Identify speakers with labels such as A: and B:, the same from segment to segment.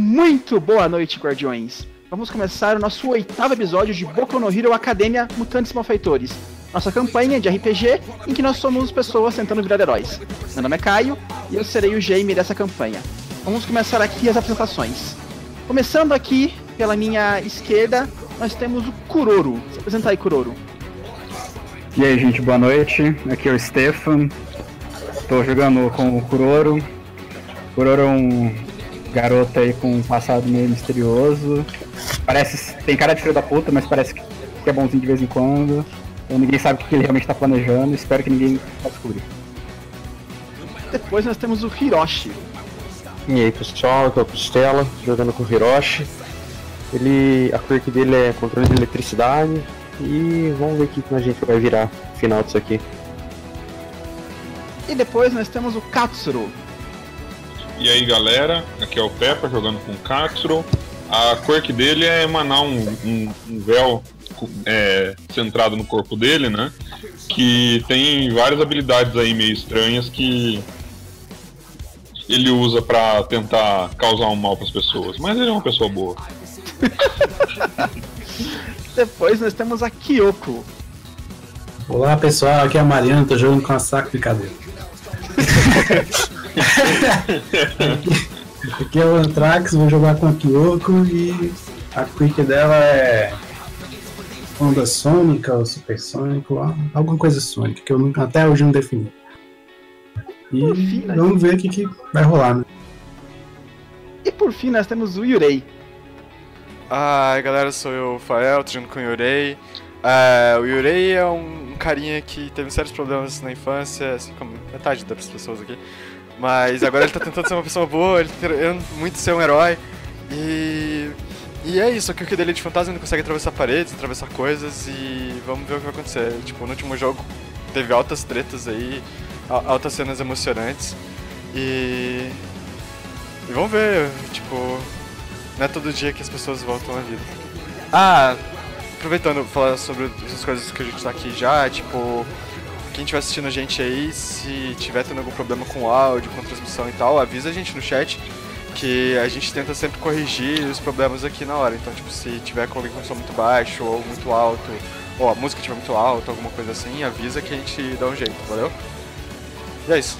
A: Muito boa noite, guardiões! Vamos começar o nosso 8º episódio de Boku no Hero Academia Mutantes Malfeitores, nossa campanha de RPG em que nós somos pessoas tentando virar heróis. Meu nome é Caio e eu serei o Jaime dessa campanha. Vamos começar aqui as apresentações. Começando aqui pela minha esquerda, nós temos o Kuroro. Se apresenta aí, Kuroro.
B: E aí, gente, boa noite. Aqui é o Stefan. Tô jogando com o Kuroro. O Kuroro é um garoto aí com um passado meio misterioso. Tem cara de filho da puta, mas parece que é bonzinho de vez em quando. Então ninguém sabe o que ele realmente tá planejando. Espero que ninguém possa descobrir.
A: Depois nós temos o Hiroshi.
C: E aí, pessoal, aqui é o Costela, jogando com o Hiroshi. A quirk dele é controle de eletricidade. E vamos ver o que a gente vai virar no final disso aqui.
A: E depois nós temos o Katsuro.
D: E aí, galera, aqui é o Peppa jogando com o Katsuro. A quirk dele é emanar um véu centrado no corpo dele, né? Que tem várias habilidades aí meio estranhas que ele usa pra tentar causar um mal pras pessoas. Mas ele é uma pessoa boa.
A: Depois nós temos a Kyoko.
E: Olá pessoal, aqui é a Mariana, tô jogando com a saco de cadeira. Aqui é o Anthrax, vou jogar com a Kyoko e a quick dela é onda sônica ou supersônico, alguma coisa sônica que eu até hoje não defini. E vamos ver o que vai rolar, né?
A: E por fim nós temos o Yurei.
F: Galera, sou eu, Fael, tô junto com o Yurei. O Yurei é um carinha que teve sérios problemas na infância, assim como metade das pessoas aqui. Mas agora ele tá tentando ser uma pessoa boa, ele tá querendo muito ser um herói. E é isso, o que dele é de fantasma, ele consegue atravessar paredes, atravessar coisas e vamos ver o que vai acontecer. Tipo, no último jogo teve altas tretas aí, altas cenas emocionantes. E vamos ver, tipo, não é todo dia que as pessoas voltam à vida. Aproveitando falar sobre essas coisas que a gente tá aqui já, tipo, quem estiver assistindo a gente aí, se tiver tendo algum problema com áudio, com transmissão e tal, avisa a gente no chat, que a gente tenta sempre corrigir os problemas aqui na hora. Então, tipo, se tiver com alguém com som muito baixo ou muito alto, ou a música estiver muito alta, alguma coisa assim, avisa que a gente dá um jeito, valeu? E é isso.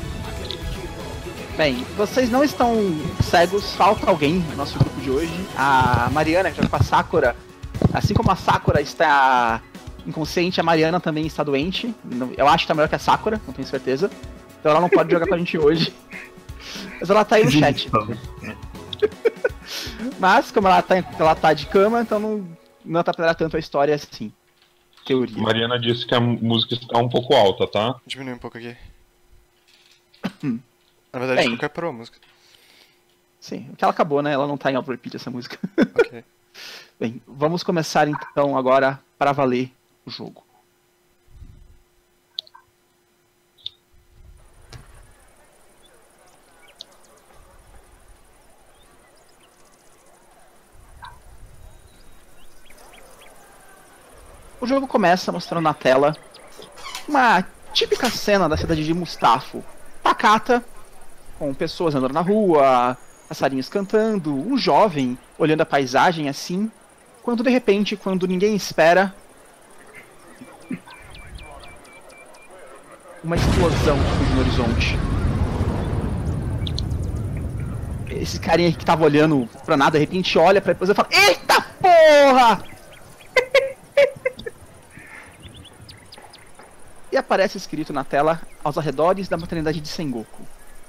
A: Bem, vocês não estão cegos, falta alguém no nosso grupo de hoje. A Mariana, que joga com a Sakura, assim como a Sakura está inconsciente, a Mariana também está doente. Eu acho que tá melhor que a Sakura, não tenho certeza. Então ela não pode jogar com a gente hoje. Mas ela tá aí no chat. Mas, como ela tá de cama, então não atrapalhará tanto a história assim. Teoria.
D: Mariana disse que a música está um pouco alta, tá?
F: Diminui um pouco aqui. Na verdade, acho que nunca parou a música.
A: Sim, porque ela acabou, né? Ela não tá em auto repeat essa música.
F: Ok.
A: Bem, vamos começar então agora para valer o jogo. O jogo começa mostrando na tela uma típica cena da cidade de Mustafo, pacata, com pessoas andando na rua, passarinhos cantando, um jovem olhando a paisagem assim, quando de repente, quando ninguém espera, uma explosão surge no horizonte. Esse carinha que tava olhando pra nada, de repente olha pra depois e fala: eita porra! E aparece escrito na tela: aos arredores da maternidade de Sengoku.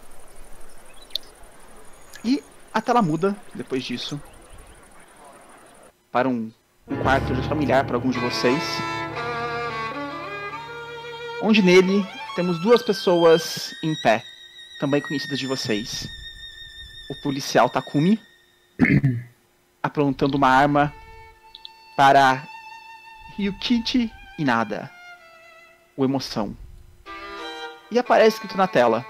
A: E a tela muda, depois disso, para um quarto familiar para alguns de vocês, onde nele temos duas pessoas em pé, também conhecidas de vocês. O policial Takumi, aprontando uma arma para Ryukichi Inada, o Emoção. E aparece escrito na tela: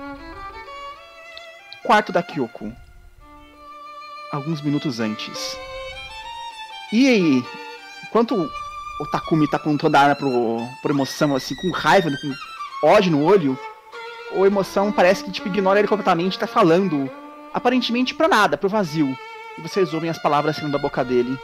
A: quarto da Kyoko, alguns minutos antes. E aí, enquanto o Takumi tá apontando a arma pro Emoção, assim, com raiva, com ódio no olho, o Emoção parece que tipo, ignora ele completamente e tá falando aparentemente pra nada, pro vazio. E vocês ouvem as palavras saindo da boca dele.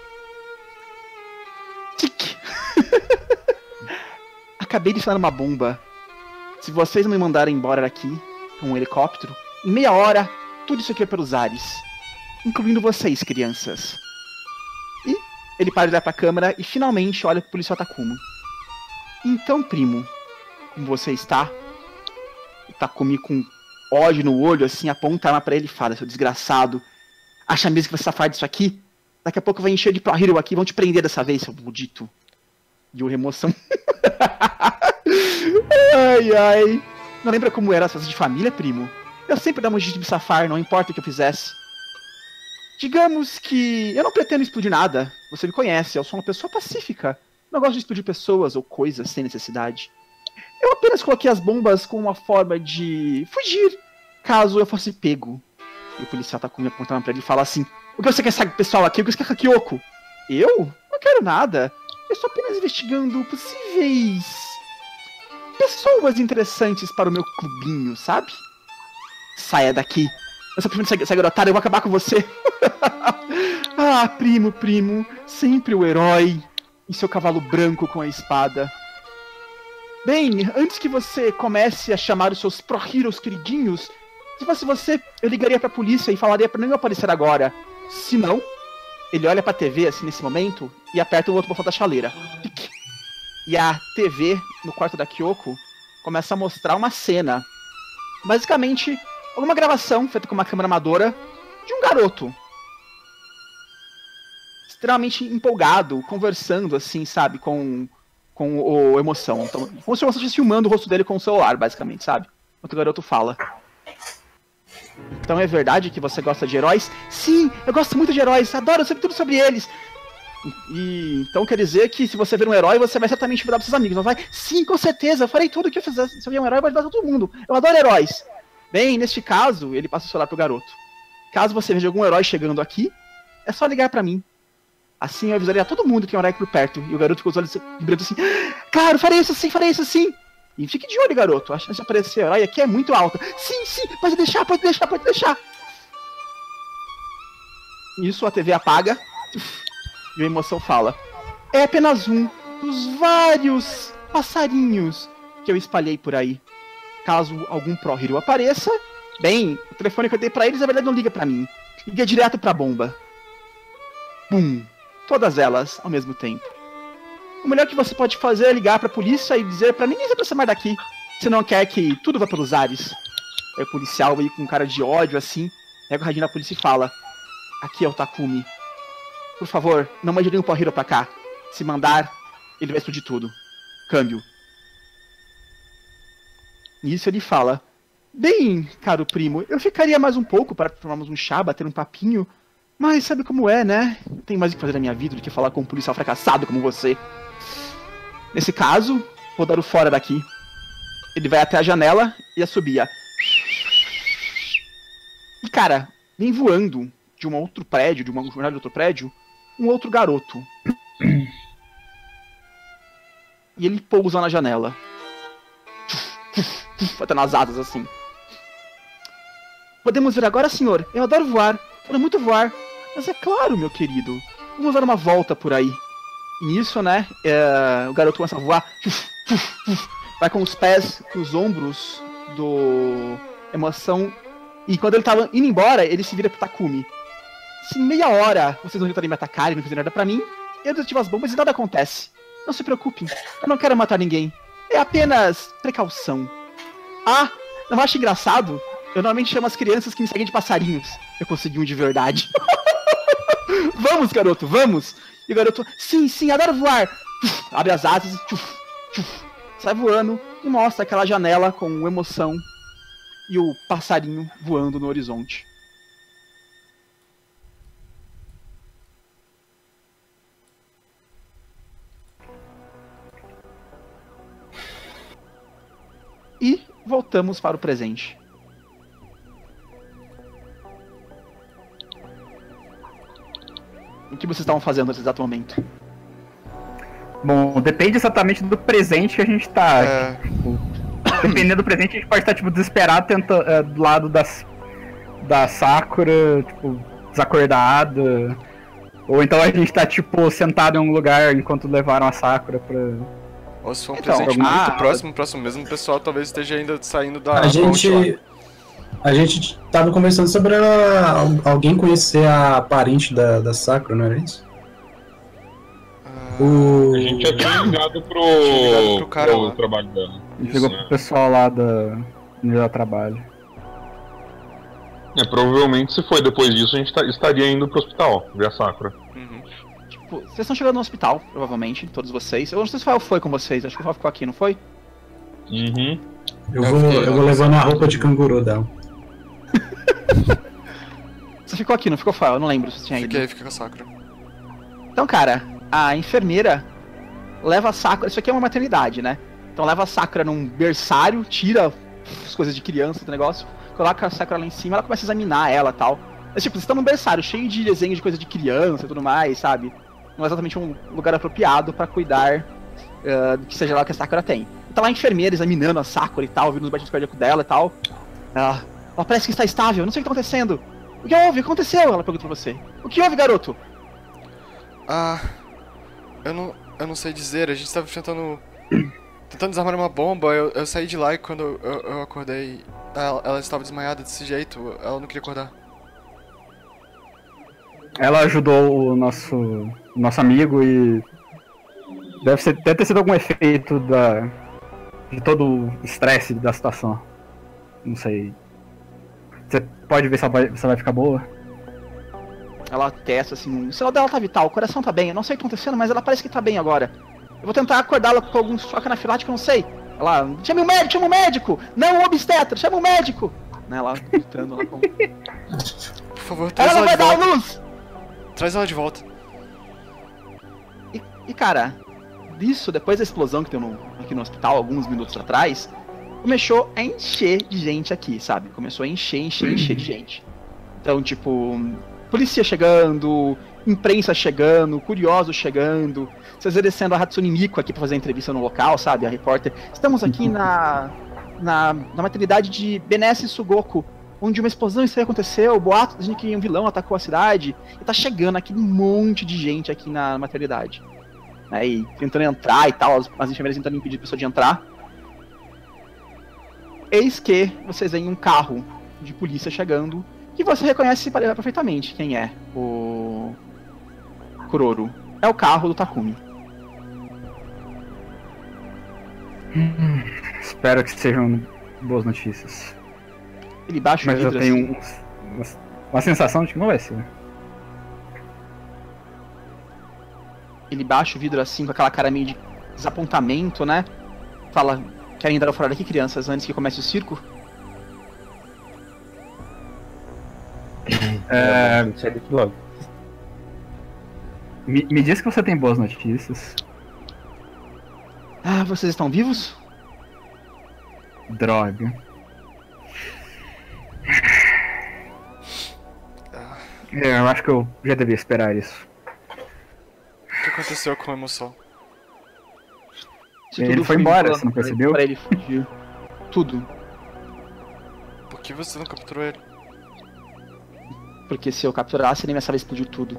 A: Tic! Acabei de instalar uma bomba. Se vocês não me mandarem embora daqui, com um helicóptero, em meia hora, tudo isso aqui é pelos ares. Incluindo vocês, crianças. E ele para de olhar pra câmera e finalmente olha pro policial Takuma. Então, primo, como você está? O Takumi com ódio no olho, assim, aponta a arma pra ele e fala: seu desgraçado, acha mesmo que você safar disso aqui? Daqui a pouco vai encher de Pro Hero aqui, vão te prender dessa vez, seu maldito. E o remoção. Ai, ai. Não lembra como era as festas de família, primo? Eu sempre dava um jeito de me safar, não importa o que eu fizesse. Digamos que eu não pretendo explodir nada. Você me conhece, eu sou uma pessoa pacífica. Não gosto de explodir pessoas ou coisas sem necessidade. Eu apenas coloquei as bombas como uma forma de fugir, caso eu fosse pego. E o policial tá me apontando pra ele e fala assim: o que você quer, sabe, pessoal, aqui? O que você quer, Kyoko? Eu? Não quero nada. Eu estou apenas investigando possíveis pessoas interessantes para o meu clubinho, sabe? Saia daqui. Eu só prefiro essa garotada, eu vou acabar com você. Ah, primo, sempre o herói e seu cavalo branco com a espada. Bem, antes que você comece a chamar os seus Pro Heroes queridinhos, se fosse você, eu ligaria pra polícia e falaria pra não aparecer agora. Se não, ele olha pra TV assim nesse momento e aperta o outro botão da chaleira. E a TV no quarto da Kyoko começa a mostrar uma cena. Basicamente, alguma gravação feita com uma câmera amadora de um garoto. Extremamente empolgado, conversando assim, sabe, com o emoção. Então, como se eu estivesse filmando o rosto dele com o celular, basicamente, sabe? Enquanto o garoto fala. Então é verdade que você gosta de heróis? Sim, eu gosto muito de heróis, adoro, eu sei tudo sobre eles. E então quer dizer que se você ver um herói, você vai certamente virar pros seus amigos, não vai? Sim, com certeza, eu farei tudo o que eu fizer. Se eu ver um herói, eu vou ajudar todo mundo. Eu adoro heróis. Bem, neste caso, ele passa o celular pro garoto. Caso você veja algum herói chegando aqui, é só ligar pra mim. Assim eu avisaria a todo mundo que tem um herói por perto. E o garoto com os olhos vibrando assim: claro, farei isso sim. E fique de olho, garoto. A chance de aparecer herói aqui é muito alta. Sim, pode deixar. Isso, a TV apaga. E a emoção fala: é apenas um dos vários passarinhos que eu espalhei por aí. Caso algum Pro Hero apareça, bem, o telefone que eu dei pra eles, na verdade, não liga pra mim. Liga direto pra bomba. Bum. Todas elas ao mesmo tempo. O melhor que você pode fazer é ligar pra polícia e dizer pra ninguém se aproximar daqui. Se não quer que tudo vá pelos ares. Aí o policial aí com cara de ódio assim, pega o radinho da polícia e fala: aqui é o Takumi. Por favor, não mande nenhum Pro Hero pra cá. Se mandar, ele vai explodir tudo. Câmbio. Nisso ele fala: bem, caro primo, eu ficaria mais um pouco para tomarmos um chá, bater um papinho. Mas sabe como é, né? Tem mais o que fazer na minha vida do que falar com um policial fracassado como você. Nesse caso, vou dar o fora daqui. Ele vai até a janela e assobia. E cara, vem voando de um outro prédio, de uma jornada de outro prédio, um outro garoto. E ele pousa na janela. Até nas asas assim. Podemos ver agora, senhor? Eu adoro voar. Quero muito voar. Mas é claro, meu querido. Vamos dar uma volta por aí. E nisso, né, o garoto começa a voar. Vai com os pés nos ombros do Emoção. E quando ele tava indo embora, ele se vira pro Takumi. Se em meia hora vocês não tentarem me atacar e não fizerem nada pra mim, eu desativo as bombas e nada acontece. Não se preocupem. Eu não quero matar ninguém. É apenas precaução. Ah, não acha engraçado? Eu normalmente chamo as crianças que me seguem de passarinhos. Eu consegui um de verdade. Vamos, garoto, vamos! E o garoto, sim, adoro voar! Abre as asas, sai voando e mostra aquela janela com Emoção e o passarinho voando no horizonte. E voltamos para o presente. O que vocês estavam fazendo nesse exato momento?
B: Bom, depende exatamente do presente que a gente tá. Tipo, dependendo do presente, a gente pode estar, tipo, desesperado do lado da Sakura, tipo, desacordada. Ou então a gente tá, tipo, sentado em um lugar enquanto levaram a Sakura pra...
F: Ou se for um
A: Então,
F: presente
A: ah,
F: muito próximo mesmo, o pessoal talvez esteja ainda saindo da
E: A
F: ponte lá.
E: gente tava conversando sobre alguém conhecer a parente da Sakura, não era isso?
D: A gente já tinha ligado
F: pro cara
D: pro
F: lá.
D: trabalho dela.
B: E chegou pro pessoal lá onde ela trabalha.
D: Provavelmente se foi depois disso a gente estaria indo pro hospital, ver a Sakura.
F: Uhum.
A: Tipo, vocês estão chegando no hospital, provavelmente, todos vocês. Eu não sei se o Rafael foi com vocês, acho que o Rafael ficou aqui, não foi?
D: Uhum.
E: Eu vou levando a roupa de canguru dela.
A: Você ficou aqui, não ficou, Rafael? Eu não lembro se você tinha ido.
F: Fiquei com a Sakura.
A: Então, cara, a enfermeira leva a Sakura... Isso aqui é uma maternidade, né? Então leva a Sakura num berçário, tira as coisas de criança do negócio, coloca a Sakura lá em cima, ela começa a examinar ela e tal. Mas, tipo, vocês estão num berçário cheio de desenho de coisa de criança e tudo mais, sabe? Não é exatamente um lugar apropriado pra cuidar do que seja lá que a Sakura tem. Tá lá a enfermeira examinando a Sakura e tal, vendo os batimentos cardíacos dela e tal. Ela parece que está estável, não sei o que tá acontecendo. O que houve? O que aconteceu? Ela pergunta pra você. O que houve, garoto?
F: Eu não sei dizer, a gente estava tentando desarmar uma bomba, eu saí de lá e quando eu acordei, ela estava desmaiada desse jeito, ela não queria acordar.
B: Ela ajudou o nosso amigo e deve ter sido algum efeito de todo o estresse da situação. Não sei. Você pode ver se ela vai ficar boa?
A: Ela testa assim, o celular dela tá vital, o coração tá bem, eu não sei o que tá acontecendo, mas ela parece que tá bem agora. Eu vou tentar acordá-la com algum choque anafilático, eu não sei. Ela, chame o médico! Não o obstetra, chama o médico! Né, ela gritando lá com...
F: Por favor, traz
A: Ela
F: ela
A: vai
F: de
A: dar a
F: volta.
A: luz!
F: Traz ela de volta.
A: E cara, disso, depois da explosão que tem aqui no hospital, alguns minutos atrás, começou a encher de gente aqui, sabe? Começou a encher de gente. Então, tipo, polícia chegando, imprensa chegando, curiosos chegando, vocês descendo a Hatsune Miku aqui pra fazer a entrevista no local, sabe? A repórter. Estamos aqui na maternidade de Benesse Sugoku, onde uma explosão estranha aconteceu, boato dizendo que um vilão atacou a cidade, e tá chegando aquele monte de gente aqui na maternidade. Né, e tentando entrar e tal, as enfermeiras tentando impedir a pessoa de entrar. Eis que vocês veem um carro de polícia chegando, que você reconhece perfeitamente quem é o Kuroro. É o carro do Takumi.
B: Espero que sejam boas notícias.
A: Ele baixa o
B: Mas eu
A: vidro
B: tenho
A: assim.
B: uma sensação de que não vai ser.
A: Ele baixa o vidro assim, com aquela cara meio de desapontamento, né? Fala, querem dar fora daqui, crianças, antes que comece o circo?
C: Sai daqui logo.
B: Me diz que você tem boas notícias.
A: Ah, vocês estão vivos?
B: Droga. Eu acho que eu já devia esperar isso.
F: O que aconteceu com a emoção?
A: Se
B: Ele
A: tudo
B: foi
A: um
B: embora,
A: plano
B: você não percebeu?
A: Pra ele fugir. Tudo.
F: Por que você não capturou ele?
A: Porque se eu capturasse, ele me ia explodir tudo.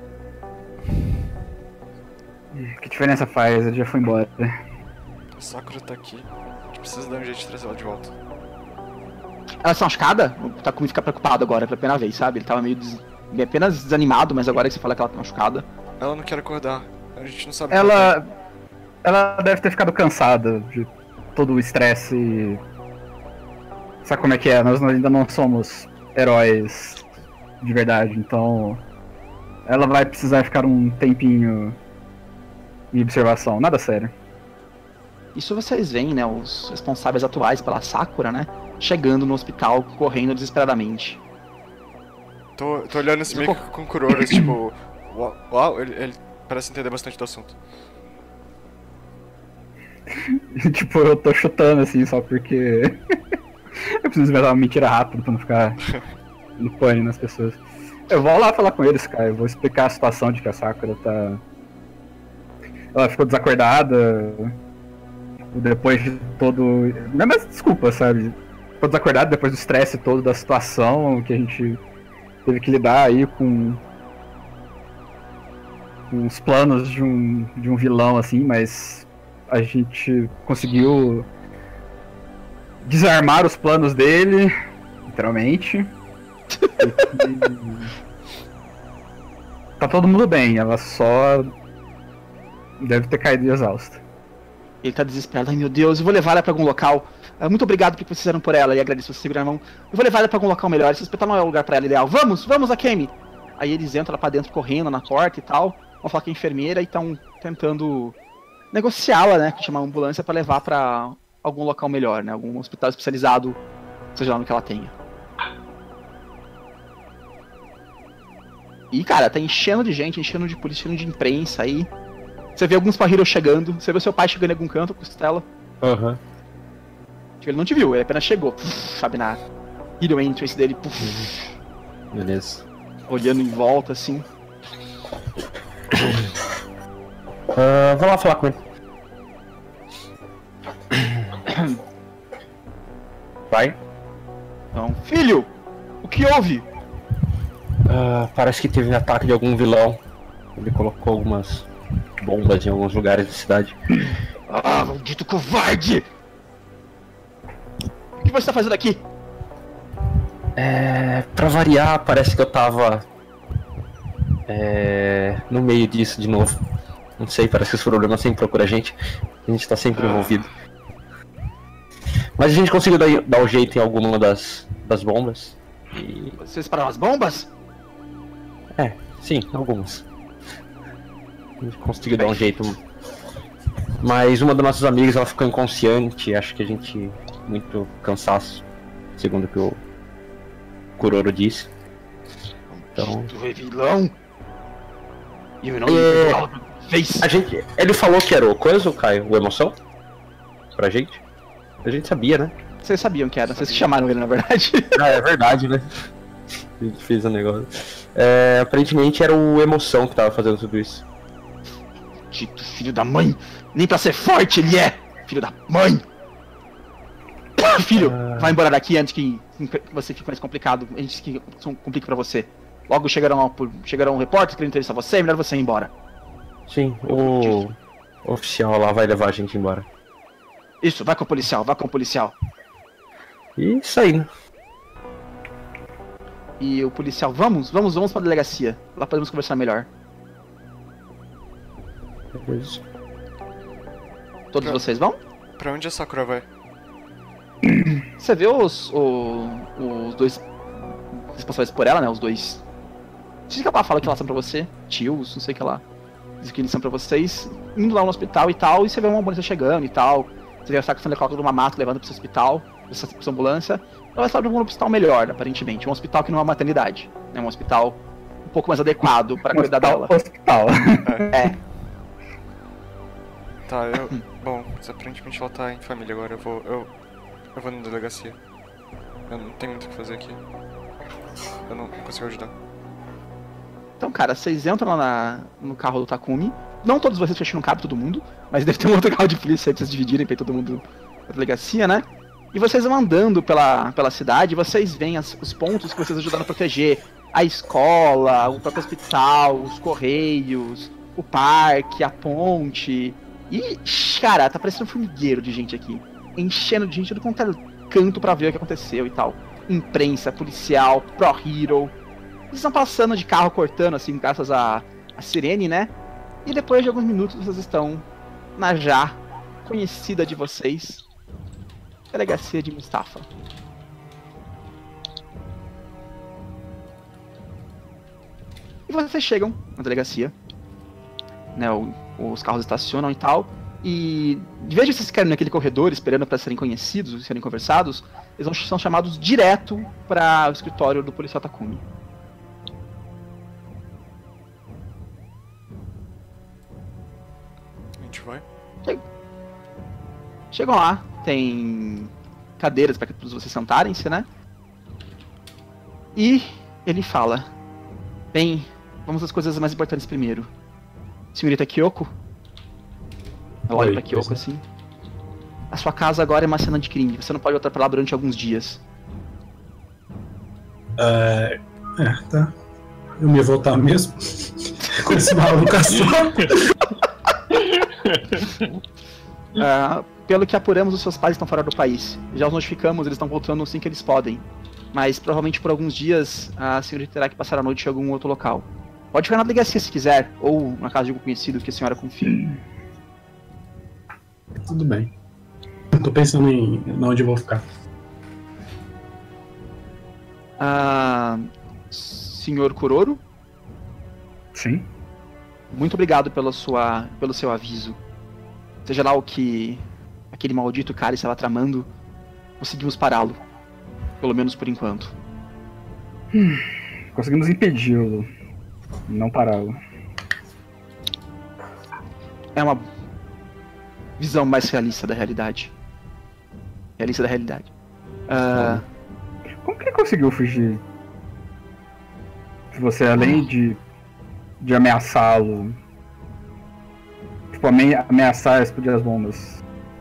B: Que diferença faz? Ele já foi embora.
F: A Sakura tá aqui. A gente precisa dar um jeito de trazer ela de volta.
A: Ela está machucada? O Takumi fica preocupado agora pela primeira vez, sabe? Ele tava meio apenas desanimado, mas agora que você fala que ela tá machucada.
F: Ela não quer acordar. A gente não sabe o que
B: Ela deve ter ficado cansada de todo o estresse e... Sabe como é que é? Nós ainda não somos heróis de verdade, então... Ela vai precisar ficar um tempinho em observação, nada sério.
A: Isso vocês veem, né? Os responsáveis atuais pela Sakura, né? Chegando no hospital, correndo desesperadamente.
F: Tô olhando esse meio com o Kuroro, tipo... Uau, ele parece entender bastante do assunto.
B: Tipo, eu tô chutando assim, só porque... eu preciso inventar uma mentira rápida pra não ficar no pânico nas pessoas. Eu vou lá falar com eles, cara. Eu vou explicar a situação de que a Sakura tá... Ela ficou desacordada depois de todo... Não é mais desculpa, sabe? Ficou desacordada depois do estresse todo da situação, que a gente teve que lidar aí com os planos de um vilão assim, mas a gente conseguiu desarmar os planos dele, literalmente. Tá todo mundo bem, ela só deve ter caído exausta.
A: Ele tá desesperado. Ai, meu Deus, eu vou levar ela pra algum local. Muito obrigado pelo que vocês fizeram por ela. E agradeço você segurar a mão. Eu vou levar ela pra algum local melhor. Esse hospital não é o lugar pra ela ideal. Vamos, Akemi! Aí eles entram lá pra dentro, correndo na porta e tal. Vão falar com a enfermeira e estão tentando negociá-la, né? Chamar uma ambulância pra levar pra algum local melhor, né? Algum hospital especializado, seja lá no que ela tenha. E, cara, tá enchendo de gente, enchendo de polícia, enchendo de imprensa aí. Você vê alguns Heroes chegando, você vê o seu pai chegando em algum canto, Costela.
C: Aham.
A: Ele não te viu, ele apenas chegou, sabe, na Hero Entrance dele,
C: Beleza.
A: olhando em volta, assim.
C: Vou lá falar com ele. Vai.
A: Então, filho, o que houve?
C: Parece que teve um ataque de algum vilão. Ele colocou algumas bombas em alguns lugares da cidade.
A: Ah, maldito covarde! O que você tá fazendo aqui?
C: Pra variar, parece que eu tava no meio disso de novo. Não sei, parece que os problemas sempre procuram a gente tá sempre envolvido. Mas a gente conseguiu dar um jeito em alguma das bombas. E...
A: Vocês pararam as bombas?
C: Sim, algumas. A gente conseguiu dar um jeito. Mas uma das nossas amigas, ela ficou inconsciente. Acho que a gente... muito cansaço, segundo o que o Kuroro disse. Então...
A: Tu é vilão? E eu não fez.
C: Ele falou que era o coisa, Caio? O emoção? Pra gente? A gente sabia, né?
A: Vocês sabiam que era, vocês que chamaram ele, na verdade.
C: É verdade, né? A gente fez o negócio. Aparentemente era o emoção que tava fazendo tudo isso.
A: Tito, filho da mãe! Nem pra ser forte ele é! Filho da mãe! Filho, vai embora daqui antes que você fique mais complicado, antes que complique pra você. Logo chegarão repórteres querendo entrevistar você, é melhor você ir embora.
C: Sim, o oficial lá vai levar a gente embora.
A: Isso, vai com o policial, vai com o policial.
C: E saindo.
A: E o policial, vamos pra delegacia. Lá podemos conversar melhor.
C: Beleza.
A: Todos vocês vão?
F: Pra onde a Sakura vai?
A: Você vê os dois responsáveis por ela, né? Os dois. Não sei o que ela fala que elas são pra você. Tios, não sei o que ela diz que eles são pra vocês. Indo lá no hospital e tal. E você vê uma ambulância chegando e tal. Você vê a Sakura colocando uma mata levando pro seu hospital. Pra sua ambulância. Ela está num hospital melhor, aparentemente. Um hospital que não é uma maternidade. É um hospital um pouco mais adequado pra cuidar dela.
B: Hospital.
F: Tá, bom, mas aparentemente ela tá em família agora. Eu vou na delegacia. Eu não tenho muito o que fazer aqui. Eu não consigo ajudar.
A: Então, cara, vocês entram lá no carro do Takumi. Não todos vocês, porque não cabe todo mundo. Mas deve ter um outro carro de polícia aí pra vocês dividirem pra ir todo mundo pra delegacia, né? E vocês vão andando pela cidade, vocês veem os pontos que vocês ajudaram a proteger. A escola, o próprio hospital, os correios, o parque, a ponte. E, cara, tá parecendo um formigueiro de gente aqui. Enchendo de gente do quanto é canto pra ver o que aconteceu e tal. Imprensa, policial, pro hero. Eles estão passando de carro, cortando, assim, graças a sirene, né? E depois de alguns minutos vocês estão na já conhecida de vocês, delegacia de Mustafa. E vocês chegam na delegacia, né? Os carros estacionam e tal. E de vez de vocês ficarem naquele corredor esperando para serem conhecidos, serem conversados, eles são chamados direto para o escritório do policial Takumi.
F: A gente vai?
A: Chegam lá, tem cadeiras para todos vocês sentarem-se, né? E ele fala: bem, vamos às coisas mais importantes primeiro. Senhorita Kyoko? Ela olha pra Kyoko assim. A sua casa agora é uma cena de crime, você não pode voltar pra lá durante alguns dias.
E: Tá. Eu me ia voltar mesmo. Com esse maluco assim.
A: Pelo que apuramos, os seus pais estão fora do país. Já os notificamos, eles estão voltando assim que eles podem. Mas provavelmente por alguns dias a senhorita terá que passar a noite em algum outro local. Pode ficar na delegacia se quiser, ou na casa de algum conhecido que a senhora confie.
E: Tudo bem. Eu tô pensando em onde eu vou ficar.
A: Senhor Kuroro?
B: Sim.
A: Muito obrigado pelo seu aviso. Seja lá o que aquele maldito cara estava tramando, conseguimos pará-lo. Pelo menos por enquanto.
B: Conseguimos impedi-lo, não pará-lo.
A: É uma visão mais realista da realidade. Realista da realidade.
B: Como que ele conseguiu fugir? Se você, além de ameaçá-lo, tipo, ameaçar explodir as bombas.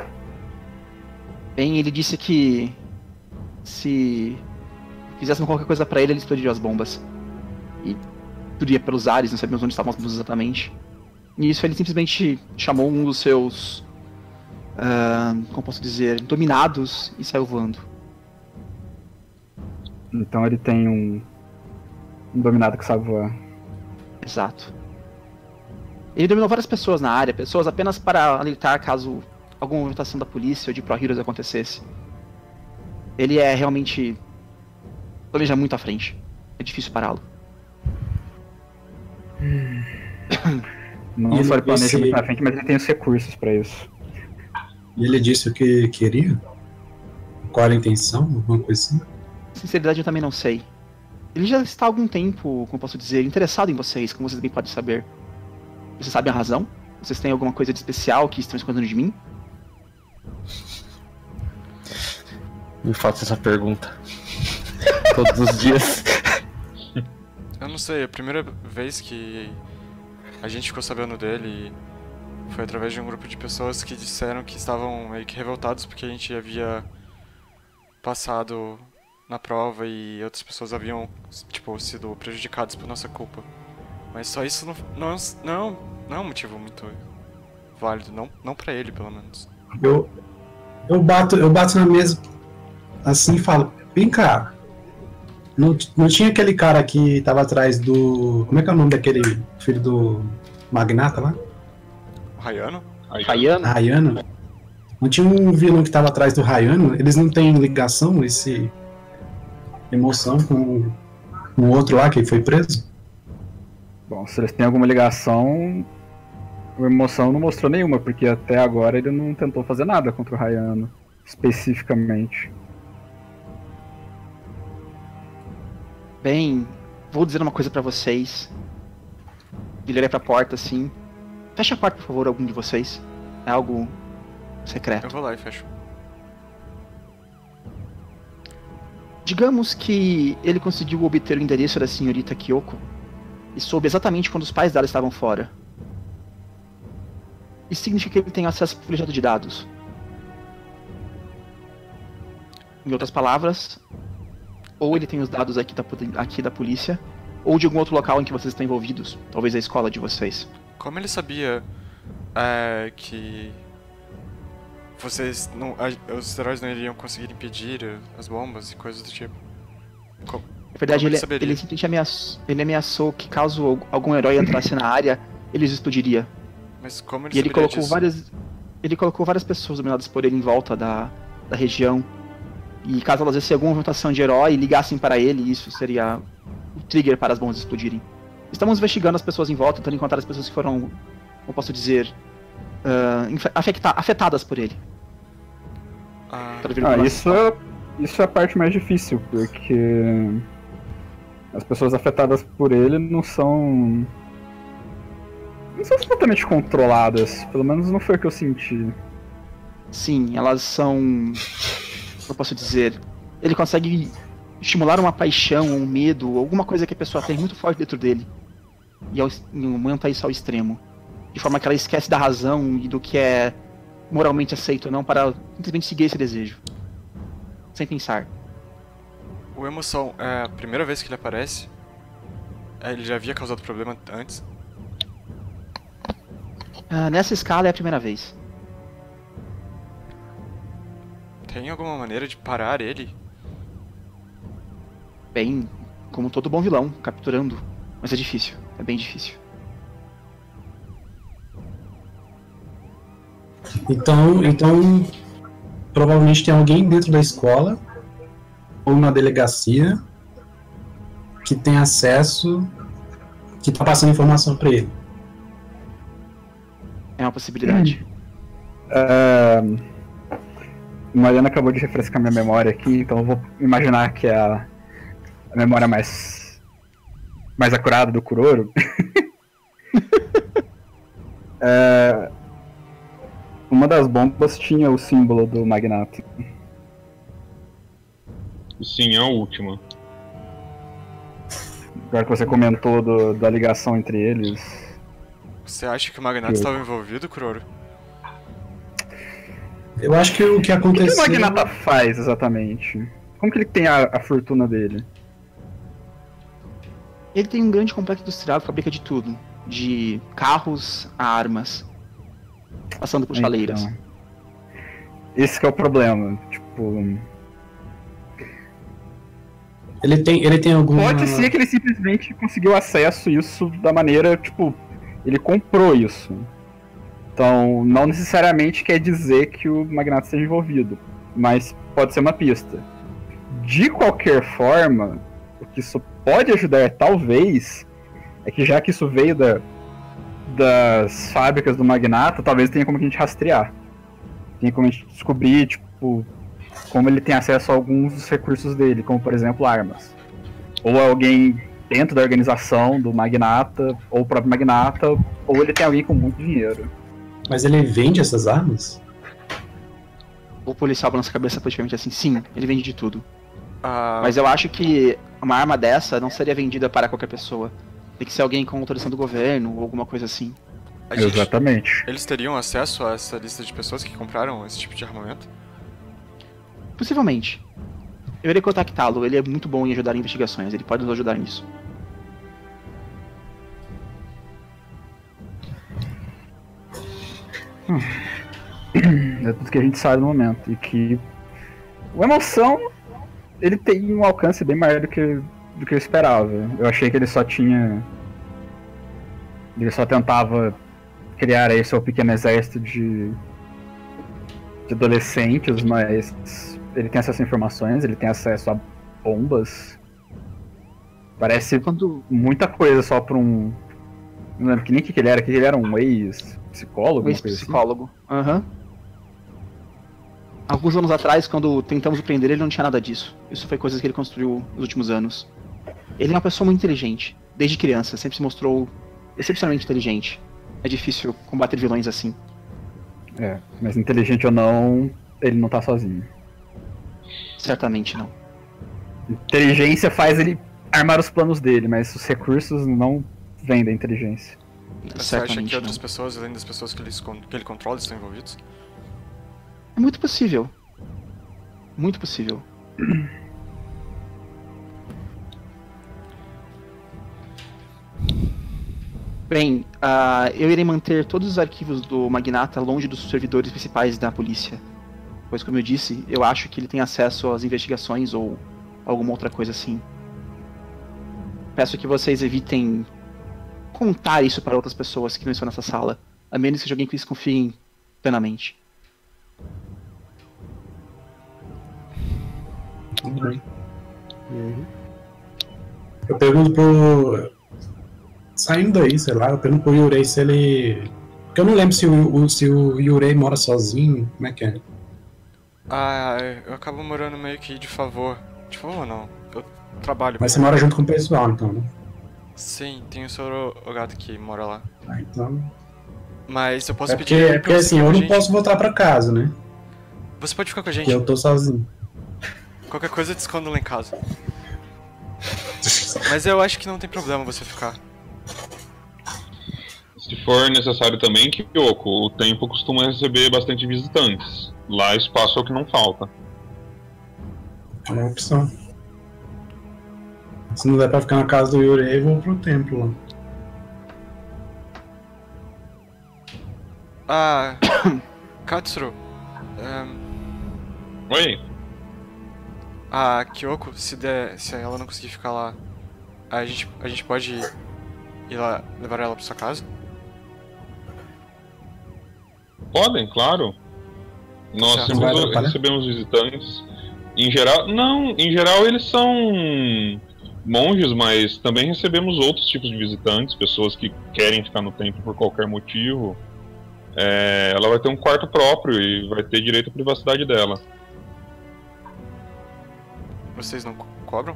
A: Bem, ele disse que se fizéssemos qualquer coisa pra ele explodiria as bombas. E tudo ia pelos ares, não sabíamos onde estavam as bombas exatamente. E isso ele simplesmente chamou um dos seus, como posso dizer, dominados e saiu voando.
B: Então ele tem um dominado que sabe voar.
A: Exato. Ele dominou várias pessoas na área, pessoas apenas para alertar caso alguma movimentação da polícia ou de Pro Heroes acontecesse. Ele é realmente... planeja muito à frente. É difícil pará-lo.
B: Não só ele planeja muito à frente, mas ele tem os recursos para isso.
E: E ele disse o que queria? Qual era a intenção? Alguma coisa assim?
A: Sinceridade, eu também não sei. Ele já está há algum tempo, como posso dizer, interessado em vocês, como vocês bem podem saber. Vocês sabem a razão? Vocês têm alguma coisa de especial que estão escondendo de mim?
C: Me faça essa pergunta. Todos os dias.
F: Eu não sei, a primeira vez que a gente ficou sabendo dele foi através de um grupo de pessoas que disseram que estavam meio que revoltados porque a gente havia passado na prova e outras pessoas haviam, tipo, sido prejudicadas por nossa culpa. Mas só isso não é um motivo muito válido, não pra ele, pelo menos.
E: Eu bato na mesa assim e falo, vem cá, não tinha aquele cara que tava atrás do... Como é que é o nome daquele filho do magnata lá?
F: Rayano?
E: Rayano? Não tinha um vilão que tava atrás do Rayano? Eles não têm ligação, emoção com o outro lá que foi preso?
B: Bom, se eles têm alguma ligação, o Emoção não mostrou nenhuma, porque até agora ele não tentou fazer nada contra o Rayano, especificamente.
A: Bem, vou dizer uma coisa pra vocês. Ele olha pra porta assim. Fecha a porta, por favor, algum de vocês. É algo secreto.
F: Eu vou lá e fecho.
A: Digamos que ele conseguiu obter o endereço da senhorita Kyoko e soube exatamente quando os pais dela estavam fora. Isso significa que ele tem acesso privilegiado de dados. Em outras palavras, ou ele tem os dados aqui da polícia, ou de algum outro local em que vocês estão envolvidos, talvez a escola de vocês.
F: Como ele sabia que vocês os heróis não iriam conseguir impedir as bombas e coisas do tipo?
A: Na verdade, ele simplesmente ameaçou que caso algum herói entrasse na área, ele os explodiria.
F: Mas como ele
A: e ele colocou
F: disso?
A: Ele colocou várias pessoas dominadas por ele em volta da região. E caso elas vissem alguma movimentação de herói e ligassem para ele, isso seria o trigger para as bombas explodirem. Estamos investigando as pessoas em volta, tentando encontrar as pessoas que foram, como posso dizer, afetadas por ele.
B: Isso é a parte mais difícil, porque as pessoas afetadas por ele não são completamente controladas, pelo menos não foi o que eu senti.
A: Sim, elas são, eu posso dizer, ele consegue estimular uma paixão, um medo, alguma coisa que a pessoa tem muito forte dentro dele e aumenta isso ao extremo, de forma que ela esquece da razão e do que é moralmente aceito ou não, para simplesmente seguir esse desejo sem pensar.
F: O Emoção é a primeira vez que ele aparece Ele já havia causado problema antes?
A: Nessa escala é a primeira vez.
F: Tem alguma maneira de parar ele?
A: Bem, como todo bom vilão, capturando. Mas é difícil, é bem difícil.
E: Então, provavelmente tem alguém dentro da escola ou na delegacia que tem acesso, que tá passando informação pra ele.
A: É uma possibilidade.
B: Mariana acabou de refrescar minha memória aqui, então eu vou imaginar que é a memória mais acurada do Kuroro. Uma das bombas tinha o símbolo do Magnata.
D: Sim, é a última.
B: Agora que você comentou da ligação entre eles.
F: Você acha que o Magnata estava envolvido, Kuroro?
E: Eu acho que o que
B: O que
E: aconteceu...
B: o Magnata faz exatamente? Como que ele tem a fortuna dele?
A: Ele tem um grande complexo industrial que fabrica de tudo. De carros a armas. Passando por chaleiras.
B: Então, esse que é o problema. Tipo,
E: Ele tem alguma...
B: pode ser que ele simplesmente conseguiu acesso a isso da maneira, tipo, ele comprou isso. Então, não necessariamente quer dizer que o Magnata esteja envolvido, mas pode ser uma pista. De qualquer forma, o que isso pode ajudar, talvez, é que já que isso veio das fábricas do Magnata, talvez tenha como a gente rastrear. Tem como a gente descobrir, tipo, como ele tem acesso a alguns dos recursos dele, como por exemplo armas. Ou alguém dentro da organização do Magnata, ou o próprio Magnata, ou ele tem alguém com muito dinheiro.
E: Mas ele vende essas armas?
A: O policial balança a cabeça praticamente assim, sim, ele vende de tudo.
F: Ah,
A: Mas eu acho que uma arma dessa não seria vendida para qualquer pessoa. Tem que ser alguém com autorização do governo ou alguma coisa assim.
B: Exatamente.
F: Eles teriam acesso a essa lista de pessoas que compraram esse tipo de armamento?
A: Possivelmente. Eu irei contactá-lo, ele é muito bom em ajudar em investigações, ele pode nos ajudar nisso.
B: É tudo que a gente sabe no momento. E que o Emoção, ele tem um alcance bem maior do que eu esperava. Eu achei que ele só tentava criar aí seu pequeno exército de adolescentes, mas ele tem acesso a informações, ele tem acesso a bombas. Parece muita coisa só pra um... Não lembro que nem que ele era, que ele era um ex-psicólogo?
A: Um ex-psicólogo. Aham. Alguns anos atrás, quando tentamos prender ele, não tinha nada disso. Isso foi coisas que ele construiu nos últimos anos. Ele é uma pessoa muito inteligente. Desde criança, sempre se mostrou excepcionalmente inteligente. É difícil combater vilões assim.
B: Mas inteligente ou não, ele não tá sozinho.
A: Certamente não.
B: Inteligência faz ele armar os planos dele, mas os recursos não vêm da inteligência.
F: Você acha que
A: Certamente
F: outras
A: não.
F: pessoas, além das pessoas que ele controla, estão envolvidos?
A: É muito possível. Muito possível. Bem, eu irei manter todos os arquivos do Magnata longe dos servidores principais da polícia. Pois, como eu disse, eu acho que ele tem acesso às investigações ou alguma outra coisa assim. Peço que vocês evitem contar isso para outras pessoas que não estão nessa sala, a menos que seja alguém que eles confiem plenamente.
E: Eu pergunto pro... Saindo daí, sei lá, eu pergunto pro Yurei se ele... Porque eu não lembro se o Yurei mora sozinho, como é que é?
F: Eu acabo morando meio que de favor. De favor não, eu trabalho.
E: Mas você mora junto com o pessoal, então, né?
F: Sim, tem o Sr. Ogata que mora lá.
E: Então...
F: Mas eu posso
E: É
F: pedir
E: porque
F: pra você
E: assim,
F: ficar
E: eu
F: com a
E: não
F: gente.
E: posso voltar pra casa, né?
F: Você pode ficar com a gente.
E: Porque eu tô sozinho.
F: Qualquer coisa eu te escondo lá em casa. Mas eu acho que não tem problema você ficar.
D: Se for necessário também, Kyoko, o templo costuma receber bastante visitantes. Lá espaço é o que não falta.
E: É uma opção. Se não der pra ficar na casa do Yurei, eu vou pro templo lá.
F: Ah, Katsuro.
D: Oi?
F: A Kyoko, se ela não conseguir ficar lá, a gente pode ir lá levar ela pra sua casa?
D: Podem, claro. Nós
F: Certo.
D: sempre
E: Vai atrapalhar?
D: recebemos visitantes. Em geral eles são monges, mas também recebemos outros tipos de visitantes, pessoas que querem ficar no templo por qualquer motivo. Ela vai ter um quarto próprio e vai ter direito à privacidade dela.
F: Vocês não cobram?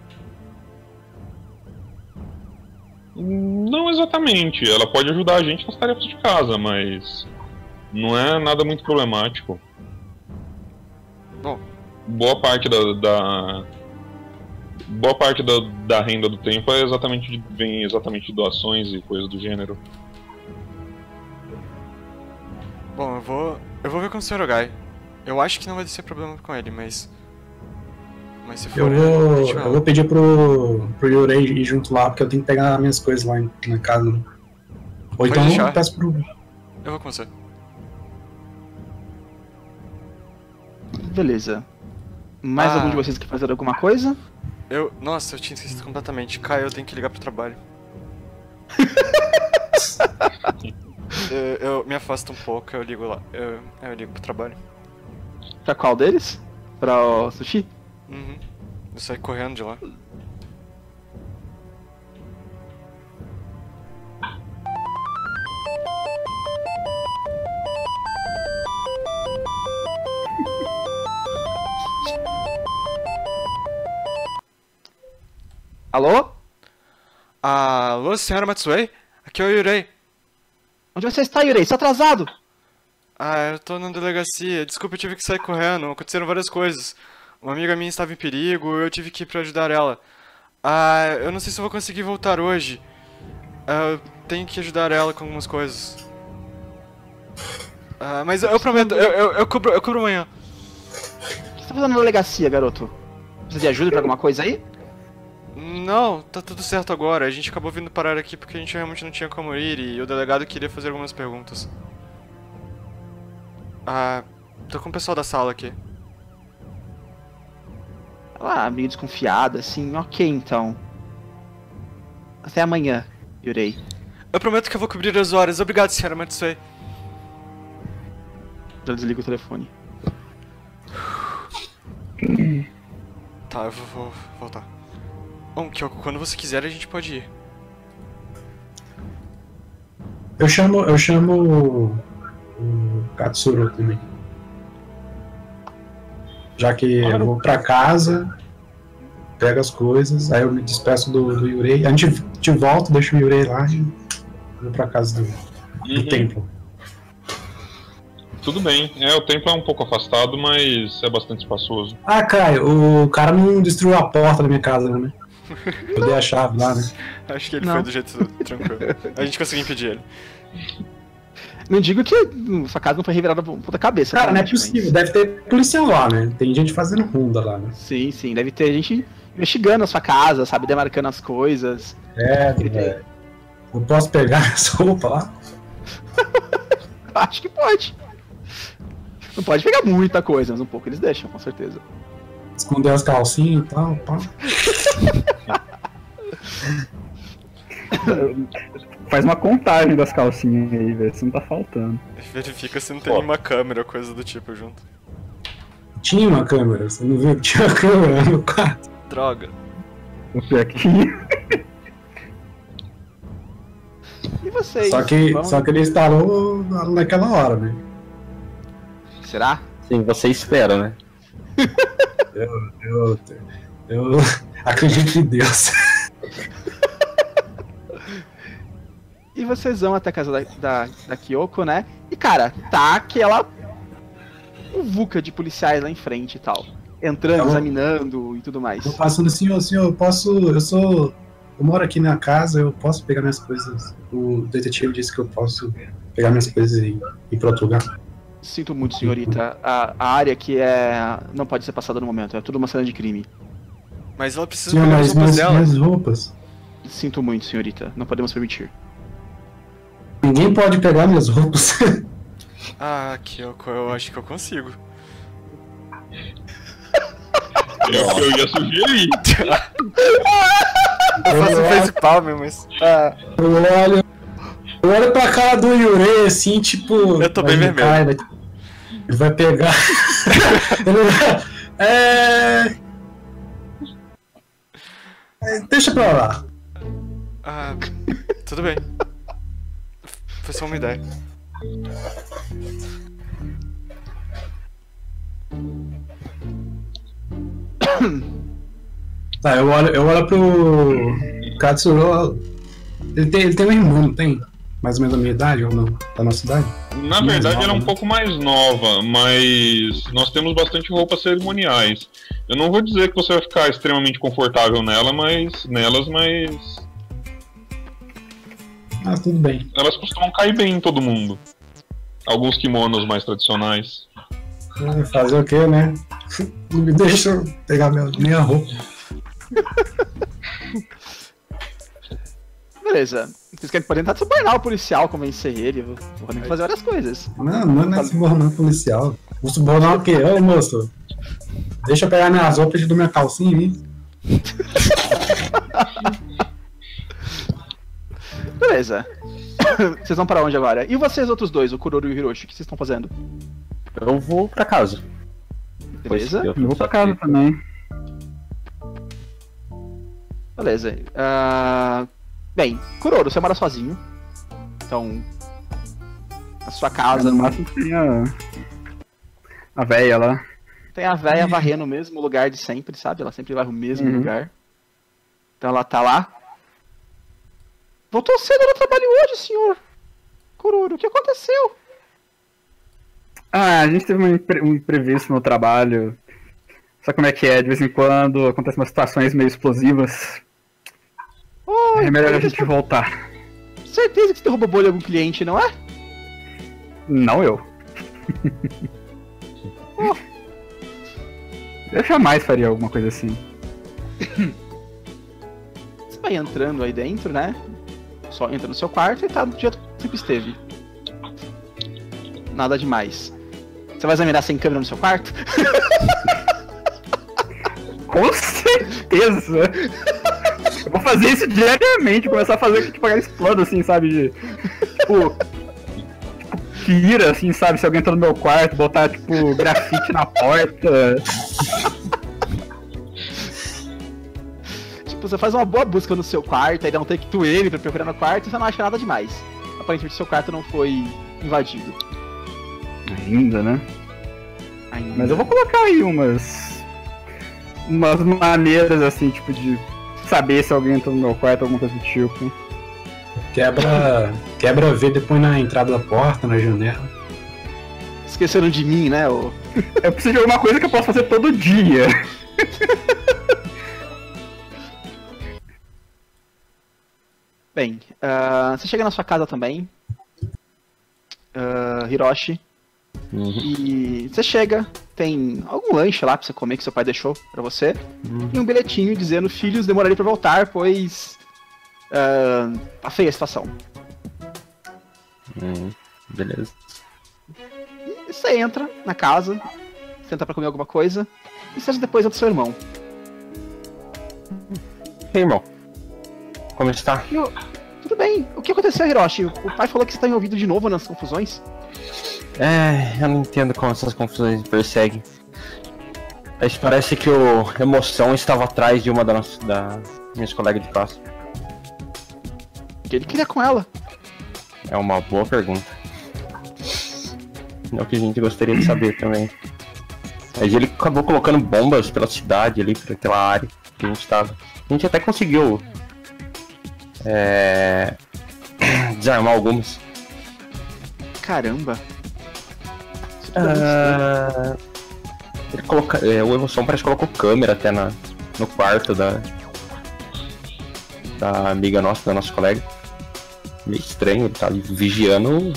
D: Não exatamente, ela pode ajudar a gente nas tarefas de casa, mas não é nada muito problemático.
F: Bom,
D: Boa parte da renda do templo vem exatamente de doações e coisas do gênero.
F: bom, eu vou ver com o Sr. Ogai. Eu acho que não vai ter problema com ele, mas se for,
E: Eu vou pedir pro Yurei ir junto lá, porque eu tenho que pegar minhas coisas lá na casa. Ou
F: Pode
E: então
F: deixar.
E: eu peço pro.
F: Eu vou com você.
A: Beleza. Mais algum de vocês quer fazer alguma coisa?
F: Nossa, eu tinha esquecido completamente. Caio, eu tenho que ligar pro trabalho. eu me afasto um pouco, eu ligo lá. Eu ligo pro trabalho.
A: Pra qual deles? Pra o Sushi?
F: Uhum. Eu saí correndo de lá.
A: Alô?
F: Alô, senhora Matsuei? Aqui é o Yurei.
A: Onde você está, Yurei? Está atrasado!
F: Eu tô na delegacia. Desculpa, eu tive que sair correndo. Aconteceram várias coisas. Uma amiga minha estava em perigo, eu tive que ir pra ajudar ela. Eu não sei se eu vou conseguir voltar hoje. Eu tenho que ajudar ela com algumas coisas. Mas eu prometo, eu cubro amanhã.
A: O que você tá fazendo na delegacia, garoto? Precisa de ajuda pra alguma coisa aí?
F: Não, tá tudo certo agora. A gente acabou vindo parar aqui porque a gente realmente não tinha como ir e o delegado queria fazer algumas perguntas. Tô com o pessoal da sala aqui.
A: Meio desconfiada, assim. Ok, então. Até amanhã, Yurei.
F: Eu prometo que eu vou cobrir as horas. Obrigado, senhora Matsuei.
A: Já desliga o telefone.
F: Tá, eu vou voltar. Bom, Kyoko, quando você quiser a gente pode ir.
E: Eu chamo o Katsuro também. Já que eu vou pra casa, pego as coisas, aí eu me despeço do Yurei. A gente volta, deixa o Yurei lá e vou pra casa do templo.
D: Tudo bem, o templo é um pouco afastado, mas é bastante espaçoso.
E: Caio, o cara não destruiu a porta da minha casa, né? Eu dei a chave lá, né?
F: Acho que ele
A: Não.
F: foi do jeito tranquilo. A gente conseguiu impedir ele.
A: Não digo que sua casa não foi revirada por ponta cabeça.
E: Cara, não é
A: realmente,
E: possível, deve ter policial lá, né? Tem gente fazendo ronda lá, né?
A: mas... Sim, deve ter gente investigando a sua casa, sabe? Demarcando as coisas.
E: Velho. Eu posso pegar essa roupa lá?
A: Acho que pode. Não pode pegar muita coisa, mas um pouco eles deixam, com certeza.
E: Esconder as calcinhas e tal, pá.
B: Faz uma contagem das calcinhas aí, velho, se não tá faltando.
F: Verifica se não tem nenhuma câmera ou coisa do tipo junto.
E: Tinha uma câmera, você não viu que tinha uma câmera no quarto?
F: Droga.
B: Vou ver aqui.
A: E vocês?
E: Só que
A: Vão-
E: ele instalou naquela hora, né?
A: Será?
C: Sim, você espera, né?
E: Eu acredito em Deus.
A: E vocês vão até a casa da Kyoko, né? E cara, tá aquela vuca de policiais lá em frente e tal. Entrando,
E: Tá.
A: examinando e tudo mais.
E: Eu passando assim, eu moro aqui na casa, eu posso pegar minhas coisas. O detetive disse que eu posso pegar minhas coisas e ir pra outro lugar.
A: Sinto muito, senhorita. A área aqui não pode ser passada no momento. É tudo uma cena de crime.
F: Mas ela precisa
E: Sim,
F: pegar as roupas dela.
E: mas roupas.
A: Sinto muito, senhorita. Não podemos permitir.
E: Ninguém pode pegar minhas roupas.
F: Ah, Kyoko, eu acho que eu consigo.
D: Eu ia sugerir.
F: Eu faço o principal mesmo, mas...
E: Eu olho pra cara do Yurei assim, tipo.
F: Eu tô bem
E: vai-
F: vermelho.
E: Ele vai pegar. Deixa pra lá.
F: Ah, tudo bem. Foi só uma ideia.
E: Tá, eu olho pro Katsuro. Ele tem um irmão, não tem? Mais ou menos a minha idade ou não? Da nossa idade?
D: Na
E: Mais
D: verdade,
E: nova,
D: ela é um
E: né?
D: pouco mais nova, mas nós temos bastante roupas cerimoniais. Eu não vou dizer que você vai ficar extremamente confortável nelas, mas
E: Ah, tudo bem.
D: elas costumam cair bem em todo mundo. Alguns kimonos mais tradicionais.
E: Fazer o quê, né? Não me deixa eu pegar minha roupa.
A: Beleza. Vocês podem tentar subornar o policial, convencer ele. Podem fazer várias coisas.
E: Não é subornar policial. Vou subornar o quê? Ô, moço. Deixa eu pegar minhas roupas e dou minha calcinha aí.
A: Beleza. Vocês vão para onde agora? E vocês outros dois, o Kuroro e o Hiroshi, o que vocês estão fazendo?
C: Eu vou pra casa.
A: Beleza?
C: Pois
B: Eu vou pra casa também.
A: Beleza. Bem, Kuroro, você mora sozinho. Então, na sua casa,
B: No máximo tem a véia lá.
A: tem a véia varrendo o mesmo lugar de sempre, sabe? Ela sempre varre o mesmo
B: Uhum.
A: lugar. Então ela tá lá. Voltou cedo no trabalho hoje, senhor. Kuroro, o que aconteceu?
B: Ah, a gente teve um imprevisto no trabalho. Sabe como é que é? De vez em quando acontecem umas situações meio explosivas.
A: Oh,
B: É melhor a gente voltar.
A: Certeza que você derrubou bolha em algum cliente, não é?
B: Não eu. Eu jamais faria alguma coisa assim.
A: Você vai entrando aí dentro, né? Só entra no seu quarto e tá do jeito que sempre esteve. Nada demais. Você vai examinar sem câmera no seu quarto?
B: Com certeza! Eu vou fazer isso diariamente, começar a fazer que tipo, aqueles planos assim, sabe? De, tipo, tira, assim, sabe? Se alguém tá no meu quarto, botar, tipo, grafite na porta.
A: Tipo, você faz uma boa busca no seu quarto, aí dá um take to ele pra procurar no quarto e você não acha nada demais. Aparentemente seu quarto não foi invadido.
B: Ainda, né?
A: Ainda.
B: Mas eu vou colocar aí umas maneiras, assim, tipo, de saber se alguém entrou no meu quarto, alguma coisa do tipo.
E: Quebra V depois na entrada da porta, na janela.
A: Esqueceram de mim, né?
B: Eu preciso de alguma coisa que eu possa fazer todo dia.
A: Bem, você chega na sua casa também, Hiroshi,
C: Uhum.
A: e você chega, tem algum lanche lá pra você comer que seu pai deixou pra você, e um bilhetinho dizendo: filhos, demorarei pra voltar, pois tá feia a situação.
C: Beleza.
A: E você entra na casa, senta pra comer alguma coisa, e seja depois é do seu irmão.
C: Ei, irmão. Como está?
A: Tudo bem, o que aconteceu, Hiroshi? O pai falou que você tá envolvido de novo nas confusões.
C: Eu não entendo como essas confusões me perseguem. Mas parece que o Emoção estava atrás de uma das minhas colegas de classe.
A: O que ele queria com ela?
C: É uma boa pergunta. É o que a gente gostaria de saber também. Mas ele acabou colocando bombas pela cidade ali, por aquela área que a gente estava. A gente até conseguiu desarmar algumas.
A: Caramba.
C: Ele o Emoção parece que colocou câmera até no quarto da amiga nossa, da nossa colega. Meio estranho, ele tá ali vigiando.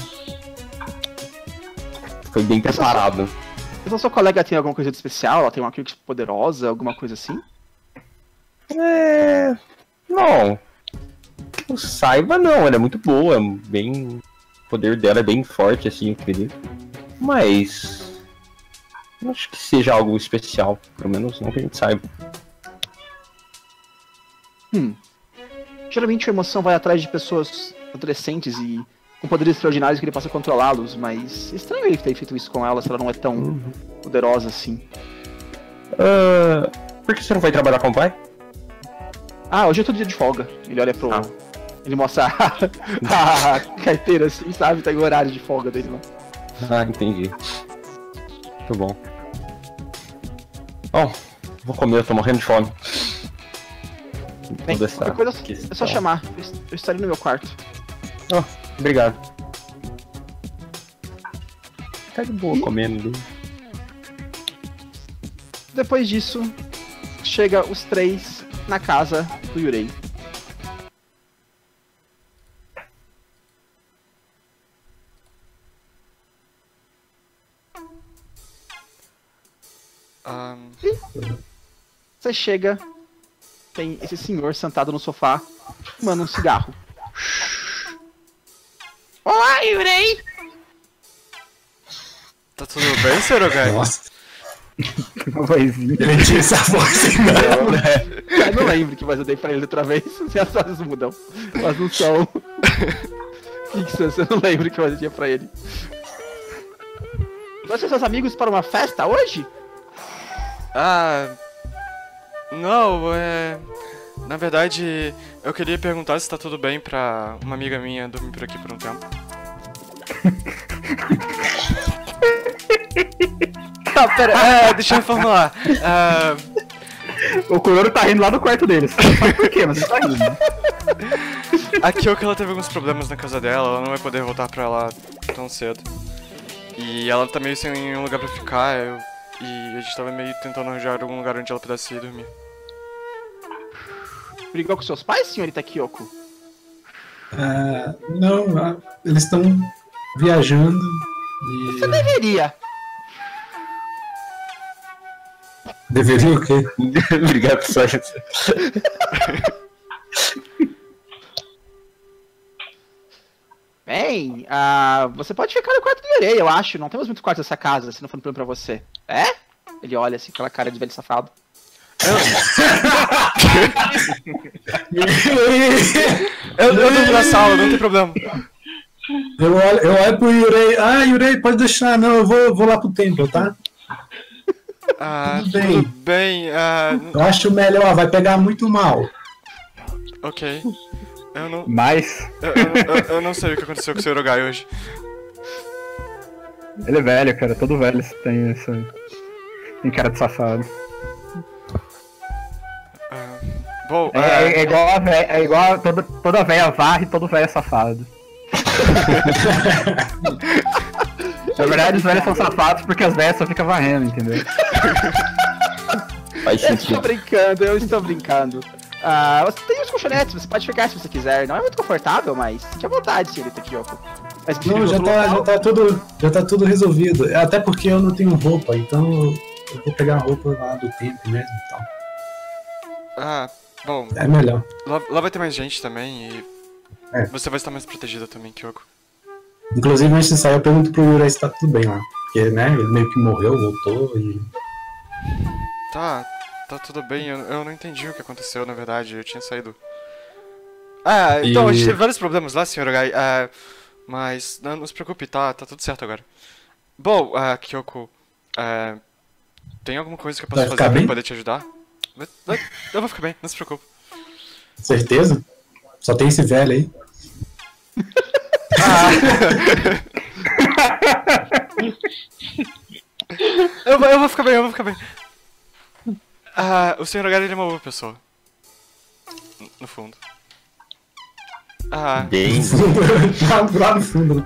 C: Foi bem preparado.
A: Então sua colega tem alguma coisa de especial? Ela tem uma Kirk poderosa, alguma coisa assim?
C: Não. Eu saiba não, ela é muito boa, bem. O poder dela é bem forte, assim, eu acredito. Mas. Não acho que seja algo especial, pelo menos não que a gente saiba.
A: Geralmente a emoção vai atrás de pessoas adolescentes e com poderes extraordinários que ele possa controlá-los, mas estranho ele ter feito isso com ela se ela não é tão poderosa assim.
C: Por que você não vai trabalhar com o pai?
A: Hoje é todo dia de folga. Ele olha pro. Ele mostra a carteira assim, sabe? Tá em horário de folga dele lá.
C: Entendi. Muito bom. Bom, vou comer, eu tô morrendo de fome.
A: Bem, qualquer coisa é só chamar. Eu estarei no meu quarto.
C: Obrigado. Tá de boa comendo.
A: Depois disso, chega os três na casa do Yurei. Você chega, tem esse senhor sentado no sofá, fumando um cigarro. Olá, Yurei!
F: Tá tudo bem, Serogai?
E: Nossa,
B: Uma vozinha.
E: ele tinha essa voz.
A: Eu não lembro que voz eu dei pra ele outra vez, se as vozes mudam. Mas não são fixas, eu não lembro que voz eu tinha pra ele. Você e seus amigos para uma festa hoje?
F: Não, na verdade, eu queria perguntar se tá tudo bem pra uma amiga minha dormir por aqui por um tempo. Tá, pera, deixa eu formular.
B: O Kuroro tá rindo lá no quarto deles. Não sabe por quê, mas ele tá rindo.
F: A Kyoko, ela teve alguns problemas na casa dela, ela não vai poder voltar pra lá tão cedo. E ela tá meio sem um lugar pra ficar, e a gente tava meio tentando arranjar algum lugar onde ela pudesse ir dormir.
A: Brigou com seus pais, senhorita Kyoko?
E: Não, eles estão viajando e...
A: Você deveria.
E: Deveria o quê?
C: Obrigado, pessoal.
A: Bem, você pode ficar no quarto do Yurei, eu acho. Não temos muitos quartos nessa casa, se não for um problema pra você. É? Ele olha assim, com aquela cara de velho safado.
F: Eu durmo na sala, não tem problema.
E: Eu olho pro Yurei. Yurei, pode deixar, não, eu vou lá pro templo, tá?
F: Tudo bem,
E: Eu acho melhor, vai pegar muito mal.
F: ok. Eu não...
B: Mas
F: Eu não sei o que aconteceu com o Serogai hoje.
B: ele é velho, cara. Todo velho tem essa... Tem cara de safado.
F: Bom,
B: É igual a véia, é igual a toda véia varre e todo velho é safado. Na verdade, os velhos são safados porque as velhas só ficam varrendo, entendeu?
C: Faz
A: Eu estou
C: sentido.
A: brincando, você tem os colchonetes, você pode ficar se você quiser. Não é muito confortável, mas fique à vontade, senhorita Kyoko. Mas
E: Não, já tá tudo resolvido. Até porque eu não tenho roupa, então eu vou pegar a roupa lá do templo mesmo e tal.
F: Bom,
E: É melhor.
F: lá vai ter mais gente também e...
E: É.
F: Você vai estar mais protegida também, Kyoko.
E: Inclusive, antes de sair, eu pergunto pro Yurei se tá tudo bem lá. Porque, né, ele meio que morreu, voltou e...
F: Tá tudo bem, eu não entendi o que aconteceu, na verdade, eu tinha saído. Então, a gente teve vários problemas lá, Sr. Gai, mas não se preocupe, tá tudo certo agora. Bom, Kyoko, tem alguma coisa que eu posso
E: Vai
F: fazer
E: ficar
F: pra
E: bem?
F: poder te ajudar? Eu vou ficar bem, não se preocupe.
E: Certeza? Só tem esse velho aí.
F: Eu vou ficar bem. O Sr. Gai, ele é uma boa pessoa. No fundo.
C: Bem.
E: Lá no fundo.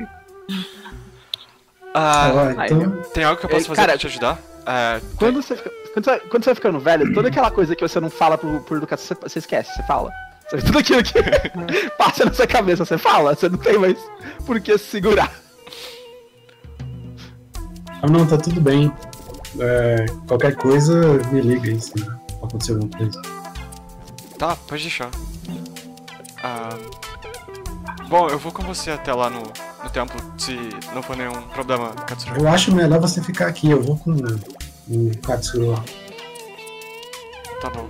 E: Então...
F: Tem algo que eu posso fazer
A: cara,
F: pra te ajudar?
A: Quando você vai ficando velho, toda aquela coisa que você não fala por educação, você esquece, você fala. Sabe, tudo aquilo que passa na sua cabeça, você fala, você não tem mais por que se segurar.
E: Não, tá tudo bem. Qualquer coisa, me liga aí se acontecer alguma coisa.
F: Tá, pode deixar. Bom, eu vou com você até lá no templo, se não for nenhum problema, Katsura.
E: Eu acho melhor você ficar aqui, eu vou com o Katsura lá.
F: Tá bom.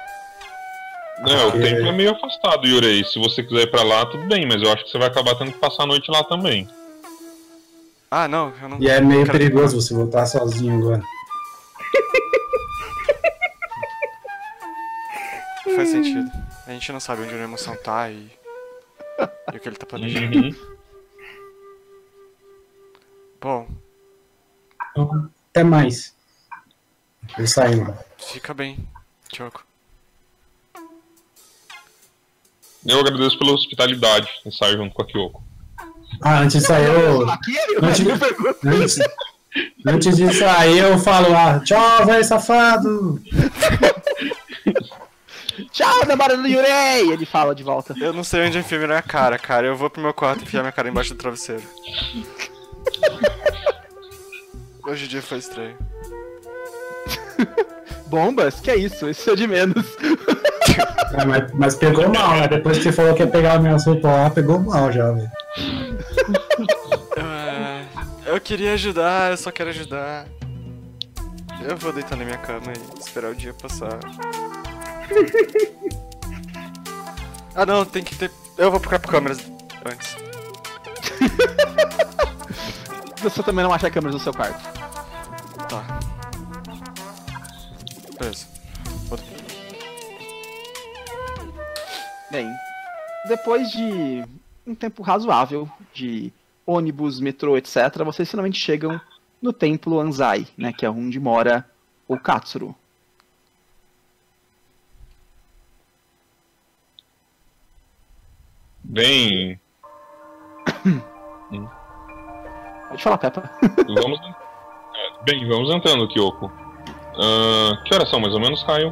D: O templo é meio afastado, Yurei. Se você quiser ir pra lá, tudo bem, mas eu acho que você vai acabar tendo que passar a noite lá também.
F: Ah, não, eu não...
E: E é meio perigoso você voltar sozinho agora.
F: Faz sentido. A gente não sabe onde a emoção tá e o que ele tá planejando. Bom,
E: Então, até mais. Eu saio.
F: fica bem, Kyoko.
D: Eu agradeço pela hospitalidade em sair junto com a Kyoko.
E: Antes de sair eu... Antes de sair eu falo lá, tchau, velho safado!
A: Tchau, namorado do Yurei! Ele fala de volta.
F: Eu não sei onde enfiar minha cara, cara. Eu vou pro meu quarto e enfiar minha cara embaixo do travesseiro. Hoje o dia foi estranho.
A: Bombas? Que é isso? Isso é de menos.
E: Mas pegou mal, né? Depois que você falou que ia pegar a minha roupa lá, pegou mal já, velho.
F: Eu queria ajudar, eu só quero ajudar. Eu vou deitar na minha cama e esperar o dia passar. Ah não, tem que ter... Eu vou procurar por câmeras antes.
A: Você também não acha câmeras no seu quarto.
F: Tá. Beleza.
A: Bem, depois de um tempo razoável de ônibus, metrô, etc., vocês finalmente chegam no templo Anzai, né, que é onde mora o Katsuro.
D: Bem...
A: Pode falar, Peppa.
D: Vamos entrando, Kyoko. Que horas são, mais ou menos, Caio?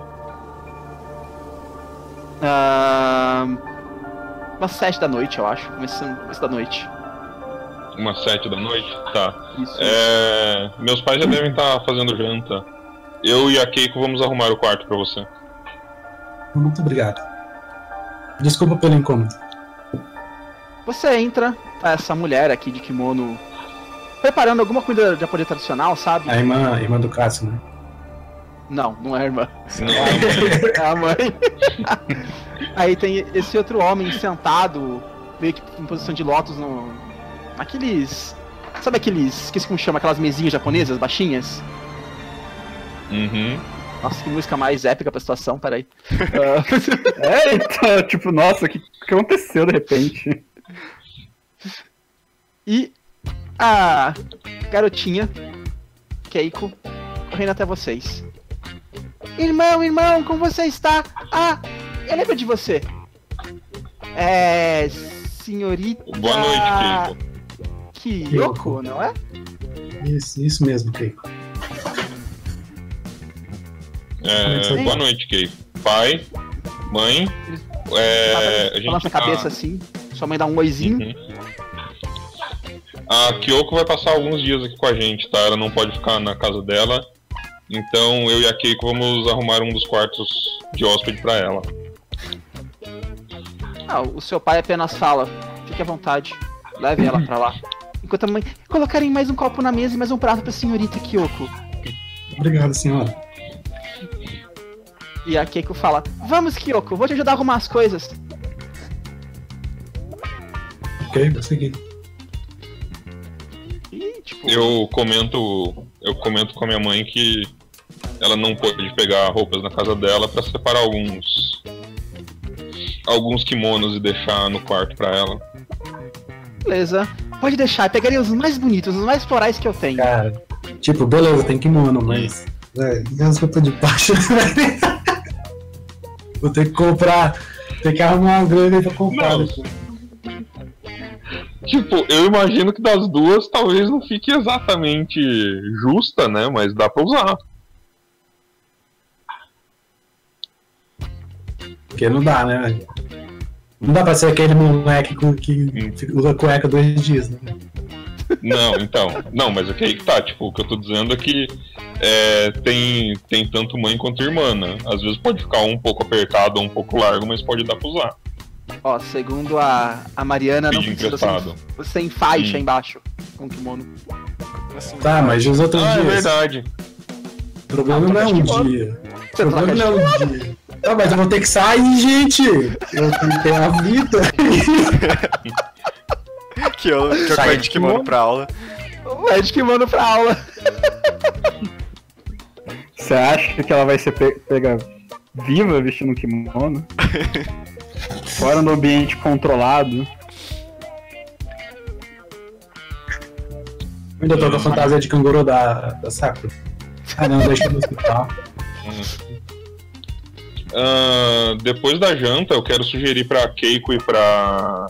A: Umas 7 da noite, eu acho. Começo da noite.
D: Umas 7 da noite? Tá.
A: Isso.
D: Meus pais já devem estar fazendo janta. Eu e a Keiko vamos arrumar o quarto pra você.
E: Muito obrigado. Desculpa pelo incômodo.
A: Você entra, essa mulher aqui de kimono, preparando alguma comida japonesa tradicional, sabe?
E: A irmã do Cássio, né?
A: Não é a irmã.
D: Não.
A: É a mãe. Aí tem esse outro homem sentado, meio que em posição de lótus naqueles... Sabe aqueles... Esqueci como chama, aquelas mesinhas japonesas, baixinhas?
D: Uhum.
A: Nossa, que música mais épica pra situação, peraí.
B: Então, tipo, nossa, o que aconteceu de repente?
A: E a garotinha, Keiko, correndo até vocês. Irmão, como você está? Eu lembro de você. Senhorita...
D: Boa noite, Keiko.
A: Kyoko, não é?
E: Isso mesmo, Keiko.
D: Boa noite, Keiko. Pai, mãe... a gente
A: balança a cabeça assim, sua mãe dá um oizinho.
D: Uhum. A Kyoko vai passar alguns dias aqui com a gente, tá? Ela não pode ficar na casa dela. Então eu e a Keiko vamos arrumar um dos quartos de hóspede pra ela.
A: O seu pai apenas fala, fique à vontade, leve ela pra lá. Enquanto a mãe colocarem mais um copo na mesa e mais um prato pra senhorita Kyoko.
E: Obrigado, senhora.
A: E a Keiko fala, vamos Kyoko, vou te ajudar a arrumar as coisas.
E: Ok, vou seguir.
A: E, tipo...
D: Eu comento com a minha mãe que ela não pode pegar roupas na casa dela pra separar alguns kimonos e deixar no quarto pra ela.
A: Beleza, pode deixar, eu pegaria os mais bonitos, os mais florais que eu tenho.
E: Cara, tipo, beleza, tem kimono, mas... e as roupas de baixo, vou ter que comprar, tem que arrumar uma grana pra comprar depois.
D: Tipo, eu imagino que das duas talvez não fique exatamente justa, né? Mas dá pra usar.
E: Porque não dá, né, velho? Não dá pra ser aquele moleque que usa cueca 2 dias, né?
D: Não, então. Não, mas é que aí que tá. Tipo, o que eu tô dizendo é que tem tanto mãe quanto irmã, né? Às vezes pode ficar um pouco apertado ou um pouco largo, mas pode dar pra usar.
A: Ó, segundo a Mariana, não
D: Pedir
A: precisa
D: emprestado.
A: sem faixa embaixo com kimono.
F: Assim,
E: Tá, mas e os outros
D: Ah, é
E: dias?
D: verdade.
E: O problema não é um dia. O problema não é um dia. Tá, mas eu vou ter que sair, gente! Eu tenho que ter uma vida.
F: que eu acabei de kimono pra aula.
A: Vai de kimono pra aula.
B: Você acha que ela vai ser pega viva vestindo um kimono? Fora no ambiente controlado.
E: Eu ainda tô com a fantasia de canguru da Sakura. Ah não, deixa no hospital.
D: Depois da janta, eu quero sugerir pra Keiko e pra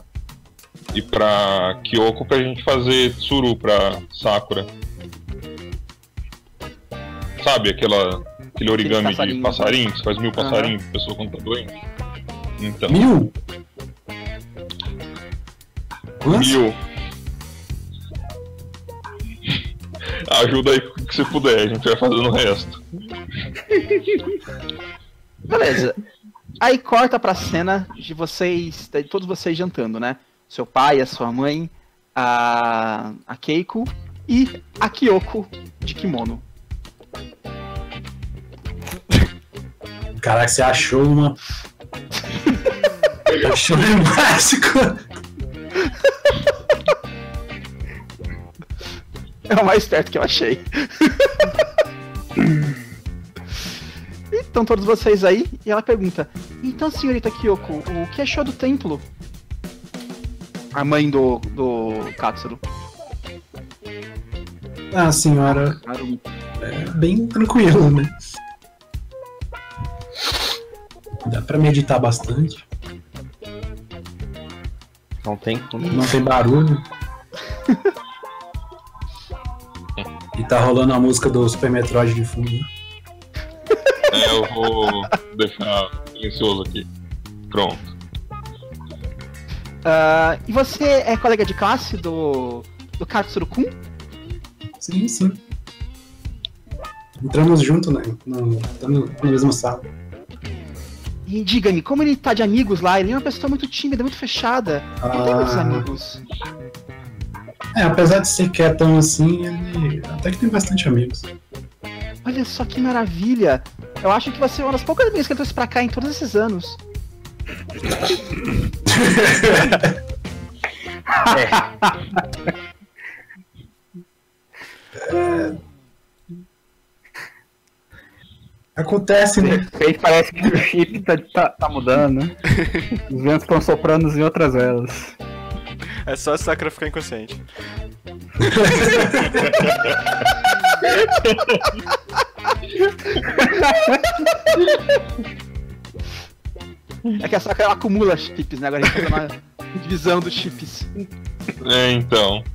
D: Kyoko pra gente fazer tsuru pra Sakura. Sabe aquele origami de passarinho, que você faz 1000 passarinhos pra pessoa quando tá doente? Então.
E: 1000? Quantos?
D: 1000. Ajuda aí com o que você puder, a gente vai fazendo o resto.
A: Beleza. Aí corta pra cena de vocês, de todos vocês jantando, né? Seu pai, a sua mãe, a Keiko e a Kyoko de kimono.
E: Caraca, você achou uma. Achou um básico.
A: É o mais perto que eu achei. Então todos vocês aí, e ela pergunta: então, senhorita Kyoko, o que achou do templo? A mãe do Katsuro.
E: Ah, senhora, é bem tranquilo, né? Dá pra meditar bastante.
C: Não tem.
E: Não tem barulho. E tá rolando a música do Super Metroid de fundo.
D: Eu vou deixar silencioso aqui. Pronto.
A: E você é colega de classe do Katsuro-kun?
E: Sim, sim. Entramos junto, né? Estamos na mesma sala.
A: E diga-me, como ele tá de amigos lá? Ele é uma pessoa muito tímida, muito fechada. Não tem muitos amigos.
E: Apesar de ser quietão assim, ele até que tem bastante amigos.
A: Olha só que maravilha. Eu acho que você é uma das poucas amigas que trouxe pra cá em todos esses anos.
E: Acontece, né?
B: De repente parece que o chip tá mudando, né? Os ventos estão soprando em outras velas.
F: É só a Sakura ficar inconsciente.
A: É que a Sakura ela acumula chips, né? Agora a gente tá uma divisão dos chips.
D: Então.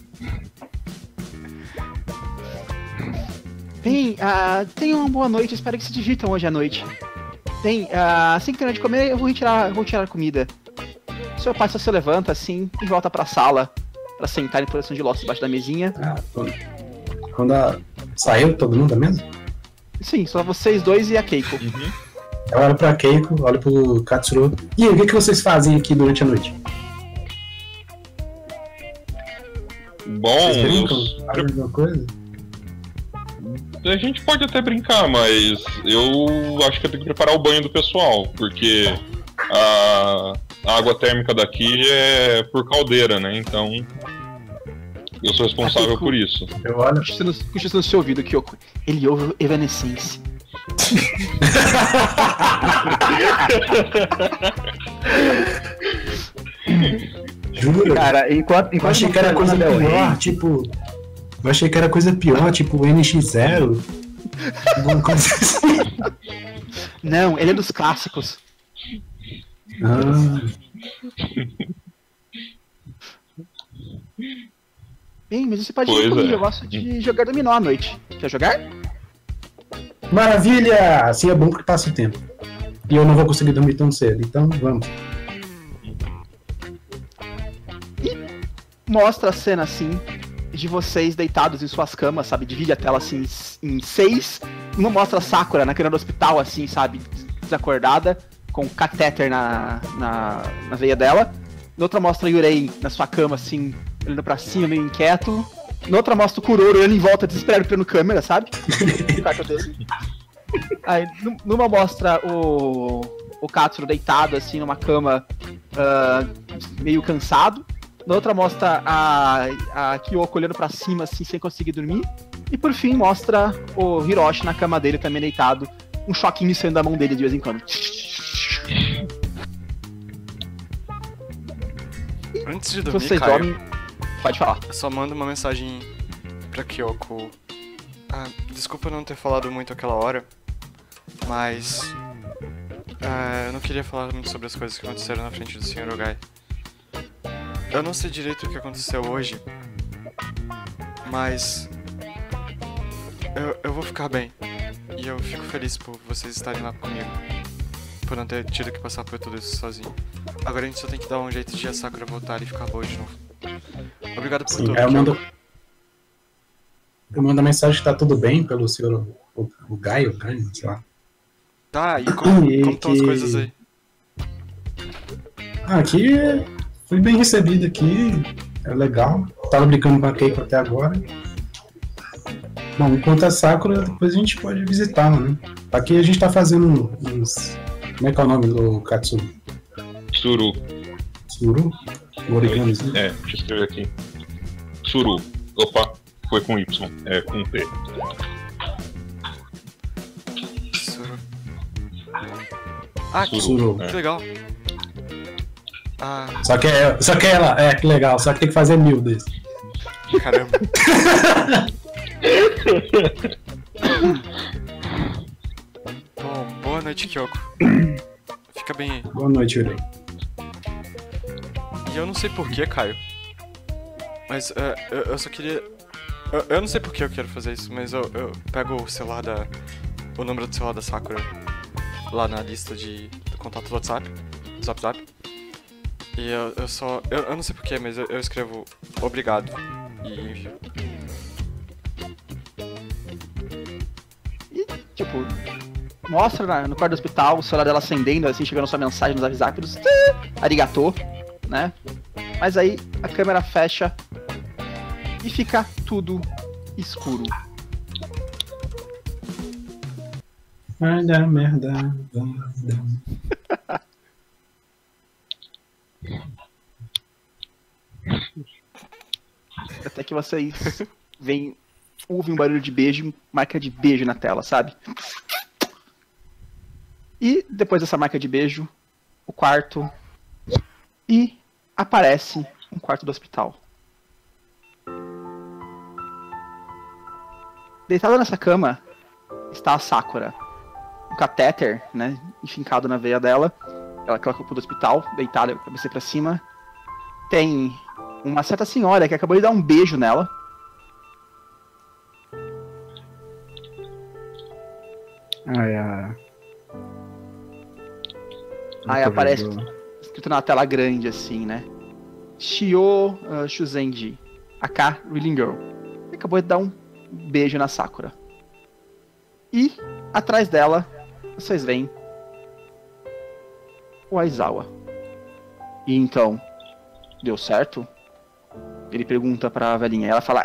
A: Bem, tenham uma boa noite, espero que se divirtam hoje à noite. Bem, assim que terminar de comer, eu vou retirar a comida. Seu pai só se levanta assim e volta pra sala pra sentar em posição de lótus debaixo da mesinha.
E: Quando saiu todo mundo da mesa?
A: Sim, só vocês dois e a Keiko.
E: Eu olho pra Keiko, olho pro Katsuro. E aí, o que vocês fazem aqui durante a noite?
D: Bom,
E: Vocês brincam? Fazem alguma coisa?
D: a gente pode até brincar, mas eu acho que eu tenho que preparar o banho do pessoal, porque a água térmica daqui é por caldeira, né? Então eu sou responsável por isso.
E: Eu olho.
A: Cochila no seu ouvido, Kyoko. Ele ouve Evanescence.
E: Juro.
B: Cara, enquanto
E: Eu achei que era coisa pior, tipo. Eu achei que era coisa pior, tipo NX0. Alguma coisa assim.
A: Não, ele é dos clássicos.
E: Ah,
A: Bem, mas você pode
D: Pois
A: ir comigo,
D: é.
A: eu gosto de jogar dominó à noite. Quer jogar?
E: maravilha! Assim é bom porque passa o tempo. E eu não vou conseguir dormir tão cedo, então vamos.
A: Mostra a cena assim, de vocês deitados em suas camas, sabe? Divide a tela assim em 6. Uma mostra a Sakura na cama do hospital, assim, sabe? Desacordada, com catéter na veia dela. Na outra mostra a Yurei na sua cama, assim, olhando pra cima, meio inquieto. Na outra mostra o Kuroro olhando em volta, desesperado, pelo câmera, sabe? Aí, numa mostra o Katsuro deitado, assim, numa cama, meio cansado. Na outra mostra a Kyoko olhando pra cima, assim, sem conseguir dormir. E por fim mostra o Hiroshi na cama dele, também deitado. Um choquinho saindo da mão dele de vez em quando.
F: Antes de dormir,
A: Vocês
F: Caio,
A: dormem... Pode falar.
F: eu só mando uma mensagem pra Kyoko. Desculpa não ter falado muito aquela hora, mas eu não queria falar muito sobre as coisas que aconteceram na frente do Sr. Ogai. Eu não sei direito o que aconteceu hoje, mas eu vou ficar bem. E eu fico feliz por vocês estarem lá comigo, por não ter tido que passar por tudo isso sozinho. Agora a gente só tem que dar um jeito de a Sakura voltar e ficar boa de novo. Obrigado por tudo.
E: Eu mando a mensagem que tá tudo bem pelo senhor o Gaio, sei lá.
F: Tá, e como estão as coisas aí?
E: Aqui fui bem recebido aqui, é legal. Tava brincando com a Keiko até agora. Bom, enquanto a Sakura, depois a gente pode visitá-la, né? Aqui a gente tá fazendo uns... Como é que é o nome do Katsuro?
D: Tsuru.
E: Tsuru? O origanizinho?
D: Deixa eu escrever aqui. Tsuru. Opa, foi com Y, com T.
E: Tsuru.
F: Que legal.
E: Só que ela, que legal, só que tem que fazer 1000 desses.
F: Caramba. Bom, boa noite, Kyoko. Fica bem aí.
E: Boa noite, Yurei.
F: E eu não sei porquê, Caio. Mas eu só queria... Eu não sei por que eu quero fazer isso, mas eu pego o celular o número do celular da Sakura lá na lista do contato do WhatsApp. Zap. E eu só... Eu não sei porquê, mas eu escrevo obrigado e envio.
A: E, tipo, mostra no quarto do hospital o celular dela acendendo, assim, chegando sua mensagem nos avisáculos. Arigatô, né? Mas aí a câmera fecha e fica tudo escuro.
E: Merda.
A: Até que vocês ouvem um barulho de beijo, marca de beijo na tela, sabe? E depois dessa marca de beijo, o quarto, e aparece um quarto do hospital. Deitada nessa cama está a Sakura. Um catéter, né, enfincado na veia dela. Ela coloca pro hospital, deitada, cabeça pra cima. Tem uma certa senhora que acabou de dar um beijo nela. Aí aparece escrito na tela grande assim, né? Shio Shuzenji, Aka Reeling Girl. Acabou de dar um beijo na Sakura. E atrás dela, vocês veem o Aizawa. E então, deu certo? Ele pergunta pra velhinha. Ela fala: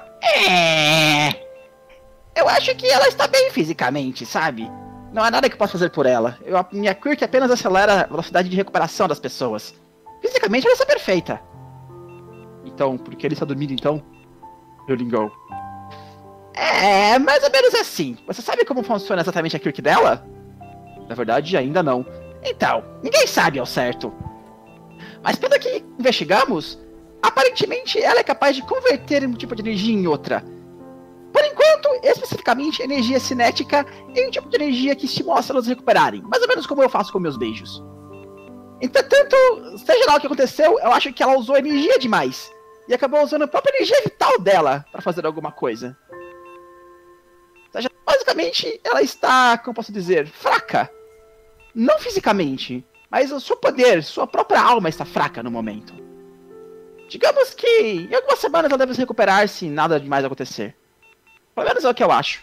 A: eu acho que ela está bem fisicamente, sabe? Não há nada que eu possa fazer por ela. Minha quirk apenas acelera a velocidade de recuperação das pessoas. Fisicamente ela está perfeita. Então, por que ele está dormindo então? Girl. Mais ou menos assim. Você sabe como funciona exatamente a quirk dela? Na verdade, ainda não. Então, ninguém sabe ao certo. Mas pelo que investigamos, aparentemente ela é capaz de converter um tipo de energia em outra. Por enquanto, especificamente, energia cinética em um tipo de energia que estimula as células a recuperarem. Mais ou menos como eu faço com meus beijos. Entretanto, seja lá o que aconteceu, eu acho que ela usou energia demais. E acabou usando a própria energia vital dela para fazer alguma coisa. Ou seja, basicamente, ela está, como posso dizer, fraca. Não fisicamente, mas o seu poder, sua própria alma está fraca no momento. Digamos que em algumas semanas ela deve se recuperar se nada demais acontecer. Pelo menos é o que eu acho.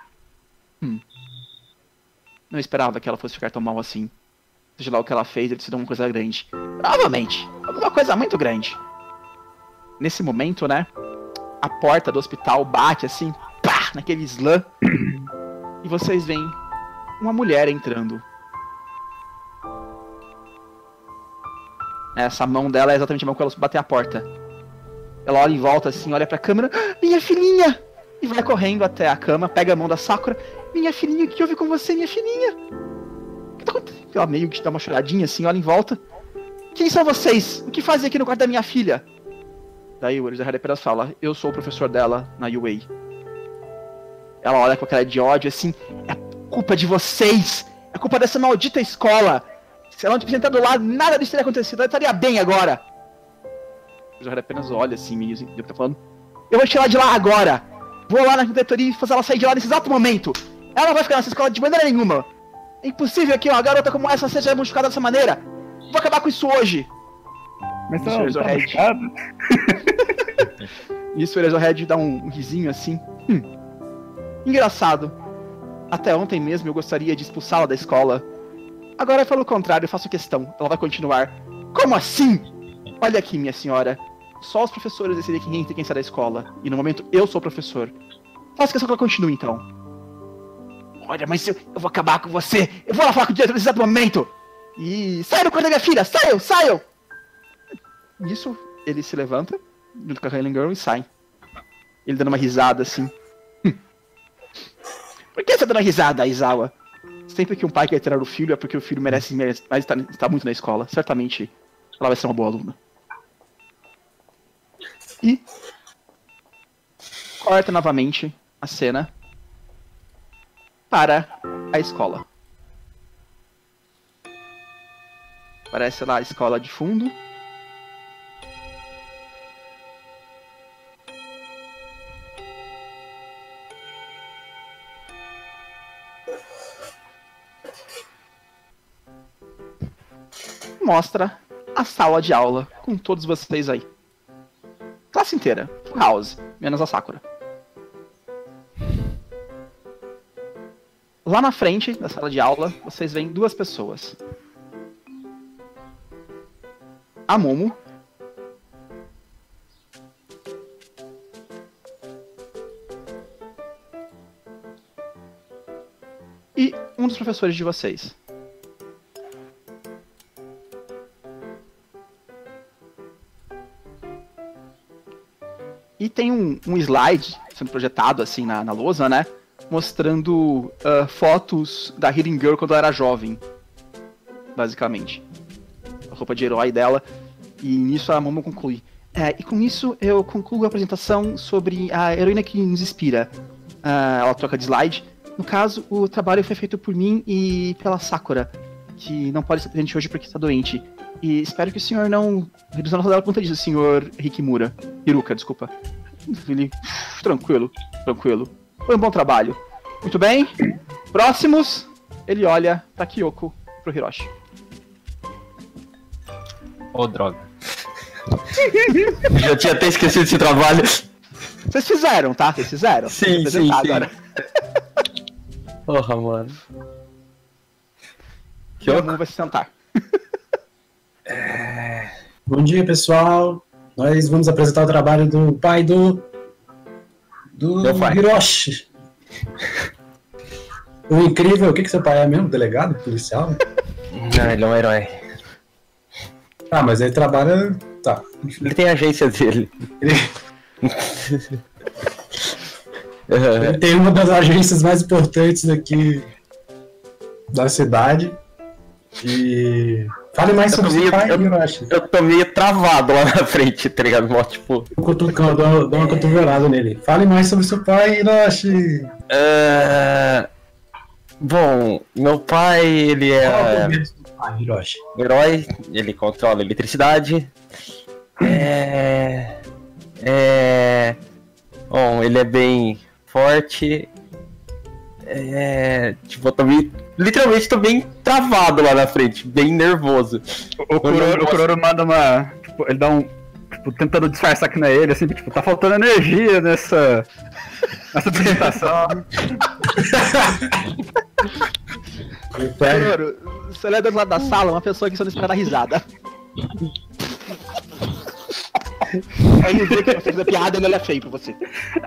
A: Não esperava que ela fosse ficar tão mal assim. Seja lá o que ela fez, deve ter sido uma coisa grande. Provavelmente. Uma coisa muito grande. Nesse momento, né? A porta do hospital bate assim, pá, naquele slam. E vocês veem uma mulher entrando. Essa mão dela é exatamente a mão que ela bater a porta. Ela olha em volta assim, olha pra câmera. Minha filhinha! E vai correndo até a cama, pega a mão da Sakura. Minha filhinha, o que houve com você, minha filhinha? O que tá acontecendo? Ela meio que dá uma choradinha assim, olha em volta. Quem são vocês? O que fazem aqui no quarto da minha filha? Daí o Eraserhead apenas fala, eu sou o professor dela na UA. Ela olha com a cara de ódio assim, é culpa de vocês! É culpa dessa maldita escola! Se ela não tivesse entrado lá, nada disso teria acontecido, ela estaria bem agora! O Eraserhead apenas olha assim, meio assim, o que tá falando. Eu vou tirar ela de lá agora! Vou lá na diretoria e fazer ela sair de lá nesse exato momento! Ela não vai ficar nessa escola de maneira nenhuma! É impossível que uma garota como essa seja machucada dessa maneira! Vou acabar com isso hoje!
B: Mas
A: Isso,
B: tá machucado?
A: Isso, o Eraserhead dá um risinho assim. Engraçado. Até ontem mesmo eu gostaria de expulsá-la da escola. Agora, pelo contrário, eu faço questão. Ela vai continuar. Como assim? Olha aqui, minha senhora. Só os professores decidem quem entra e quem sai da escola. E no momento, eu sou o professor. Faço questão que ela continue, então. Olha, mas eu vou acabar com você. Eu vou lá falar com o diretor nesse exato momento. E saiam do quarto da minha filha. Saiam! Nisso, ele se levanta, junto com a Hailing Girl, e sai. Ele dando uma risada, assim. Por que você tá dando risada, Aizawa? Sempre que um pai quer tirar o filho, é porque o filho merece mais estar muito na escola. Certamente, ela vai ser uma boa aluna. E... corta novamente a cena para a escola. Parece lá a escola de fundo. Mostra a sala de aula com todos vocês aí. Classe inteira, full house, menos a Sakura. Lá na frente da sala de aula, vocês veem duas pessoas. A Momo. E um dos professores de vocês. E tem um slide sendo projetado assim na lousa, né? Mostrando fotos da Healing Girl quando ela era jovem. Basicamente. A roupa de herói dela. E nisso a Momo conclui. E com isso eu concluo a apresentação sobre a heroína que nos inspira. Ela troca de slide. No caso, o trabalho foi feito por mim e pela Sakura, que não pode estar presente hoje porque está doente. E espero que o senhor não reduza a nossa dela por conta disso, senhor Hiruka, desculpa. Ele... Tranquilo. Foi um bom trabalho. Muito bem. Próximos. Ele olha pra Kyoko e pro Hiroshi.
C: Oh, droga. Já tinha até esquecido esse trabalho.
A: Vocês fizeram, tá? Vocês fizeram.
C: Sim.
A: Agora.
C: Porra, mano.
A: Kyoko vai se sentar.
E: Bom dia, pessoal. Nós vamos apresentar o trabalho do pai do Hiroshi. O incrível, o que seu pai é mesmo? Delegado? Policial?
C: Não, ele é um herói.
E: Ah, mas ele trabalha... Tá.
C: Ele tem a agência dele.
E: Ele tem uma das agências mais importantes aqui da cidade. E... Fale mais sobre o pai, Hiroshi.
C: Eu tô meio travado lá na frente, tá ligado? Mó, tipo...
E: Cutucando, dou uma cotovelada nele. Fale mais sobre seu pai, Hiroshi.
C: Bom, meu pai, ele
E: Qual é o
C: é
E: poder do seu pai, Hiroshi?
C: herói, ele controla a eletricidade. Bom, ele é bem forte. Tipo, eu tô literalmente tô bem travado lá na frente, bem nervoso.
B: O Kuroro manda uma... Tipo, ele dá tipo, tentando disfarçar que não é ele, assim, tipo, tá faltando energia nessa apresentação.
A: Kuroro, você olha do outro lado da sala, uma pessoa que só não espera a risada. Aí ele vê que você fez a piada e ele olha feio pra você.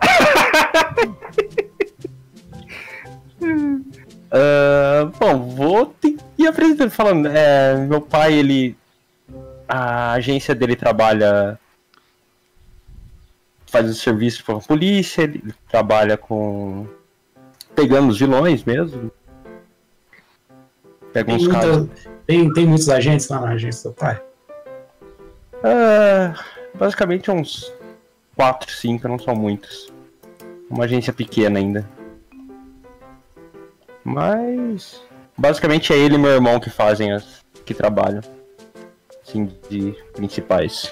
C: Bom, vou ir apresentando, falando. Meu pai, a agência dele faz o serviço pra polícia, ele trabalha pegando os vilões mesmo. Pega uns casos.
E: Tem muitos agentes lá na agência do pai?
C: Basicamente uns 4, 5, não são muitos. Uma agência pequena ainda. Mas basicamente é ele e meu irmão que trabalham. Assim, de principais.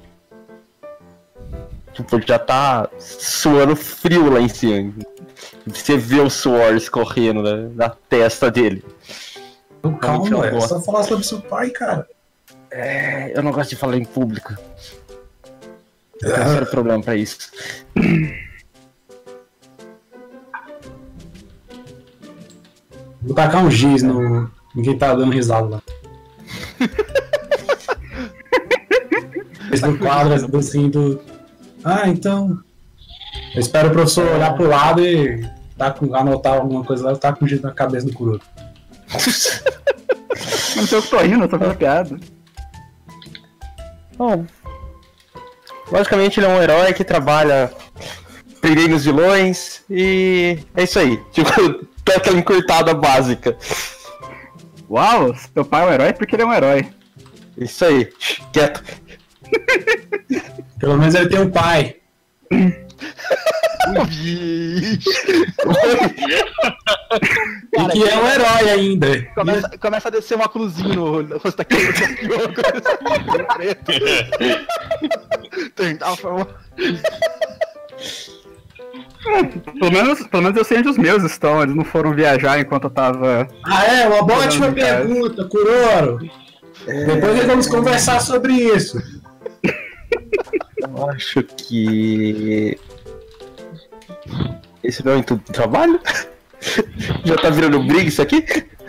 C: Tipo, já tá suando frio lá em cima. Você vê o suor escorrendo na testa dele.
E: Calma, é só falar sobre seu pai, cara.
C: Eu não gosto de falar em público. Eu tenho sério problema pra isso.
E: Vou tacar um giz no quem tá dando risada lá. Esse no quadro, assim, então... Eu espero o professor olhar pro lado e anotar alguma coisa lá, tá com giz na cabeça do Kuroro.
B: Não sei o que tô rindo, eu tô fazendo piada.
C: Bom, basicamente ele é um herói que trabalha prendendo os vilões e é isso aí. Tipo, tem aquela encurtada básica.
B: Uau, seu pai é um herói porque ele é um herói.
C: Isso aí, quieto.
E: Pelo menos ele tem um pai.
A: Cara,
E: que é um herói ainda.
A: Começa a descer um óculosinho no rosto daquele preto.
B: Pelo menos eu sei onde os meus estão, eles não foram viajar enquanto eu tava...
E: Uma ótima pergunta, Kuroro. Depois nós vamos conversar sobre isso.
C: Eu acho que... Esse não é o intuito do trabalho? Já tá virando briga isso aqui?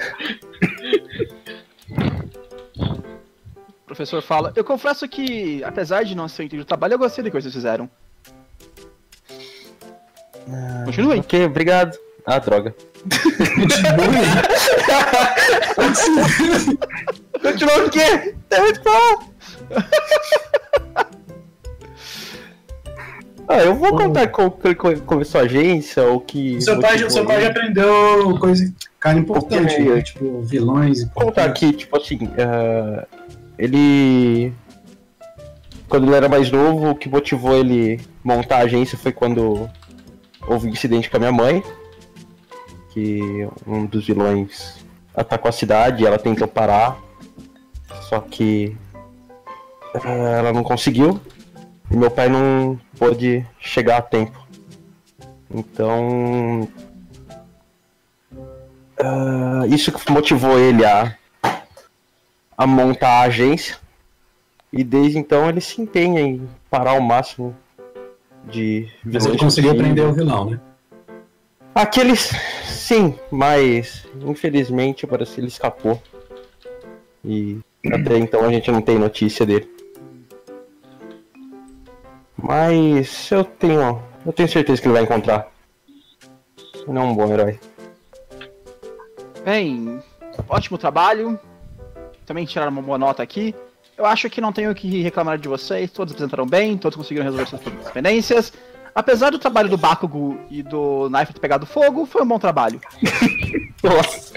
A: O professor fala, eu confesso que, apesar de não ser o intuito do trabalho, eu gostei do que vocês fizeram. Continuem.
C: Ok, obrigado. Droga. Continua o quê? Eu vou contar como começou a agência, ou que...
E: Seu pai já aprendeu cara importante, né? Tipo, vilões...
C: Vou contar aqui, tipo assim, ele... Quando ele era mais novo, o que motivou ele montar a agência foi quando houve um incidente com a minha mãe, que um dos vilões atacou a cidade e ela tentou parar, só que ela não conseguiu. E meu pai não pôde chegar a tempo. Então... isso que motivou ele a montar a agência. E desde então ele se empenha em parar o máximo de vilões.
E: Mas ele conseguiu prender o vilão, né?
C: Aqueles... Sim, mas infelizmente parece que ele escapou. E até então a gente não tem notícia dele. Mas eu tenho certeza que ele vai encontrar. Ele é um bom herói.
A: Bem, ótimo trabalho. Também tiraram uma boa nota aqui. Eu acho que não tenho o que reclamar de vocês. Todos apresentaram bem, todos conseguiram resolver suas pendências. Apesar do trabalho do Bakugo e do Knife ter pegado fogo, foi um bom trabalho.
C: Nossa.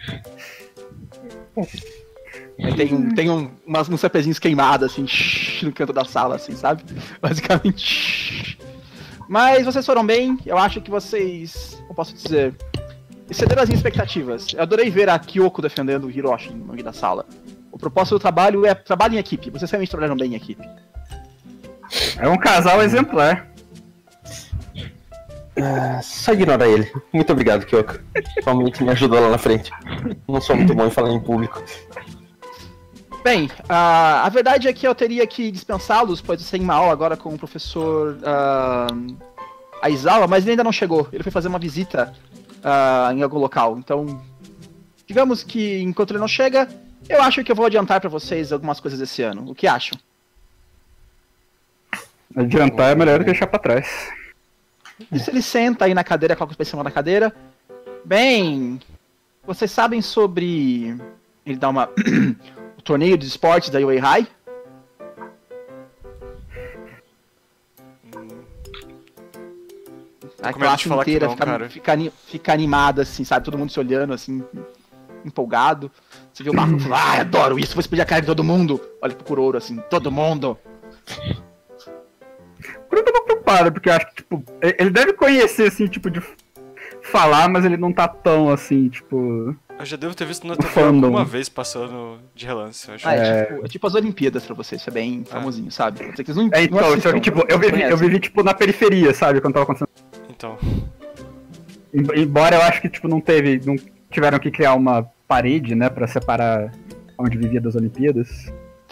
A: Tem uns CPzinhos queimados, assim, no canto da sala, assim, sabe? Basicamente. Mas vocês foram bem, eu acho que vocês, como posso dizer, excederam as minhas expectativas. Eu adorei ver a Kyoko defendendo o Hiroshi no meio da sala. O propósito do trabalho é trabalho em equipe, vocês realmente trabalharam bem em equipe.
B: É um casal exemplar.
C: Só ignora ele. Muito obrigado, Kyoko. Realmente me ajudou lá na frente. Não sou muito bom em falar em público.
A: Bem, a verdade é que eu teria que dispensá-los, pois eu sei uma aula agora com o professor Aizawa, mas ele ainda não chegou. Ele foi fazer uma visita em algum local. Então, digamos que enquanto ele não chega, eu acho que eu vou adiantar pra vocês algumas coisas esse ano. O que acham?
B: Adiantar é melhor do que deixar pra trás.
A: E se ele senta aí na cadeira, coloca o pé em cima da cadeira. Bem, vocês sabem sobre... Ele dá uma... o torneio de esportes da UA High? A classe inteira fica animada, assim, sabe? Todo mundo se olhando, assim, empolgado. Você vê o Bakugo falando, adoro isso, vou explodir a cara de todo mundo. Olha pro Kuroro, assim, todo mundo.
B: O Kuroro tá muito preocupado, porque eu acho que, tipo, ele deve conhecer, assim, tipo, de falar, mas ele não tá tão, assim, tipo...
F: Eu já devo ter visto na TV alguma vez passando de relance, eu acho.
A: É tipo as Olimpíadas pra vocês, isso é bem famosinho, sabe? Vocês não,
B: então,
A: não assistam,
B: tipo, eu vivi, tipo, na periferia, sabe, quando tava acontecendo.
F: Então.
B: Embora eu acho que, tipo, não tiveram que criar uma parede, né, pra separar onde vivia das Olimpíadas.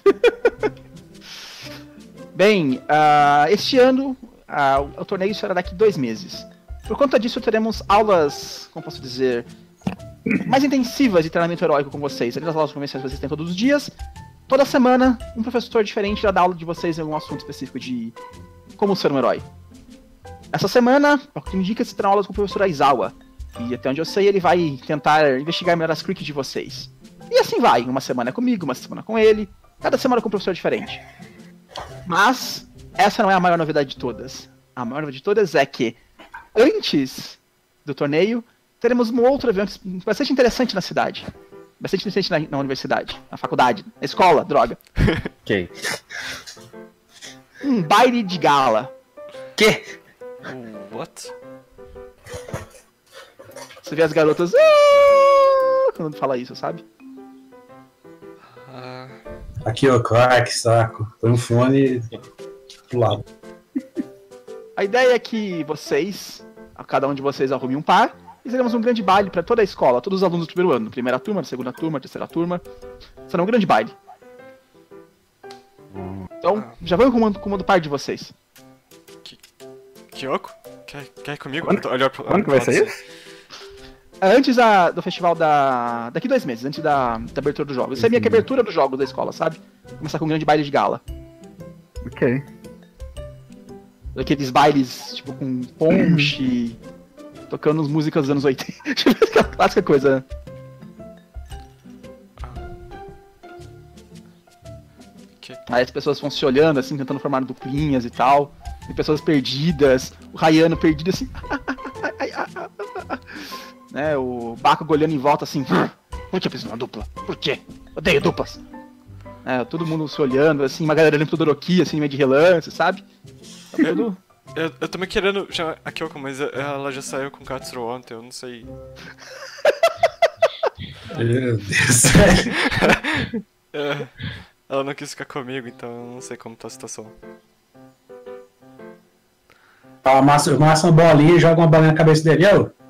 A: Bem, este ano, o torneio será daqui 2 meses. Por conta disso, teremos aulas, como posso dizer, mais intensivas de treinamento heróico com vocês. Além das aulas convencionais que vocês têm todos os dias, toda semana, um professor diferente irá dar aula de vocês em algum assunto específico de como ser um herói. Essa semana, o que me indica, se terão aulas com o professor Aizawa. E até onde eu sei, ele vai tentar investigar melhor as creeks de vocês. E assim vai, uma semana é comigo, uma semana com ele, cada semana com um professor diferente. Mas, essa não é a maior novidade de todas. A maior novidade de todas é que, antes do torneio, teremos um outro evento bastante interessante na cidade. Bastante interessante na universidade, na faculdade, na escola, droga.
C: Ok.
A: Um baile de gala.
C: Que?
F: What?
A: Você vê as garotas... quando fala isso, sabe?
E: Aqui, ó, Clark, saco. Põe um fone pro lado.
A: A ideia é que vocês, cada um de vocês arrume um par, e teremos um grande baile para toda a escola, todos os alunos do primeiro ano, primeira turma, segunda turma, terceira turma. Será um grande baile. Então, já vão com o comando par de vocês.
F: Kyoko? Quer ir comigo?
B: Quando que vai ser isso?
A: Antes do festival daqui 2 meses, antes da abertura dos jogos. Isso é meio que a abertura dos jogos da escola, sabe? Começar com um grande baile de gala.
B: Ok.
A: Aqueles bailes, tipo, com ponche, tocando as músicas dos anos 80. Tipo, aquela clássica coisa. Aí as pessoas vão se olhando, assim, tentando formar duplinhas e tal. Tem pessoas perdidas, o Rayano perdido, assim. Né, o Bakugo olhando em volta, assim. Por que eu preciso de uma dupla? Por quê? Odeio duplas. Todo mundo se olhando, assim, uma galera olhando pro Todoroki, assim, meio de relance, sabe?
F: Eu tô me querendo chamar a Kyoko, mas ela já saiu com o Katsuro ontem, eu não sei.
E: Meu Deus.
F: Ela não quis ficar comigo, então eu não sei como tá a situação.
E: Amassa uma bolinha e joga uma bolinha na cabeça dele,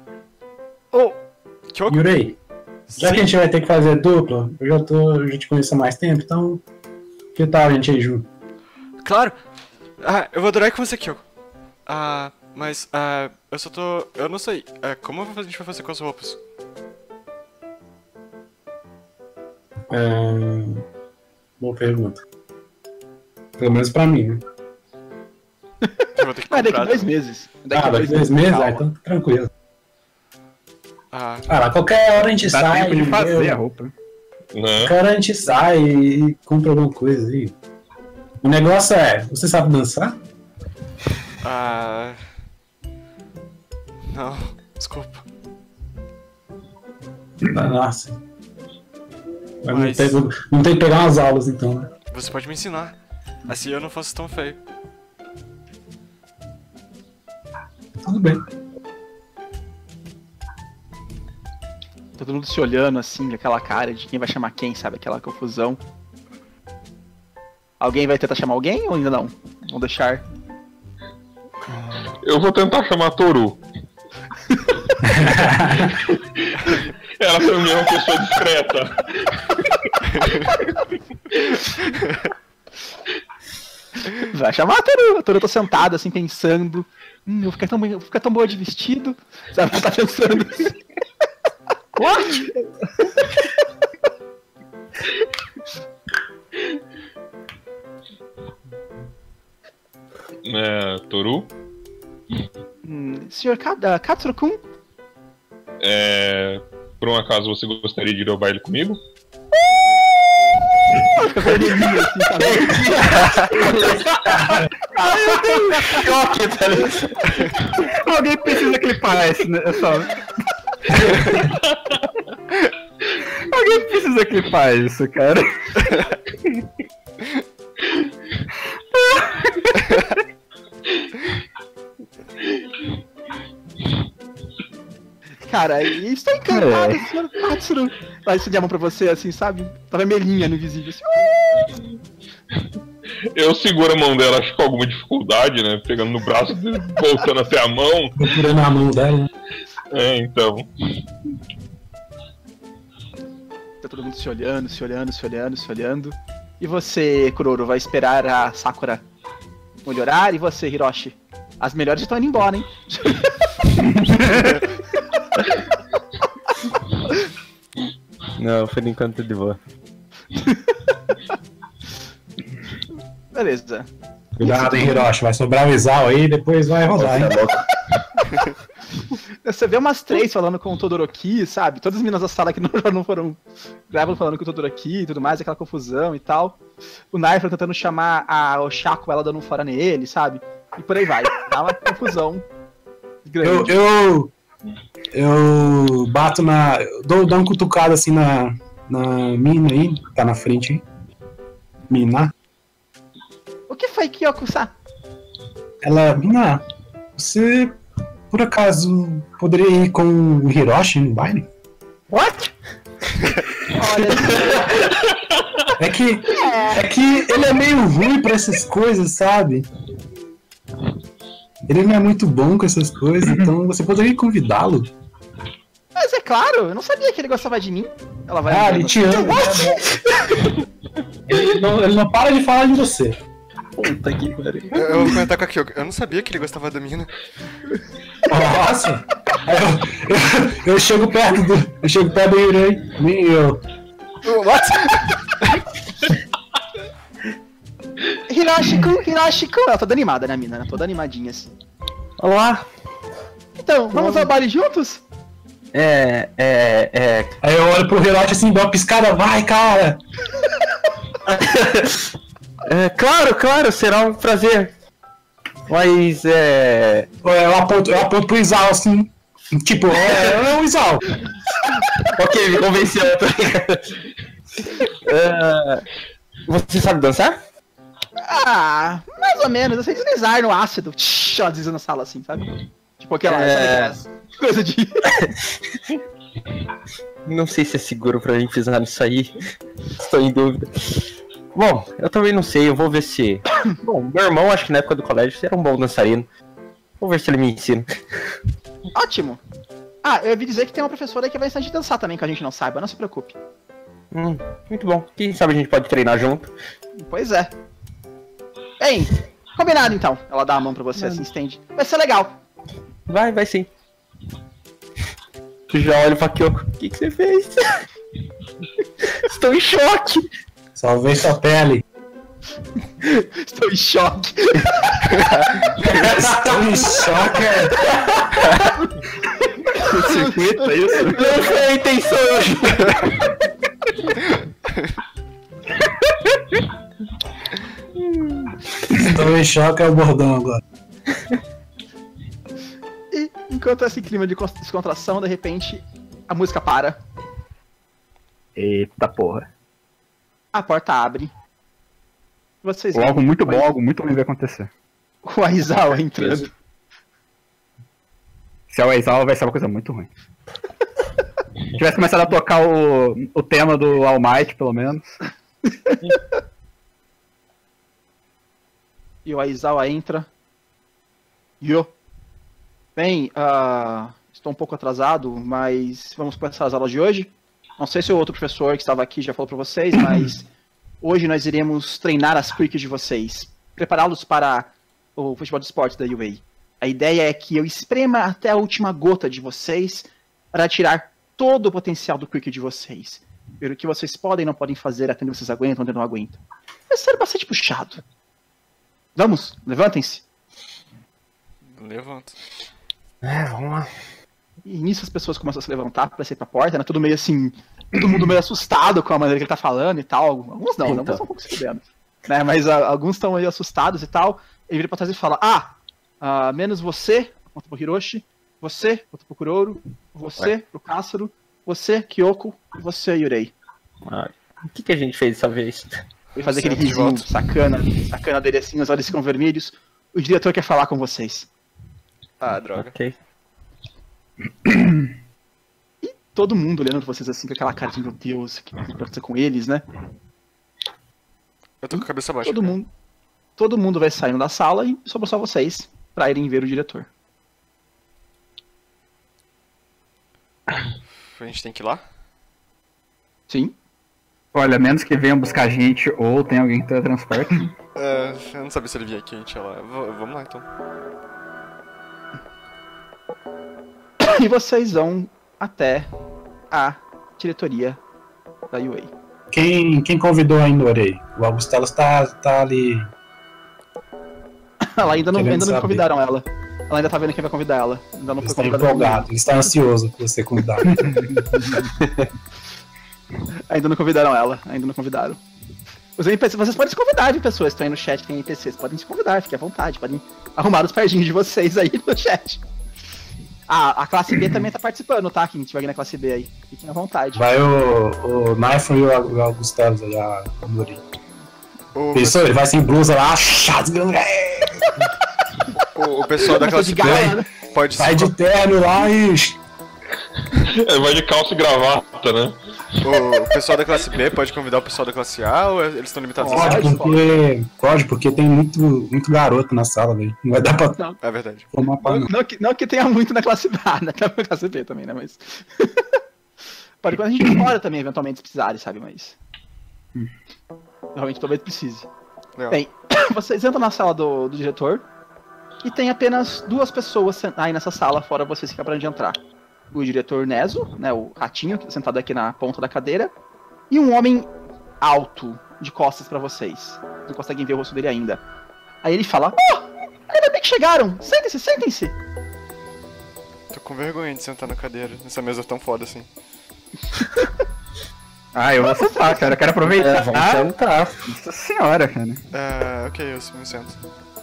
F: Kyoko?
E: Yurei, já que a gente vai ter que fazer dupla, eu já te conheço há mais tempo, então que tal a gente ir junto?
F: Claro! Eu vou adorar ir com você, Kyoko. Mas eu só tô... Eu não sei, como a gente vai fazer com as roupas?
E: Boa pergunta. Pelo menos pra mim, né?
F: Eu vou ter que comprar.
A: Daqui 2 meses.
E: Daqui 2 meses? Então tranquilo. Mas qualquer hora a gente sai.
B: Dá tempo de fazer a roupa.
E: Qualquer hora a gente sai e compra alguma coisa aí. O negócio é, você sabe dançar?
F: Não, desculpa.
E: Nossa. Mas não tem que pegar umas aulas então, né?
F: Você pode me ensinar. Assim eu não faço tão feio.
E: Tudo bem.
A: Todo mundo se olhando assim, aquela cara de quem vai chamar quem, sabe? Aquela confusão. Alguém vai tentar chamar alguém ou ainda não? Vamos deixar.
D: Eu vou tentar chamar a Toru. Ela também é uma pessoa discreta.
A: Vai chamar a Toru. A Toru tá sentada assim, pensando. Eu vou ficar tão boa de vestido. Sabe, ela tá pensando assim. What?
D: Toru?
A: Senhor Katsuro-kun?
D: Por um acaso você gostaria de ir ao baile comigo?
A: Fica vermelhinho assim, sabe?
C: Ai, meu Deus! Choque, tá ligado?
B: Alguém precisa clipar esse, né? Alguém precisa clipar isso, cara.
A: Cara, e estou encantado, senhor Katsuro. Vai estender a mão pra você, assim, sabe? Tá vermelhinha no invisível, assim.
D: Eu seguro a mão dela, acho que com alguma dificuldade, né? Pegando no braço, voltando até a mão.
E: Procurando a mão dela.
D: Então.
A: Tá todo mundo se olhando. E você, Kuroro, vai esperar a Sakura melhorar? E você, Hiroshi? As melhores estão indo embora, hein?
C: Não, foi no encanto de boa.
A: Beleza.
E: Cuidado, hein, Hiroshi. Vai sobrar o Isao aí e depois vai rodar, hein?
A: Você vê umas 3 falando com o Todoroki, sabe? Todas as meninas da sala que não foram gravam falando com o Todoroki e tudo mais, aquela confusão e tal. O Naifra tentando chamar a Oshako, ela dando um fora nele, sabe? E por aí vai. Tá uma confusão grande.
E: Eu bato na... Dou uma cutucada assim na mina aí, que tá na frente aí. Mina.
A: O que foi, Kyoko-san?
E: Ela... Mina, você... Por acaso, poderia ir com o Hiroshi no baile?
A: What? Olha...
E: É que ele é meio ruim pra essas coisas, sabe? Ele não é muito bom com essas coisas, então você poderia convidá-lo.
A: Mas é claro, eu não sabia que ele gostava de mim. Ela vai...
E: Ah, ele te ama. Ele não para de falar de você.
C: Puta que pariu.
F: Eu vou comentar com a Kyoko. Eu não sabia que ele gostava da mina.
E: Nossa! Eu chego perto do Yurei. Nem eu.
F: What?
A: Hiroshi-kun. Ela toda animada, né, mina? Toda animadinha assim.
C: Olá.
A: Então, vamos ao baile juntos?
E: Aí eu olho pro Hiroshi assim, dou uma piscada, vai, cara!
C: Claro, será um prazer. Mas
E: Eu aponto pro Isao assim. Tipo, é o Isao.
C: Ok, me convenceu. Você sabe dançar?
A: Ah, mais ou menos. Eu sei deslizar no ácido. Ela desliza na sala assim, sabe? Tipo aquelas coisa de...
C: Não sei se é seguro pra gente pisar nisso aí. Estou em dúvida. Bom, eu também não sei, eu vou ver se... Bom, meu irmão, acho que na época do colégio, era um bom dançarino. Vou ver se ele me ensina.
A: Ótimo. Ah, eu ouvi dizer que tem uma professora aí que vai ensinar a gente dançar também, que a gente não saiba, não se preocupe.
C: Muito bom. Quem sabe a gente pode treinar junto.
A: Pois é. Bem, combinado então. Ela dá a mão pra você, assim, estende. Vai ser legal.
C: Vai sim. Tu já olha pra Kyoko. O que você fez? Estou em choque.
E: Salvei sua pele.
A: Estou em choque.
E: Estou em choque.
B: Circuito, é isso?
C: Não foi a intenção.
E: Estou em choque é o bordão agora.
A: E enquanto esse clima de descontração, de repente, a música para.
B: Eita porra.
A: A porta abre. Vocês
B: Algo muito bom, algo muito ruim vai acontecer.
A: O Aizawa entrando.
B: Se é o Aizawa, vai ser uma coisa muito ruim. Se tivesse começado a tocar o tema do All Might, pelo menos.
A: E o Aizawa entra. Yo. Bem, estou um pouco atrasado, mas vamos começar as aulas de hoje. Não sei se o outro professor que estava aqui já falou para vocês, mas hoje nós iremos treinar as quirks de vocês, prepará-los para o futebol de esporte da UA. A ideia é que eu esprema até a última gota de vocês para tirar todo o potencial do quirk de vocês. Ver o que vocês podem e não podem fazer, até onde vocês aguentam, onde não aguentam. Vai ser bastante puxado. Vamos, levantem-se.
F: Levanta.
C: Vamos lá.
A: E nisso as pessoas começam a se levantar para sair pra porta, né? Tudo meio assim, todo mundo meio assustado com a maneira que ele tá falando e tal. Alguns não, alguns estão um pouco se fudendo. Né? Mas alguns estão meio assustados e tal. Ele vira pra trás e fala, menos você, conta pro Hiroshi, você, conta pro Kuroro, você, pro Katsuro, você, Kyoko, e você, Yurei.
C: O que a gente fez dessa vez?
A: Ele faz aquele risinho sacana dele assim, os olhos ficam vermelhos. O diretor quer falar com vocês.
F: Ah, droga.
C: Ok.
A: E todo mundo olhando pra vocês assim com aquela cara de meu Deus, o que vai acontecer com eles, né?
F: Eu tô com a cabeça baixa.
A: Todo mundo vai saindo da sala e sobrou só vocês pra irem ver o diretor.
F: A gente tem que ir lá?
A: Sim.
B: Olha, menos que venham buscar a gente ou tem alguém que teletransporte.
F: Eu não sabia se ele vinha aqui, a gente ia lá. Vamos lá então.
A: E vocês vão até a diretoria da UA.
E: Quem convidou a Inorei? O Augustelos tá ali.
A: Ela ainda não
E: Querendo saber.
A: convidaram ela. Ela ainda tá vendo quem vai convidar ela. Ainda não
E: Ele
A: foi
E: está
A: convidada.
E: empolgado, ele está ansioso por ser convidado.
A: Ainda não convidaram ela. Ainda não convidaram. Os NPCs, vocês podem se convidar, viu, pessoas que estão aí no chat, tem NPCs. Podem se convidar, fiquem à vontade. Podem arrumar os pardinhos de vocês aí no chat. A classe B também tá participando, tá? Quem tiver aqui na classe B aí. Fiquem à vontade.
E: Vai o Naifon e o Augustelos aí, a Inorei. Pensou? Ele vai sem blusa lá,
F: O pessoal da classe B
A: né?
F: pode
E: sai de terno lá e.
D: Vai de calça e gravata, né?
F: O pessoal da classe B pode convidar o pessoal da classe A ou eles estão limitados a
E: Pode, porque tem muito garoto na sala, velho. Não vai dar pra
F: É verdade.
E: formar pra não.
A: Não que tenha muito na classe A, né? Na classe B também, né? Mas. Pode quando a gente fora também, eventualmente, se precisarem, sabe? Mas. Realmente talvez precise.
F: Legal.
A: Bem, vocês entram na sala do diretor e tem apenas duas pessoas aí nessa sala, fora vocês que acabaram de entrar. O diretor Nezo, né, o ratinho, que tá sentado aqui na ponta da cadeira, e um homem alto, de costas pra vocês. Não conseguem ver o rosto dele ainda. Aí ele fala, ainda bem que chegaram, sentem-se, sentem-se.
F: Tô com vergonha de sentar na cadeira, nessa mesa tão foda assim.
B: Eu vou sentar, cara. Eu quero aproveitar.
C: Vamos sentar.
B: Nossa senhora, cara.
F: Ok, eu me sento.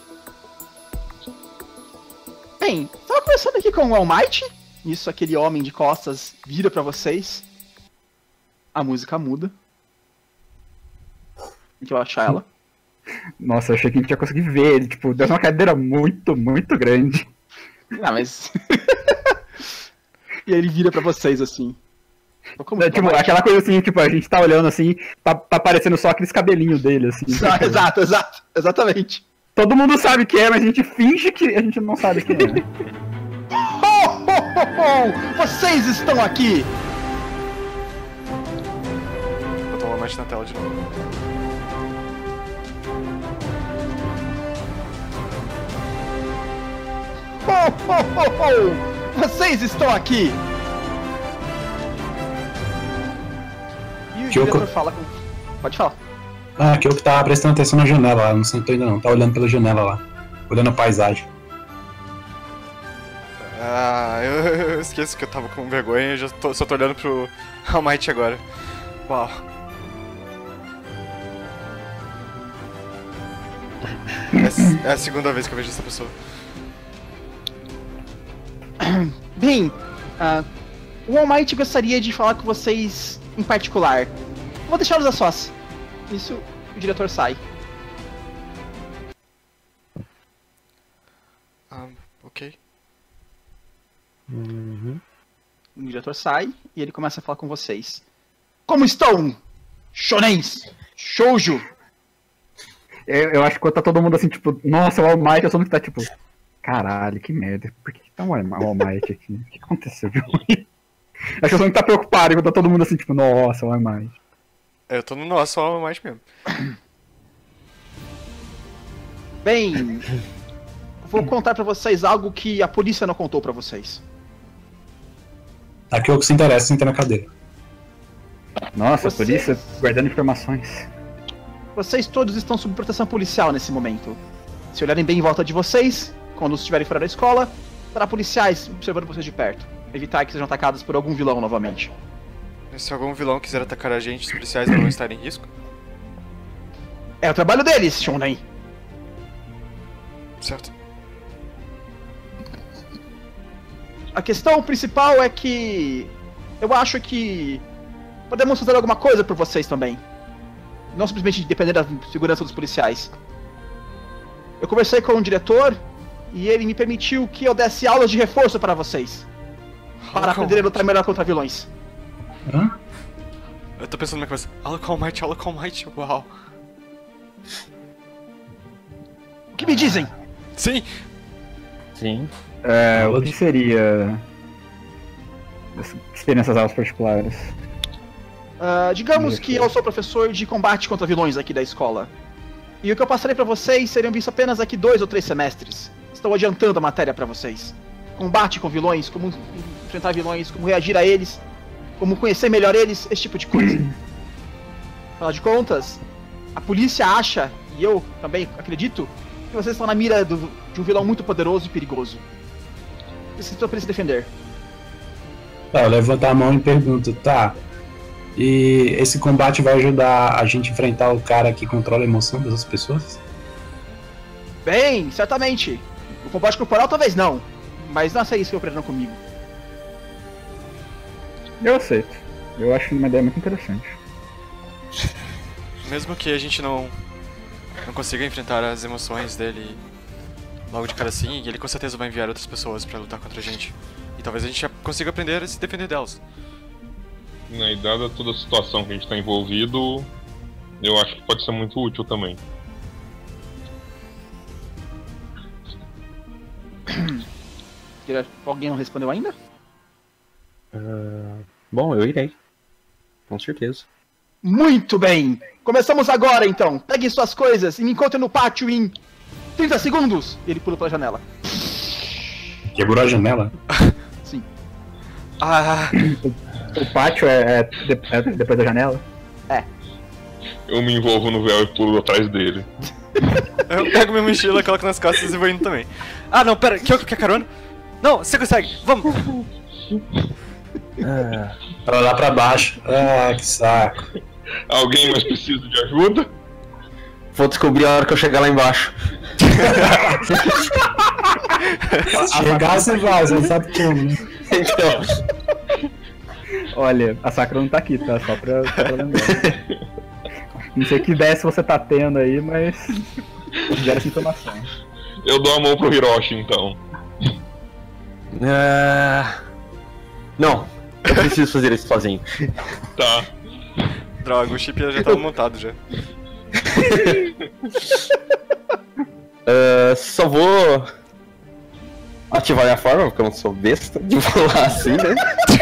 A: Bem, tava conversando aqui com o All Might. Isso, aquele homem de costas vira pra vocês. A música muda. Tem que eu achar ela.
B: Nossa, eu achei que a gente ia conseguir ver ele. Tipo, deu uma cadeira muito, muito grande.
A: Mas... E aí ele vira pra vocês, assim.
B: Tipo, aquela coisa assim, tipo, a gente tá olhando assim, tá aparecendo só aqueles cabelinhos dele, assim.
A: Exato, exatamente.
B: Todo mundo sabe que é, mas a gente finge que a gente não sabe quem é.
A: Vocês estão aqui!
F: Vou tomar mais na tela de novo.
A: Vocês estão aqui! E o diretor fala com... Pode falar.
E: Que eu que tava prestando atenção na janela lá, não sentou ainda não, tá olhando pela janela lá, olhando a paisagem.
F: Eu esqueço que eu tava com vergonha, só tô olhando pro All Might agora. Uau. É a segunda vez que eu vejo essa pessoa.
A: Bem, o All Might gostaria de falar com vocês em particular. Vou deixá-los a sós. Isso, o diretor sai.
F: Ok.
A: O diretor sai e ele começa a falar com vocês. Como estão, shonens? Shoujo?
B: Eu acho que tá todo mundo assim, tipo, nossa, o All Might, eu sou que tá tipo, caralho, que merda, por que tá um All Might aqui? O que aconteceu de ruim? Acho que eu não tá preocupado, enquanto tá todo mundo assim, tipo, nossa, o All Might.
F: Eu tô no nosso All Might mesmo.
A: Bem, vou contar pra vocês algo que a polícia não contou pra vocês.
E: Aqui é o que se interessa, senta na cadeira.
B: Nossa,
A: Você-
B: polícia guardando informações.
A: Vocês todos estão sob proteção policial nesse momento. Se olharem bem em volta de vocês, quando estiverem fora da escola, terá policiais observando vocês de perto. Evitar que sejam atacados por algum vilão novamente.
F: Se algum vilão quiser atacar a gente, os policiais não vão estar em risco.
A: É o trabalho deles, Shonen.
F: Certo.
A: A questão principal é que eu acho que podemos fazer alguma coisa por vocês também. Não simplesmente depender da segurança dos policiais. Eu conversei com o diretor e ele me permitiu que eu desse aulas de reforço para vocês. Para aprender a lutar melhor contra vilões.
E: Hã?
F: Eu tô pensando na minha cabeça. Aula All Might, uau.
A: O que me dizem?
F: Sim!
C: Sim.
B: O que seria experiências aulas particulares?
A: Digamos que eu sou professor de combate contra vilões aqui da escola. E o que eu passarei pra vocês seriam visto apenas daqui 2 ou 3 semestres. Estou adiantando a matéria pra vocês. Combate com vilões, como enfrentar vilões, como reagir a eles, como conhecer melhor eles, esse tipo de coisa. Afinal de contas, a polícia acha, e eu também acredito, que vocês estão na mira de um vilão muito poderoso e perigoso. Vocês estão para se defender.
E: Tá, eu levanto a mão e pergunto, tá. E esse combate vai ajudar a gente a enfrentar o cara que controla a emoção das outras pessoas?
A: Bem, certamente. O combate corporal talvez não. Mas não sei se eu aprendam comigo.
B: Eu aceito. Eu acho uma ideia muito interessante.
F: Mesmo que a gente não consiga enfrentar as emoções dele logo de cara assim, ele com certeza vai enviar outras pessoas pra lutar contra a gente. E talvez a gente consiga aprender a se defender delas.
D: E dada toda a situação que a gente tá envolvido, eu acho que pode ser muito útil também.
A: Alguém não respondeu ainda?
C: Bom, eu irei. Com certeza.
A: Muito bem! Começamos agora então! Peguem suas coisas e me encontrem no pátio em 30 segundos! E ele pula pela janela.
E: Quebrou a janela?
A: Sim.
F: Ah,
B: O pátio é depois da janela?
D: Eu me envolvo no véu e pulo atrás dele.
F: eu pego minha mochila, coloco nas costas e vou indo também. Ah, não, pera, quer carona? Não, você consegue, vamos!
E: Pra lá pra baixo. Ah, que saco.
D: Alguém mais precisa de ajuda?
C: Vou descobrir a hora que eu chegar lá embaixo.
E: Chegar você vai, você não sabe como, né?
C: Então,
B: Olha, a Sakura não tá aqui, tá? Só pra lembrar. Não sei que ideia se você tá tendo aí, mas gera essa informação.
D: Eu dou a mão pro Hiroshi então.
C: não, eu preciso fazer isso sozinho.
D: Tá.
F: Droga, o chip já tava montado já.
C: Só vou ativar minha forma, porque eu não sou besta de voar assim, né?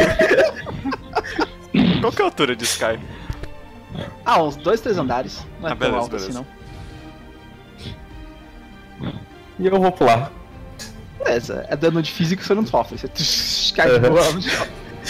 F: Qual que é a altura de Sky?
A: Uns 2, 3 andares. Não é tão
F: beleza,
A: alto assim
F: beleza.
A: não.
C: E eu vou pular.
A: Beleza, é dano de físico que você não sofre. Você cai de boa no chão.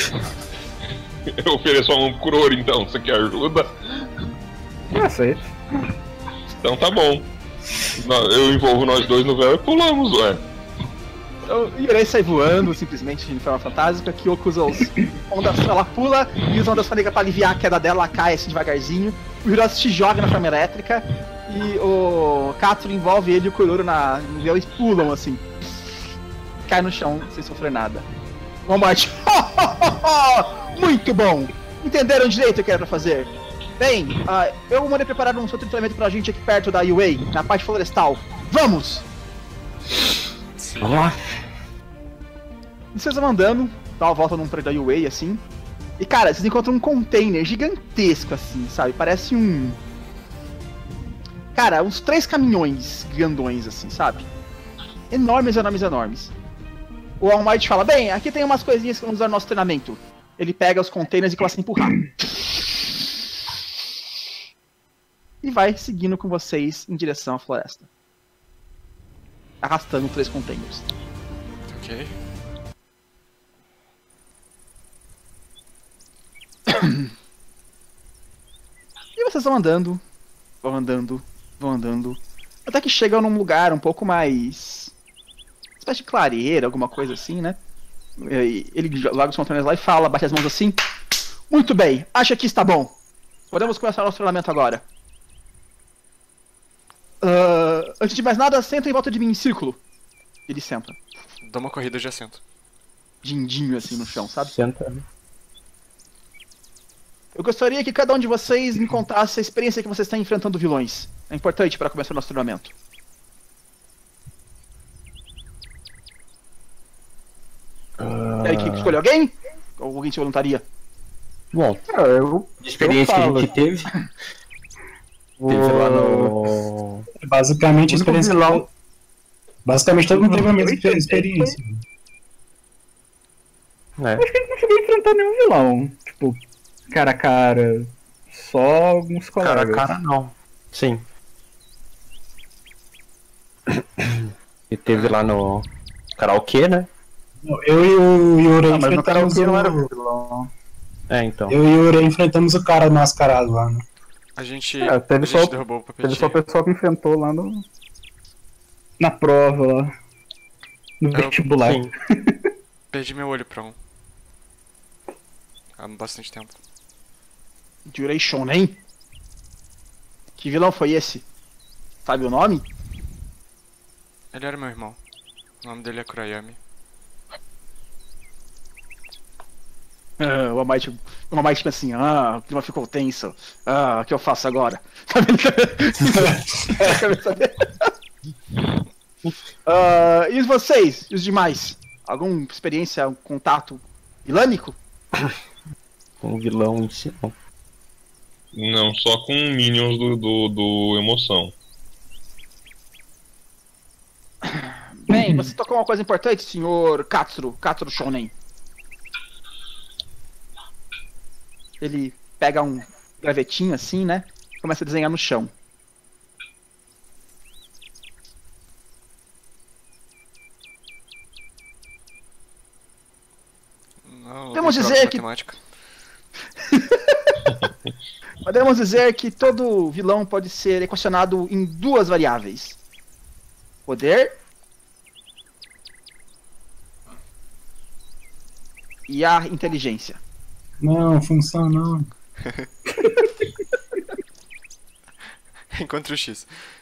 D: Eu ofereço a mão pro Kuroro então, você quer ajuda?
B: Eu aceito.
D: Então tá bom. Eu envolvo nós dois no véu e pulamos, ué.
A: O Yurei sai voando, simplesmente, de forma fantástica. Kyoko usa os ondas, ela pula e usa ondas fônicas pra aliviar a queda dela, ela cai assim devagarzinho. O Hiroshi te joga na forma elétrica e o Katsuro envolve ele e o Kuroro no véu e pulam assim. Cai no chão sem sofrer nada. Combate. Muito bom! Entenderam direito o que era pra fazer? Bem, eu mandei preparar um centro de treinamento pra gente aqui perto da UA, na parte florestal. Vamos!
C: Vamos lá.
A: E vocês vão andando, dá uma volta num prédio da UA, assim. E, cara, vocês encontram um container gigantesco, assim, sabe? Parece um... Cara, uns 3 caminhões grandões, assim, sabe? Enormes, enormes, enormes. O All Might fala, bem, aqui tem umas coisinhas que vamos usar no nosso treinamento. ele pega os containers e começa a empurrar. E vai seguindo com vocês em direção à floresta. Arrastando 3 containers.
F: Ok.
A: E vocês vão andando, até que chegam num lugar um pouco mais... uma espécie de clareira, alguma coisa assim, né? Ele joga os containers lá e fala, bate as mãos assim. Muito bem, acho que está bom. Podemos começar o nosso treinamento agora. Antes de mais nada, senta em volta de mim em círculo. Ele senta.
F: Dá uma corrida de assento.
A: Dindinho assim no chão, sabe?
C: Senta.
A: Eu gostaria que cada um de vocês me contasse a experiência que vocês estão enfrentando vilões. É importante para começar o nosso treinamento. Eric, escolhe alguém? Ou alguém se voluntaria?
C: Bom, de experiência que a gente teve. Teve lá no.
E: Basicamente, a experiência. Basicamente, todo mundo teve a mesma experiência.
C: É.
B: Acho que a gente não chegou a enfrentar nenhum vilão. Tipo, cara a cara. Só alguns
C: Cara
B: colegas.
C: a cara não. Sim. E teve lá no karaokê, né?
E: Eu e o Yuri
B: Mas no
E: enfrentamos
B: karaokê não era
E: o...
B: vilão.
C: É, então.
E: Eu e o Yuri enfrentamos o cara mascarado lá, né?
F: A gente,
B: Teve
F: a
B: só-
F: gente derrubou o
B: Teve só o
F: papetinho.
B: pessoal que enfrentou lá no. Na prova lá. No vestibular.
C: Sim.
F: Perdi meu olho pra um. Há bastante tempo.
A: Duration, hein? Que vilão foi esse? Sabe o nome?
F: Ele era meu irmão. O nome dele é Kurayami.
A: O Amite fica assim, o clima ficou tenso. O que eu faço agora? É a cabeça dele. E vocês? E os demais? Alguma experiência, um contato vilânico?
C: Com o vilão em si, não.
D: Não, só com minions do Emoção.
A: Bem, você tocou uma coisa importante, senhor Katsuro Shonen. Ele pega um gravetinho assim, né? E começa a desenhar no chão.
F: Não,
A: Podemos
F: eu
A: dizer
F: prova de
A: que-
F: matemática.
A: Podemos dizer que todo vilão pode ser equacionado em 2 variáveis: poder e a inteligência.
E: Não, função não.
F: Encontre o X.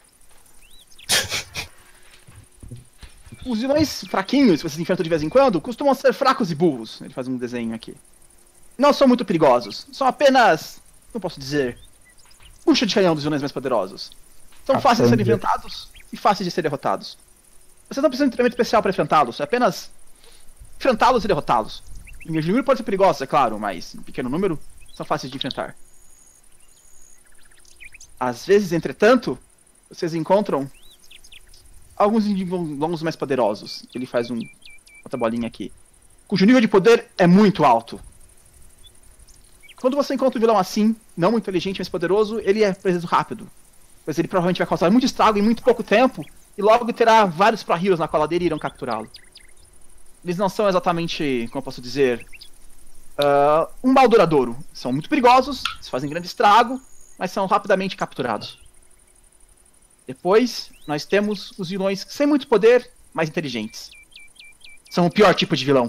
A: Os vilões fraquinhos que vocês enfrentam de vez em quando costumam ser fracos e burros. Ele faz um desenho aqui. Não são muito perigosos. São apenas, não posso dizer, puxa de canhão dos vilões mais poderosos. São fáceis de serem enfrentados e fáceis de serem derrotados. Vocês não precisam de treinamento especial para enfrentá-los. É apenas enfrentá-los e derrotá-los. Em grande número pode ser perigosos, é claro, mas em pequeno número são fáceis de enfrentar. Às vezes, entretanto, vocês encontram alguns vilões mais poderosos. Ele faz outra bolinha aqui. Cujo nível de poder é muito alto. Quando você encontra um vilão assim, não muito inteligente, mas poderoso, ele é preso rápido. Pois ele provavelmente vai causar muito estrago em muito pouco tempo, e logo terá vários Pro Heroes na cola dele e irão capturá-lo. Eles não são exatamente, como eu posso dizer, um mal duradouro. São muito perigosos, eles fazem grande estrago, mas são rapidamente capturados. Depois, nós temos os vilões sem muito poder, mas inteligentes. São o pior tipo de vilão.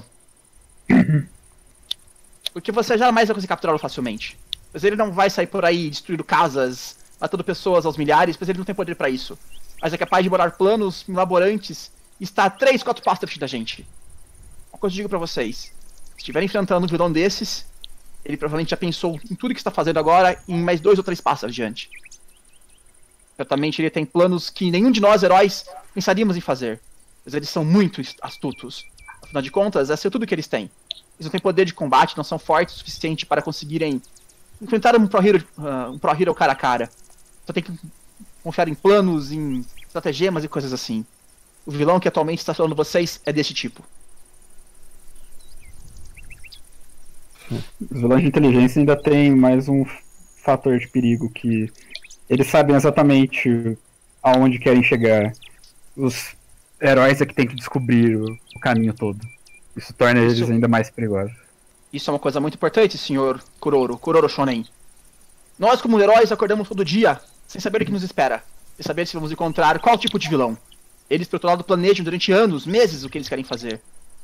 A: Porque você jamais vai conseguir capturá-lo facilmente. Pois ele não vai sair por aí destruindo casas, matando pessoas aos milhares, pois ele não tem poder pra isso. Mas é capaz de bolar planos mirabolantes e está a 3, 4 passos da frente da gente. Uma coisa que eu digo pra vocês: se estiver enfrentando um vilão desses, ele provavelmente já pensou em tudo que está fazendo agora em mais 2 ou 3 passos adiante. Certamente ele tem planos que nenhum de nós, heróis, pensaríamos em fazer. Mas eles são muito astutos. Afinal de contas, essa é tudo que eles têm. Eles não têm poder de combate, não são fortes o suficiente para conseguirem enfrentar um Pro Hero cara a cara. Só tem que confiar em planos, em estratagemas e coisas assim. O vilão que atualmente está falando vocês é desse tipo.
B: Os vilões de inteligência ainda tem mais um fator de perigo que eles sabem exatamente aonde querem chegar. Os heróis é que tem que descobrir o caminho todo. Isso torna eles ainda mais perigosos.
A: Isso é uma coisa muito importante, senhor Kuroro Shonen. Nós, como heróis, acordamos todo dia sem saber o que nos espera. Sem saber se vamos encontrar qual tipo de vilão. Eles, por outro lado, planejam durante anos, meses, o que eles querem fazer.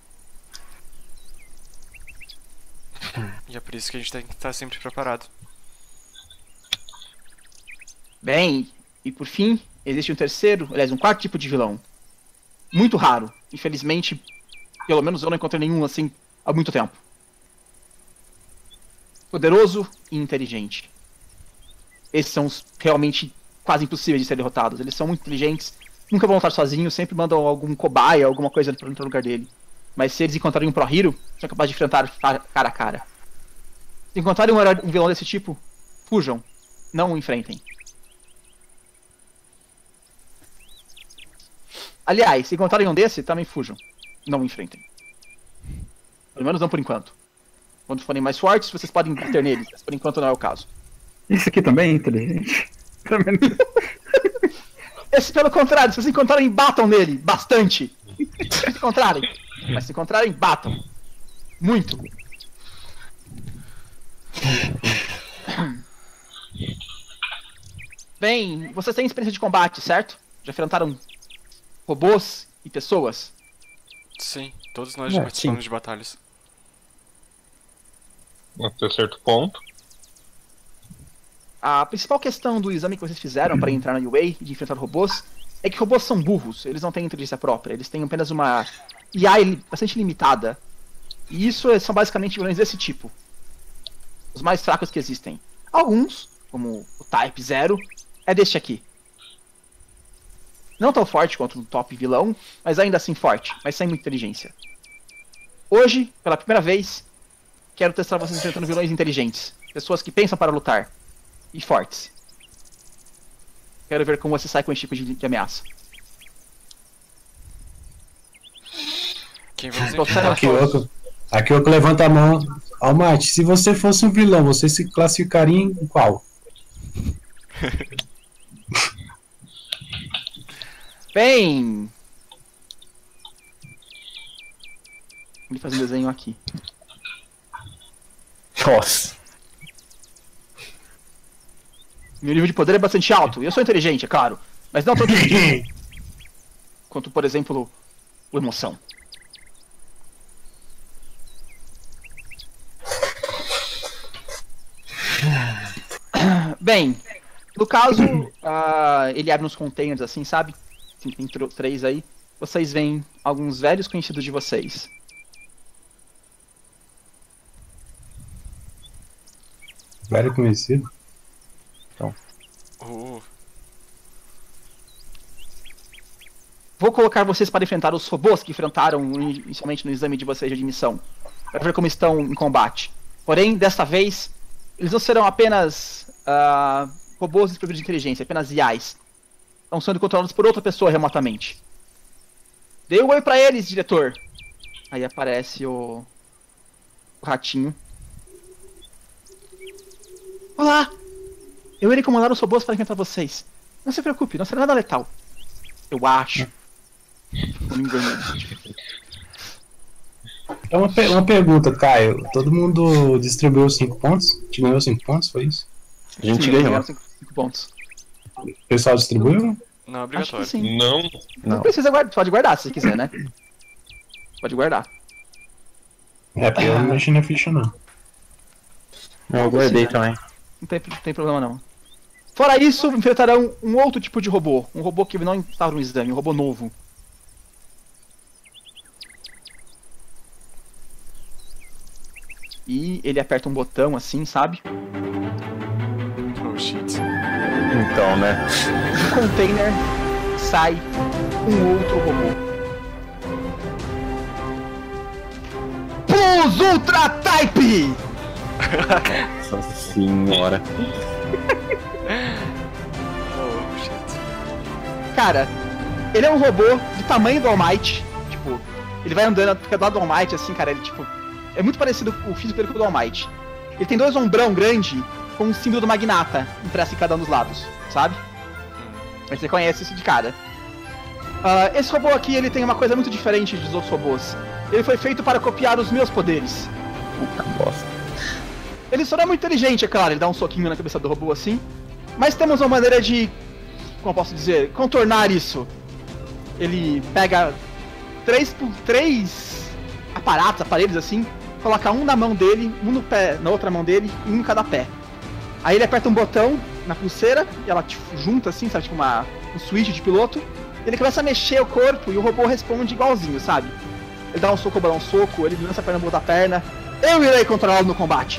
F: E é por isso que a gente tem que estar sempre preparado.
A: Bem, e por fim, existe um quarto tipo de vilão. Muito raro. Infelizmente, pelo menos eu não encontrei nenhum assim há muito tempo. Poderoso e inteligente. Esses são os realmente quase impossíveis de serem derrotados. Eles são muito inteligentes, nunca vão lutar sozinhos, sempre mandam algum cobaia, alguma coisa pra entrar no lugar dele. Mas se eles encontrarem um Pro Hero, são capazes de enfrentar cara a cara. Se encontrarem um vilão desse tipo, fujam. Não o enfrentem. Aliás, se encontrarem um desse, também fujam. Não o enfrentem. Pelo menos não por enquanto. Quando forem mais fortes, vocês podem bater neles, mas por enquanto não é o caso.
B: Isso aqui também é inteligente.
A: Esse, pelo contrário, se vocês encontrarem, batam nele. Bastante. Se encontrarem. Mas se encontrarem, batam. Muito. Bem, vocês têm experiência de combate, certo? Já enfrentaram robôs e pessoas?
F: Sim, todos nós já participamos de batalhas.
D: Até certo ponto.
A: A principal questão do exame que vocês fizeram para entrar na UA e de enfrentar robôs é que robôs são burros, eles não têm inteligência própria, eles têm apenas uma IA bastante limitada. E isso são basicamente vilões desse tipo. Os mais fracos que existem. Alguns, como o Type 0, é deste aqui. Não tão forte quanto um top vilão, mas ainda assim forte, mas sem muita inteligência. Hoje, pela primeira vez, quero testar vocês enfrentando vilões inteligentes. Pessoas que pensam para lutar. E fortes. Quero ver como você sai com esse tipo de ameaça.
F: Quem vai enfrentar?
E: A Kyoko levanta a mão. Almighty, se você fosse um vilão, você se classificaria em qual?
A: Bem... Vou fazer um desenho aqui.
C: Nossa.
A: Meu nível de poder é bastante alto. E eu sou inteligente, é claro. Mas não tanto quanto, por exemplo, o emoção. Bem, no caso, ele abre uns containers assim, sabe? Tem 3 aí. Vocês veem alguns velhos conhecidos de vocês.
E: Velho conhecido?
A: Vou colocar vocês para enfrentar os robôs que enfrentaram inicialmente no exame de vocês de admissão. Para ver como estão em combate. Porém, desta vez, eles não serão apenas robôs desprovidos de inteligência, apenas IAs. Estão sendo controlados por outra pessoa remotamente. Dê um oi pra eles, diretor. Aí aparece o ratinho. Olá! Eu irei comandar os robôs para enfrentar vocês. Não se preocupe, não será nada letal. Eu acho. Não me engano.
E: É uma pergunta, Caio. Todo mundo distribuiu 5 pontos? Te ganhou 5 pontos, foi isso?
C: A gente ganhou.
A: 5 pontos.
E: O pessoal distribuiu?
F: Não é
A: Acho que
F: obrigatório.
A: sim.
D: Não.
A: Não precisa guardar, pode guardar se quiser, né? Pode guardar.
E: É, porque eu não mexi na ficha, não.
C: Eu guardei também.
A: Não tem problema não. Fora isso, enfrentarão um outro tipo de robô. Um robô que não estava no exame, um robô novo. E ele aperta um botão assim, sabe?
F: Oh shit.
C: Então, né?
A: Do container sai um outro robô. Plus Ultra Type!
C: Nossa senhora.
F: Oh shit.
A: Cara, ele é um robô do tamanho do All Might. Tipo, ele vai andando, fica do lado do All Might, assim, cara. Ele, tipo, É muito parecido com o físico dele com o do All Might. Ele tem 2 ombrão grande com o símbolo do Magnata impresso em cada um dos lados, sabe? Mas você conhece isso de cara. Esse robô aqui, ele tem uma coisa muito diferente dos outros robôs. Ele foi feito para copiar os meus poderes.
C: Puta bosta.
A: Ele só não é muito inteligente, é claro, ele dá um soquinho na cabeça do robô assim. Mas temos uma maneira de, como eu posso dizer, contornar isso. Ele pega 3 aparelhos assim, coloca um na mão dele, um no pé, na outra mão dele e um em cada pé. Aí ele aperta um botão na pulseira e ela tipo, junta assim, sabe, tipo um switch de piloto. Ele começa a mexer o corpo e o robô responde igualzinho, sabe? Ele dá um soco, dá um soco, ele lança a perna, bota a perna. Eu irei controlá-lo no combate.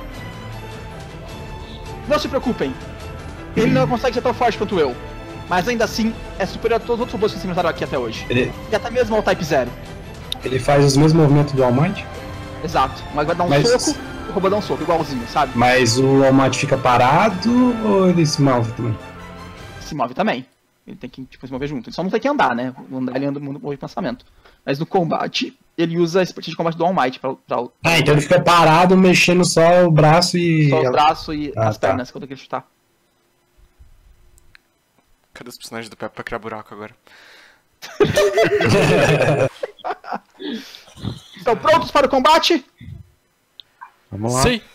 A: Não se preocupem, ele não consegue ser tão forte quanto eu, mas ainda assim é superior a todos os outros robôs que se enfrentaram aqui até hoje. E até mesmo ao Type 0.
E: Ele faz os mesmos movimentos do All Might?
A: Exato, mas vai dar um soco, o robô dá um soco, igualzinho, sabe?
E: Mas o All Might fica parado ou ele se move também?
A: Se move também. Ele tem que tipo, se mover junto. Ele só não tem que andar, né? Andar ele anda no movimento de pensamento. Mas no combate, ele usa a expertise de combate do All Might pra...
E: então ele fica parado, mexendo só o braço e...
A: Só o braço e as pernas quando ele chutar.
F: Cadê os personagens do Peppa pra criar buraco agora?
A: Estão prontos para o combate?
C: Vamos lá.
F: Sim!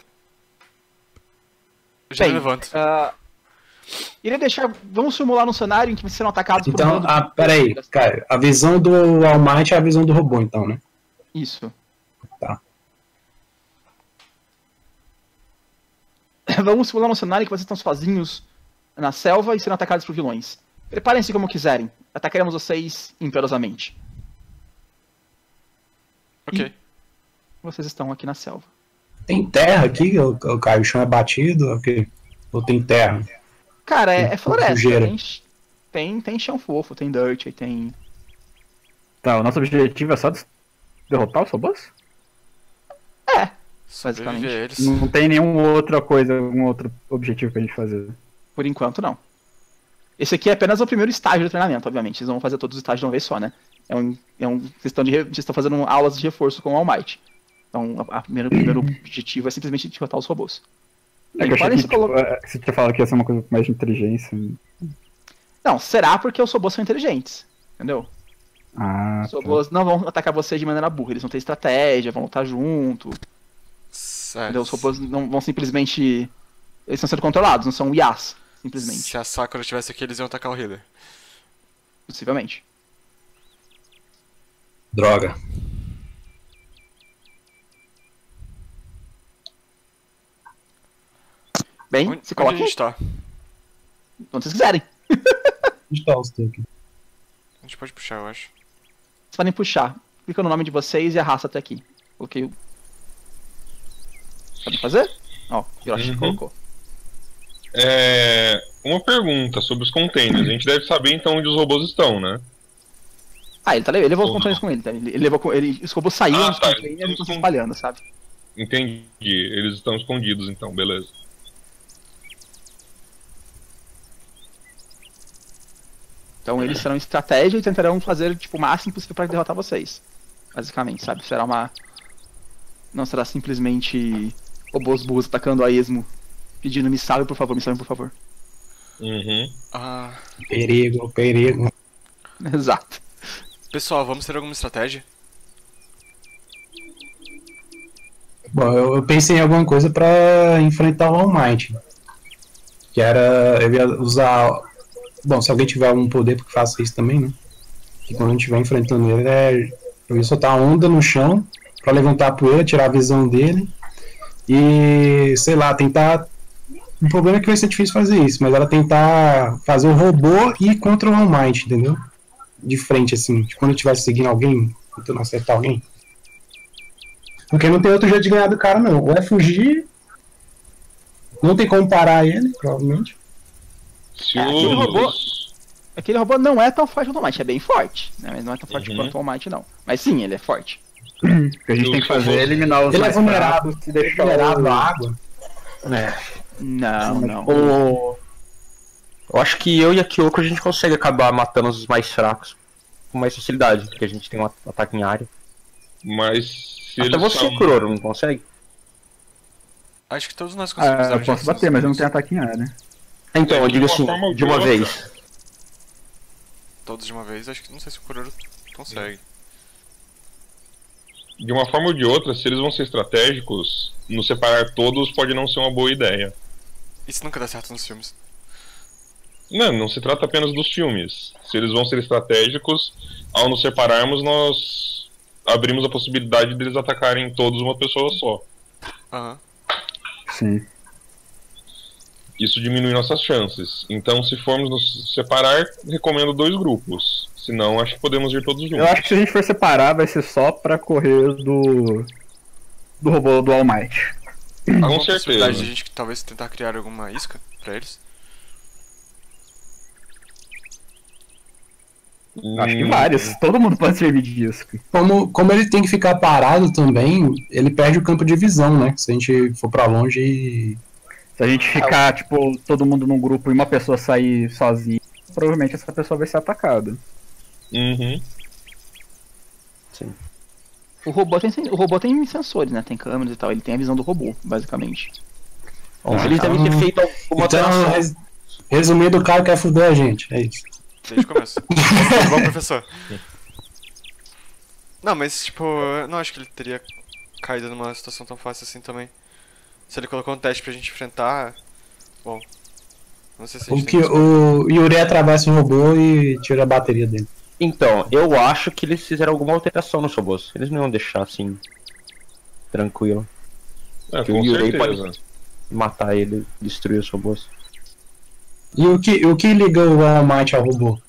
F: Já
A: Bem,
F: levanto.
A: Iria deixar... Vamos simular um cenário em que vocês serão atacados por
E: Então, peraí, cara, a visão do All Might é a visão do robô, então, né?
A: Isso.
E: Tá.
A: Vamos simular um cenário em que vocês estão sozinhos na selva e serão atacados por vilões. Preparem-se como quiserem. Atacaremos vocês impiedosamente.
F: Ok.
A: Vocês estão aqui na selva.
E: Tem terra aqui, Caio? O chão é batido? Ou tem terra?
A: Cara, é floresta.
E: Sujeira.
A: Tem chão fofo, tem dirt, aí tem...
B: Tá, o nosso objetivo é só derrotar os robôs?
A: É,
F: Sobreviver
A: basicamente.
F: eles.
B: Não tem nenhuma outra coisa, algum outro objetivo pra gente fazer.
A: Por enquanto, não. Esse aqui é apenas o primeiro estágio do treinamento, obviamente. Vocês vão fazer todos os estágios de uma vez só, né? Vocês estão fazendo aulas de reforço com o All Might. Então, o primeiro objetivo é simplesmente derrotar os robôs.
B: É que eu achei que você tinha falado que ia ser uma coisa mais de inteligência.
A: Não, será porque os robôs são inteligentes, entendeu?
B: Ah,
A: Os robôs não vão atacar vocês de maneira burra, eles vão ter estratégia, vão lutar junto. Entendeu? Os robôs não vão simplesmente... Eles estão sendo controlados, não são IAs, simplesmente.
F: Se a Sakura estivesse aqui, eles iam atacar o healer.
A: Possivelmente.
E: Droga.
A: Bem,
F: Onde
A: se
F: a
A: coloquem
F: gente tá?
A: onde vocês quiserem.
E: Onde tá os aqui?
F: A gente pode puxar, eu acho.
A: Vocês podem puxar. Clica no nome de vocês e arrasta até aqui. Coloquei o... Podem fazer? Ó, o Yoshi colocou.
D: Uma pergunta sobre os containers. A gente deve saber então onde os robôs estão, né?
A: Ah, ele levou os containers com ele, tá? Ele levou com ele. Os robôs saíram dos
D: tá,
A: containers e estão se espalhando, sabe?
D: Entendi. Eles estão escondidos então, beleza.
A: Então eles serão estratégia e tentarão fazer tipo, o máximo possível para derrotar vocês. Basicamente, sabe? Será uma... Não será simplesmente robôs burros atacando a esmo, pedindo me salve por favor, me salve por favor.
D: Uhum.
E: Perigo, perigo.
A: Exato.
F: Pessoal, vamos ter alguma estratégia?
E: Bom, eu pensei em alguma coisa pra enfrentar o All Might. Que era... Eu ia usar... Bom, se alguém tiver algum poder que faça isso também, né? Que quando a gente estiver enfrentando ele, eu ia soltar a onda no chão pra levantar a poeira, tirar a visão dele e, sei lá, tentar... O problema é que vai ser difícil fazer isso, mas ela tentar fazer o robô ir contra o All Might, entendeu? De frente, assim, de quando eu estiver seguindo alguém, tentando acertar alguém. Porque não tem outro jeito de ganhar do cara, não. Ou é fugir, não tem como parar ele, provavelmente.
A: Aquele robô não é tão forte quanto o All Might, é bem forte, né? Mas não é tão forte quanto o All Might, não. Mas sim, ele é forte.
B: O que a gente tem que fazer é eliminar os
E: Ele é
B: mais
E: vulnerável,
B: fracos e deixar
E: vulnerável à água.
A: Não.
C: Eu acho que eu e a Kyoko a gente consegue acabar matando os mais fracos com mais facilidade, porque a gente tem um ataque em área.
D: Mas Se
C: Até
D: eles
C: você,
D: são...
C: Kuroro, não consegue?
F: Acho que todos nós conseguimos dar
B: Eu
F: um jeito
B: posso bater, mas eu não tenho ataque em área.
C: Então, eu
D: De
C: digo
D: uma
C: assim,
D: forma ou
C: de
D: de
C: uma
D: outra.
C: vez.
F: Todos de uma vez, acho que não sei se o Kuroro consegue.
D: De uma forma ou de outra, se eles vão ser estratégicos, nos separar todos pode não ser uma boa ideia.
F: Isso nunca dá certo nos filmes.
D: Não se trata apenas dos filmes. Se eles vão ser estratégicos, ao nos separarmos, nós abrimos a possibilidade deles atacarem todos uma pessoa só.
F: Aham.
B: Sim.
D: Isso diminui nossas chances. Então, se formos nos separar, recomendo 2 grupos. Senão, acho que podemos ir todos juntos.
B: Eu acho que se a gente for separar, vai ser só pra correr do robô do All Might.
F: Alguma
D: certeza.
F: possibilidade de a gente talvez tentar criar alguma isca pra eles?
B: Acho que vários. Todo mundo pode servir de disco.
E: Como ele tem que ficar parado também, ele perde o campo de visão, né? Se a gente for pra longe e...
B: Se a gente ficar, tipo, todo mundo num grupo e uma pessoa sair sozinha, provavelmente essa pessoa vai ser atacada.
D: Uhum.
A: O robô tem sensores, né? Tem câmeras e tal. Ele tem a visão do robô, basicamente.
C: Eles devem ter feito alguma
E: Então,
C: alteração.
E: resumindo, o cara quer fuder a gente, é isso.
F: Desde o começo. Bom, professor. Não, mas tipo, eu não acho que ele teria caído numa situação tão fácil assim também. Se ele colocou um teste pra gente enfrentar, bom, não sei se a gente
E: O Yuri atravessa o robô e tira a bateria dele.
C: Então, eu acho que eles fizeram alguma alteração nos robôs. Eles não iam deixar assim, tranquilo. Que
D: Com
C: o Yurei
D: certeza.
C: pode matar ele, destruir os robôs.
E: E o que liga o All Might ao robô?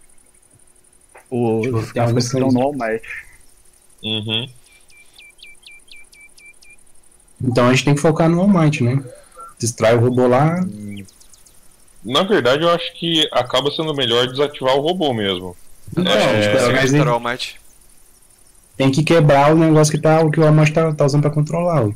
B: As coisas que estão no All Might.
D: Uhum.
E: Então a gente tem que focar no All Might, né? Distrai o robô lá.
D: Na verdade, eu acho que acaba sendo melhor desativar o robô mesmo.
E: Então,
F: consegue
E: mas
F: restaurar
E: ele
F: o All Might.
E: tem que quebrar o negócio que o All Might tá usando pra controlar.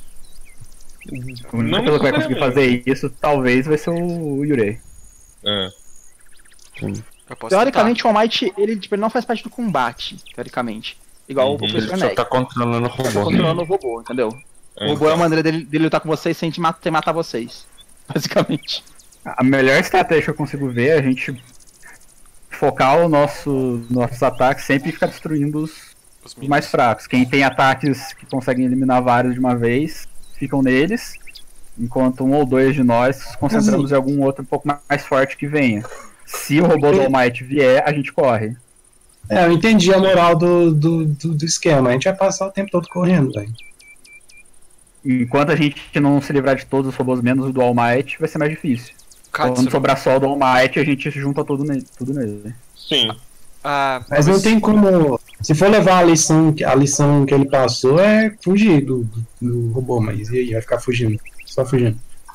B: A única pessoa que vai conseguir fazer isso, talvez, vai ser o Yurei.
D: É.
F: Eu posso
A: Teoricamente, o All Might, ele não faz parte do combate, teoricamente. Igual o
D: Uhum.
C: Ele
A: Professor
C: só
A: Neg.
C: tá controlando o
A: Tá
C: robô.
A: controlando o robô, entendeu? O robô é uma maneira dele lutar com vocês sem matar vocês. Basicamente.
B: A melhor estratégia que eu consigo ver é a gente focar nossos ataques sempre e ficar destruindo os mais fracos. Quem tem ataques que conseguem eliminar vários de uma vez, ficam neles, enquanto um ou dois de nós concentramos em algum outro um pouco mais forte que venha. Se o robô do All Might vier, a gente corre.
E: Eu entendi a moral do esquema. A gente vai passar o tempo todo correndo, velho.
B: Enquanto a gente não se livrar de todos os robôs menos o do All Might, vai ser mais difícil. Quando sobrar só o do All Might, a gente junta tudo nele.
D: Sim.
E: Mas não tem como. Se for levar a lição que ele passou, é fugir do robô, mas e aí? Vai ficar fugindo. Só fugindo.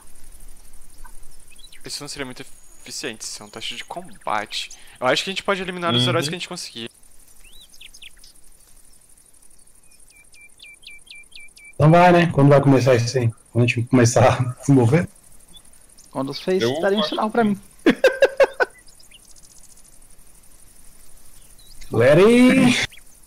F: Isso não seria muito eficiente, isso é um teste de combate. Eu acho que a gente pode eliminar os heróis que a gente conseguir.
E: Então vai, né? Quando vai começar isso aí? Quando a gente começar a se mover?
A: Quando vocês
D: Eu
A: darem um
D: acho
A: sinal pra mim.
E: Larry!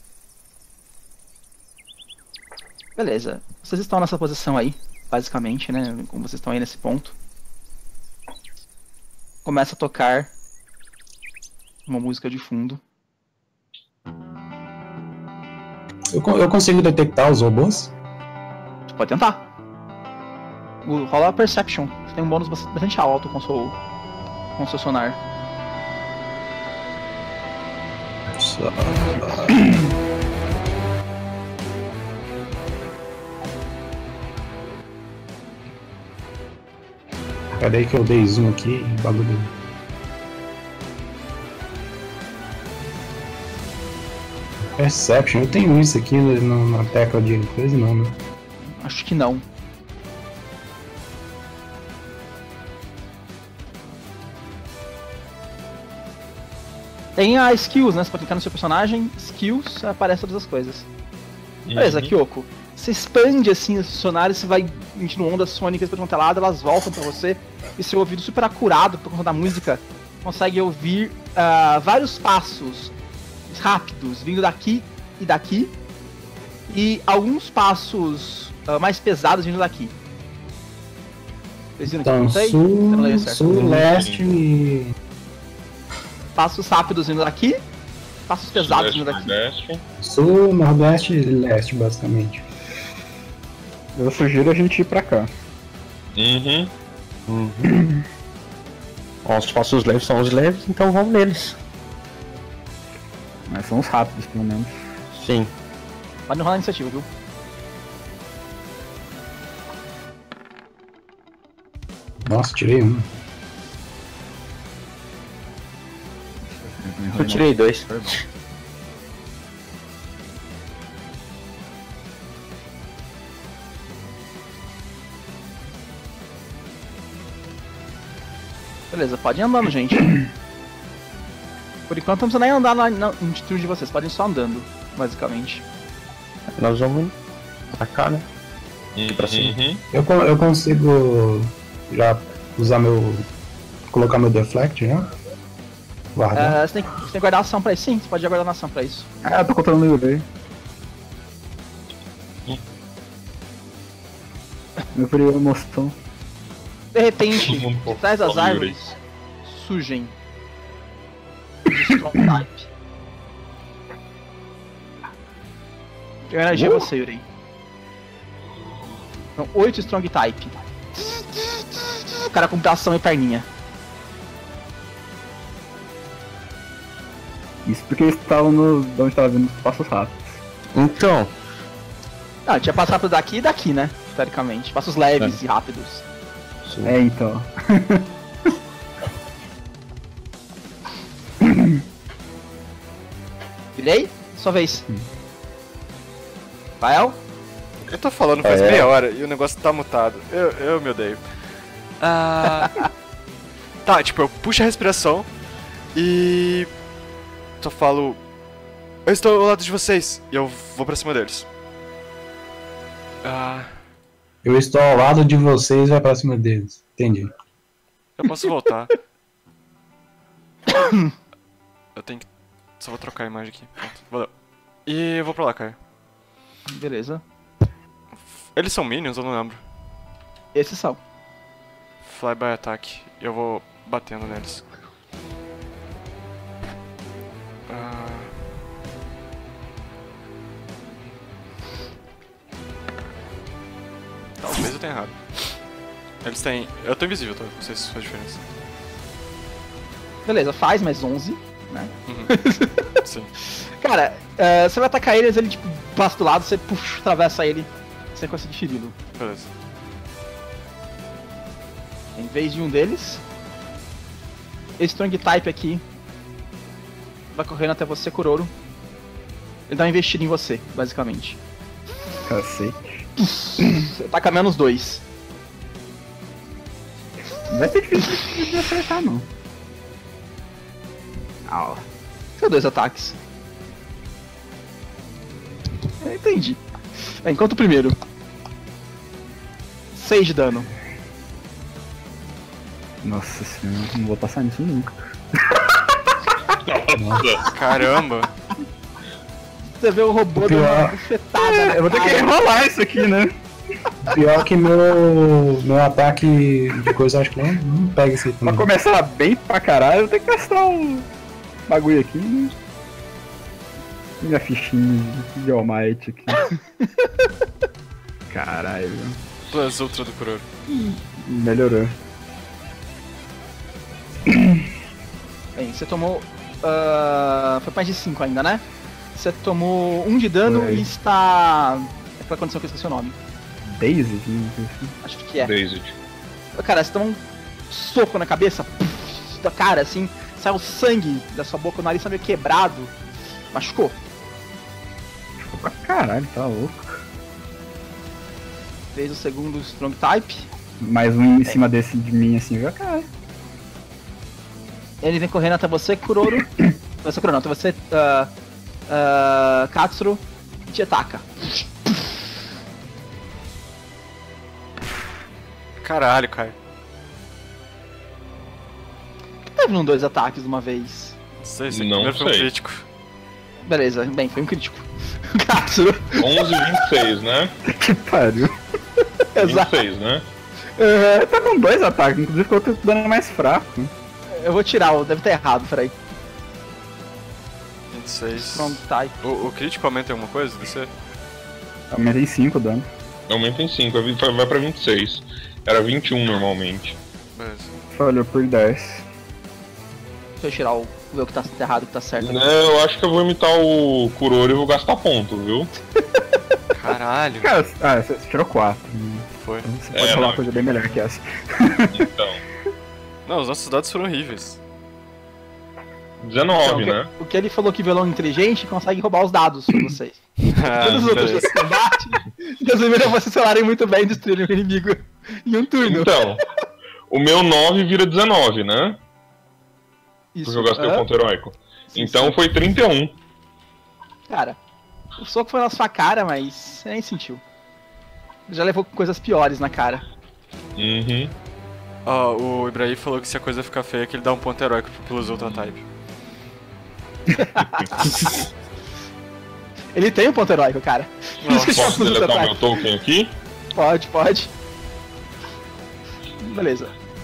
A: Beleza. Vocês estão nessa posição aí, basicamente, né? Como vocês estão aí nesse ponto. Começa a tocar uma música de fundo.
E: Eu consigo detectar os robôs?
A: Você pode tentar. Rola a Perception. Você tem um bônus bastante alto com o seu sonar.
E: Peraí que eu dei zoom aqui e bagulho. Perception, eu tenho isso aqui na tecla de coisa não, né?
A: Acho que não. Tem a skills, né? Você pode clicar no seu personagem, skills, aparece todas as coisas. Beleza, Kyoko. Você expande assim os dicionários, você vai emitindo ondas sônicas para quanto é lado, elas voltam pra você, e seu ouvido super acurado por conta da música consegue ouvir vários passos rápidos vindo daqui e daqui, e alguns passos mais pesados vindo daqui. Vocês viram que eu
E: Então,
A: contei? Eu não lembro certo.
E: sul, leste e.
A: Passos rápidos vindo daqui, passos pesados vindo daqui.
D: Nordeste.
E: Sul, nordeste e leste, basicamente.
B: Eu sugiro a gente ir pra cá.
D: Uhum.
C: Ó, os passos leves são os leves, então vamos neles.
B: Mas são os rápidos, pelo menos.
C: Sim.
A: Pode rolar a iniciativa, viu?
E: Nossa, tirei um.
C: Eu tirei 2.
A: Beleza, podem ir andando, gente. Por enquanto não precisa nem andar em atitude de vocês, podem ir só andando, basicamente.
C: Nós vamos pra cá, né? Pra cima.
D: Uhum.
E: Eu consigo já usar meu. Colocar meu deflect já? Guardar.
A: Você tem que guardar ação pra isso, sim, você pode já guardar uma ação pra isso.
B: Ah, eu tô contando no Yurei. Meu período de emoção.
A: De repente,
D: Todo mundo
A: atrás das
D: fala Yurei.
A: árvores, surgem de Strong Type. Primeira energia é você, Yurei. São 8 Strong Type. O cara com bração e perninha.
B: Isso porque eles estavam no. De onde tava vindo os passos rápidos.
C: Então,
A: Não, tinha passado por daqui e daqui, né? Teoricamente. Passos leves e rápidos.
C: sim.
B: É, então.
A: Virei? Sua vez. Rael?
F: Eu tô falando faz meia hora e o negócio tá mutado. Eu me odeio. Tá, tipo, eu puxo a respiração e. Só falo. Eu estou ao lado de vocês e eu vou pra cima deles.
E: Eu estou ao lado de vocês e vai pra cima deles. Entendi.
F: Eu posso voltar. Eu tenho que. Só vou trocar a imagem aqui. Pronto, valeu. E eu vou pra lá, Caio.
A: Beleza.
F: Eles são minions? Eu não lembro.
A: Esses são.
F: Flyby attack. Eu vou batendo neles. Talvez eu tenha errado. Eles têm. Eu tô invisível, tá? Não sei se isso faz diferença.
A: Beleza, faz mais 11. Né?
F: Sim.
A: Cara, você vai atacar eles, ele tipo passa do lado, você puxa, atravessa ele, sem conseguir feri-lo.
F: Beleza.
A: Em vez de um deles, esse Strong Type aqui vai correndo até você, Kuroro. Ele dá uma investida em você, basicamente.
B: Cacete.
A: Você ataca menos 2.
B: Não vai ser difícil de acertar, não.
A: Ah, são 2 ataques. Eu entendi. Enquanto o primeiro. 6 de dano.
B: Nossa senhora, não vou passar nisso nunca.
F: Caramba!
A: Você vê o robô dando uma bufetada na
B: Eu vou ter que
A: cara.
B: enrolar isso aqui, né?
E: Pior que meu ataque de coisa, acho que não pega esse
B: Pra
E: também.
B: começar bem pra caralho, eu tenho que gastar um bagulho aqui, né? Minha fichinha de All Might aqui. Caralho.
F: Plus Ultra do Kuroro.
B: Melhorou.
A: Bem, você tomou. Foi mais de 5 ainda, né? Você tomou 1 de dano
B: Foi.
A: e está. É aquela condição que eu esqueci o nome.
B: Daisy?
A: Acho que é.
D: Daisy.
A: Cara, você toma um soco na cabeça, da cara, assim, sai o sangue da sua boca, o nariz tá meio quebrado. Machucou.
B: Ficou pra caralho, tá louco.
A: Fez o segundo Strong Type.
B: Mais um em cima desse de mim assim, já cai.
A: Ele vem correndo até você, Kuroro. Você, Kuroro, não, até você, Katsuro, e te ataca.
F: Caralho, Caio.
A: Teve um 2 ataques de uma vez.
F: Não sei, esse
D: Não
F: primeiro foi um
D: sei.
F: crítico.
A: Beleza, bem, foi um crítico. Katsuro.
D: 11 e 26, né?
B: Que pariu.
A: Exato.
D: 26, né?
B: Tá com 2 ataques, inclusive ficou com o dano mais fraco.
A: Eu vou tirar, deve estar errado, peraí.
F: 26.
A: Pronto, tá aí.
F: O crítico aumenta em alguma coisa, DC?
B: Aumenta em 5 o dano.
D: Aumenta em 5, vai pra 26. Era 21 normalmente.
F: Beleza.
B: Falhou por 10.
A: Deixa eu tirar ver o que tá errado e o que tá certo.
D: Né, eu acho que eu vou imitar o Kuroro e vou gastar ponto, viu?
F: Caralho.
B: Cara, você tirou 4.
F: Foi.
B: Você pode falar uma coisa bem melhor que essa.
D: Então.
F: Não, os nossos dados foram horríveis.
D: 19,
A: Então,
D: né?
A: o que ele falou que vilão inteligente consegue roubar os dados pra vocês.
F: Ah,
A: Todos os outros
F: beleza.
A: de combate resolveram vocês falarem muito bem e destruírem o inimigo em um turno.
D: Então, o meu 9 vira 19, né?
A: Isso.
D: Porque eu gastei o
A: Aham.
D: ponto heróico.
A: Sim,
D: Então
A: sim.
D: foi 31.
A: Cara, o soco foi na sua cara, mas você nem sentiu. Já levou coisas piores na cara.
D: Uhum.
F: Ó, o Ibrahim falou que se a coisa ficar feia, que ele dá um ponto heróico pelos Ultra Type.
A: Ele tem um ponto heróico, cara. Por isso que
D: Posso
A: chama
D: deletar o
A: Ultra
D: meu token aqui?
A: Pode, pode. Beleza.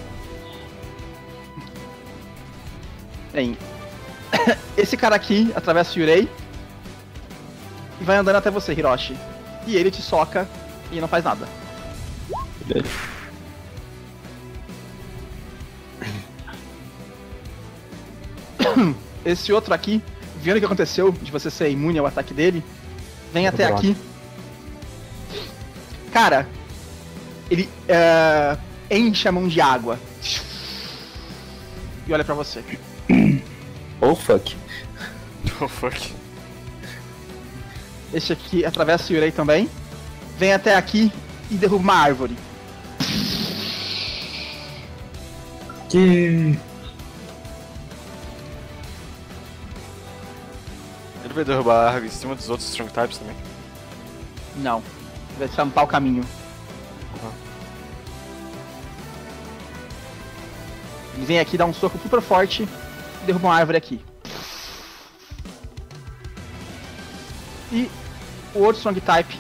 A: Bem, esse cara aqui atravessa o Yurei e vai andando até você, Hiroshi. E ele te soca e não faz nada. Esse outro aqui, vendo o que aconteceu de você ser imune ao ataque dele, vem até aqui. Cara, ele enche a mão de água e olha pra você.
C: Oh, fuck.
F: Oh, fuck.
A: Esse aqui atravessa o Yurei também, vem até aqui e derruba uma árvore.
E: Que.
F: Ele vai derrubar a árvore em cima dos outros Strong Types também.
A: Não, vai tampar o caminho. Ele vem aqui, dá um soco super forte e derruba uma árvore aqui. E o outro Strong Type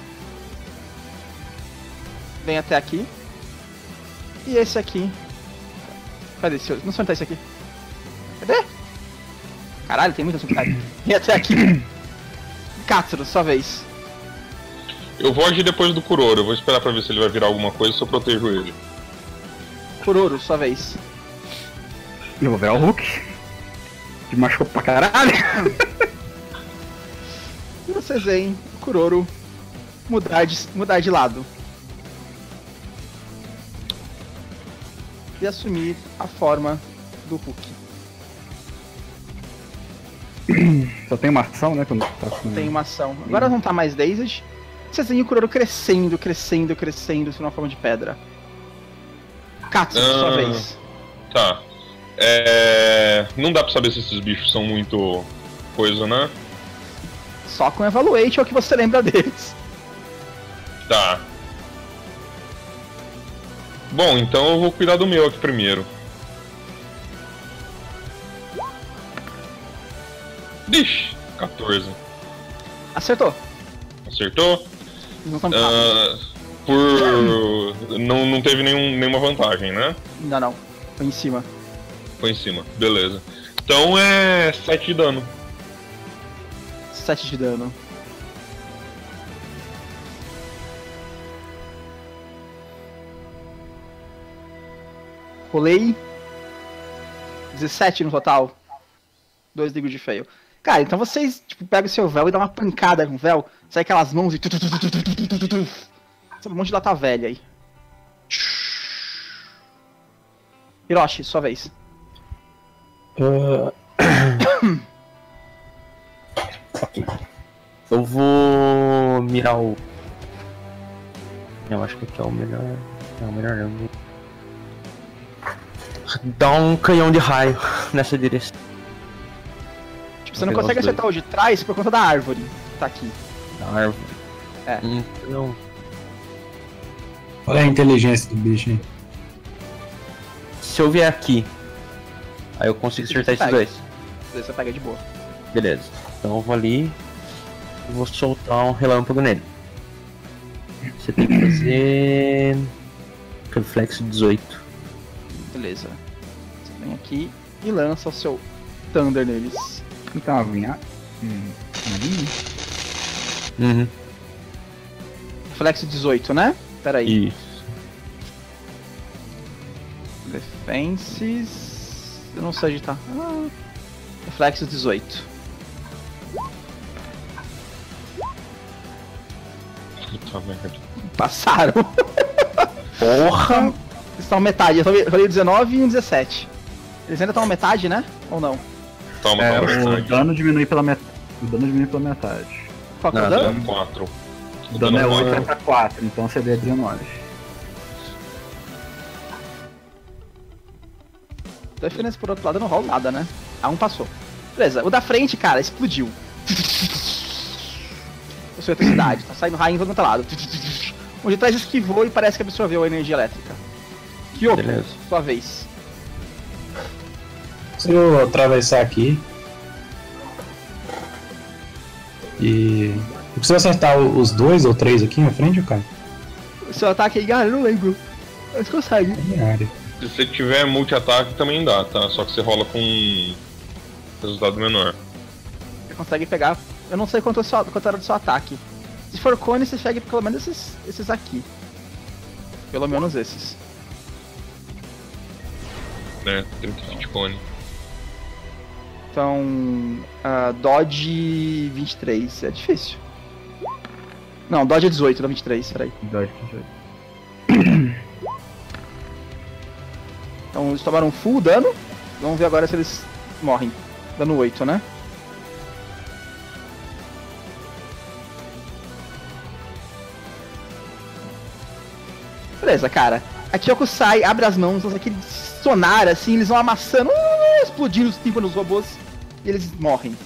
A: vem até aqui. E esse aqui. Cadê esse outro? Não sei onde tá esse aqui. Cadê? Caralho, tem muito Strong Type. Vem até aqui. Katsuro, sua vez.
D: Eu vou agir depois do Kuroro, eu vou esperar pra ver se ele vai virar alguma coisa se eu protejo ele.
A: Kuroro, sua vez.
B: Eu vou virar o Hulk. Que machucou pra caralho.
A: E vocês veem o Kuroro mudar de lado. E assumir a forma do Hulk.
B: Só tem uma ação, né? Quando tá com...
A: Tem uma ação. Agora não tá mais Dazed. Vocês veem o Kuroro crescendo de uma forma de pedra. Katsuro, sua vez.
D: Tá. Não dá pra saber se esses bichos são muito coisa, né?
A: Só com Evaluate é o que você lembra deles.
D: Tá. Bom, então eu vou cuidar do meu aqui primeiro. Ixi, 14.
A: Acertou.
D: Acertou?
A: Não estão rápidos.
D: Não teve nenhuma vantagem, né?
A: Ainda não. Foi em cima.
D: Foi em cima, beleza. Então é 7 de dano.
A: 7 de dano. Rolei 17 no total. 2 ligos de feio. Cara, então vocês tipo, pegam o seu véu e dão uma pancada com o véu, sai aquelas mãos e. Sabe, um monte de lata velha aí. Hiroshi, sua vez.
C: Ok. Eu vou mirar o. Eu acho que aqui é o melhor. Não, o melhor não. Dá um canhão de raio nessa direção.
A: Tipo, você não consegue acertar o de trás por conta da árvore que tá aqui.
C: Da árvore.
A: É.
C: Então.
E: Olha a inteligência do bicho, hein?
C: Se eu vier aqui, aí eu consigo acertar esses dois.
A: Você pega de boa.
C: Beleza. Então eu vou ali e vou soltar um relâmpago nele. Você tem que fazer reflexo 18.
A: Beleza. Você vem aqui e lança o seu Thunder neles.
B: Então, aguinha.
C: Uhum.
A: Reflexo 18, né? Pera aí.
C: Isso.
A: Defenses... Eu não sei onde tá. Reflexo 18.
D: Puta merda.
A: Passaram.
C: Porra!
A: Estão metade. Eu falei 19 e um 17. Eles ainda estão a metade, né? Ou não?
D: Toma,
B: É,
D: toma
B: o
D: bastante.
B: dano diminui pela metade. O dano diminui pela metade.
A: Qual que é o
C: Não,
A: dano?
D: Dano 4.
B: O dano é
D: dano
B: 8
D: quatro.
B: pra 4, então CD 19.
A: Defense por outro lado não rola nada, né? Ah, um passou. Beleza, o da frente, cara, explodiu. O seu eletricidade, tá saindo raio em todo lado. O de trás esquivou e parece que absorveu a energia elétrica. Kyoko,
C: Beleza.
A: sua vez.
E: Se eu atravessar aqui. E. Eu preciso acertar os 2 ou 3 aqui na frente, cara?
A: O seu ataque aí, cara, eu não lembro. Mas consegue.
E: É área.
D: Se você tiver multi-ataque também dá, tá? Só que você rola com resultado menor.
A: Você consegue pegar. Eu não sei quanto era do seu ataque. Se for cone, você pega pelo menos esses aqui. Pelo menos esses.
D: Né? 30 de cone.
A: Então. Dodge 23. É difícil. Não, Dodge é 18, não 23, peraí.
B: Dodge 18.
A: Então eles tomaram full dano. Vamos ver agora se eles morrem. Dano 8, né? Beleza, cara. A Kyoko sai, abre as mãos, lança aquele sonar assim, eles vão amassando, explodindo os tímpanos dos robôs e eles morrem.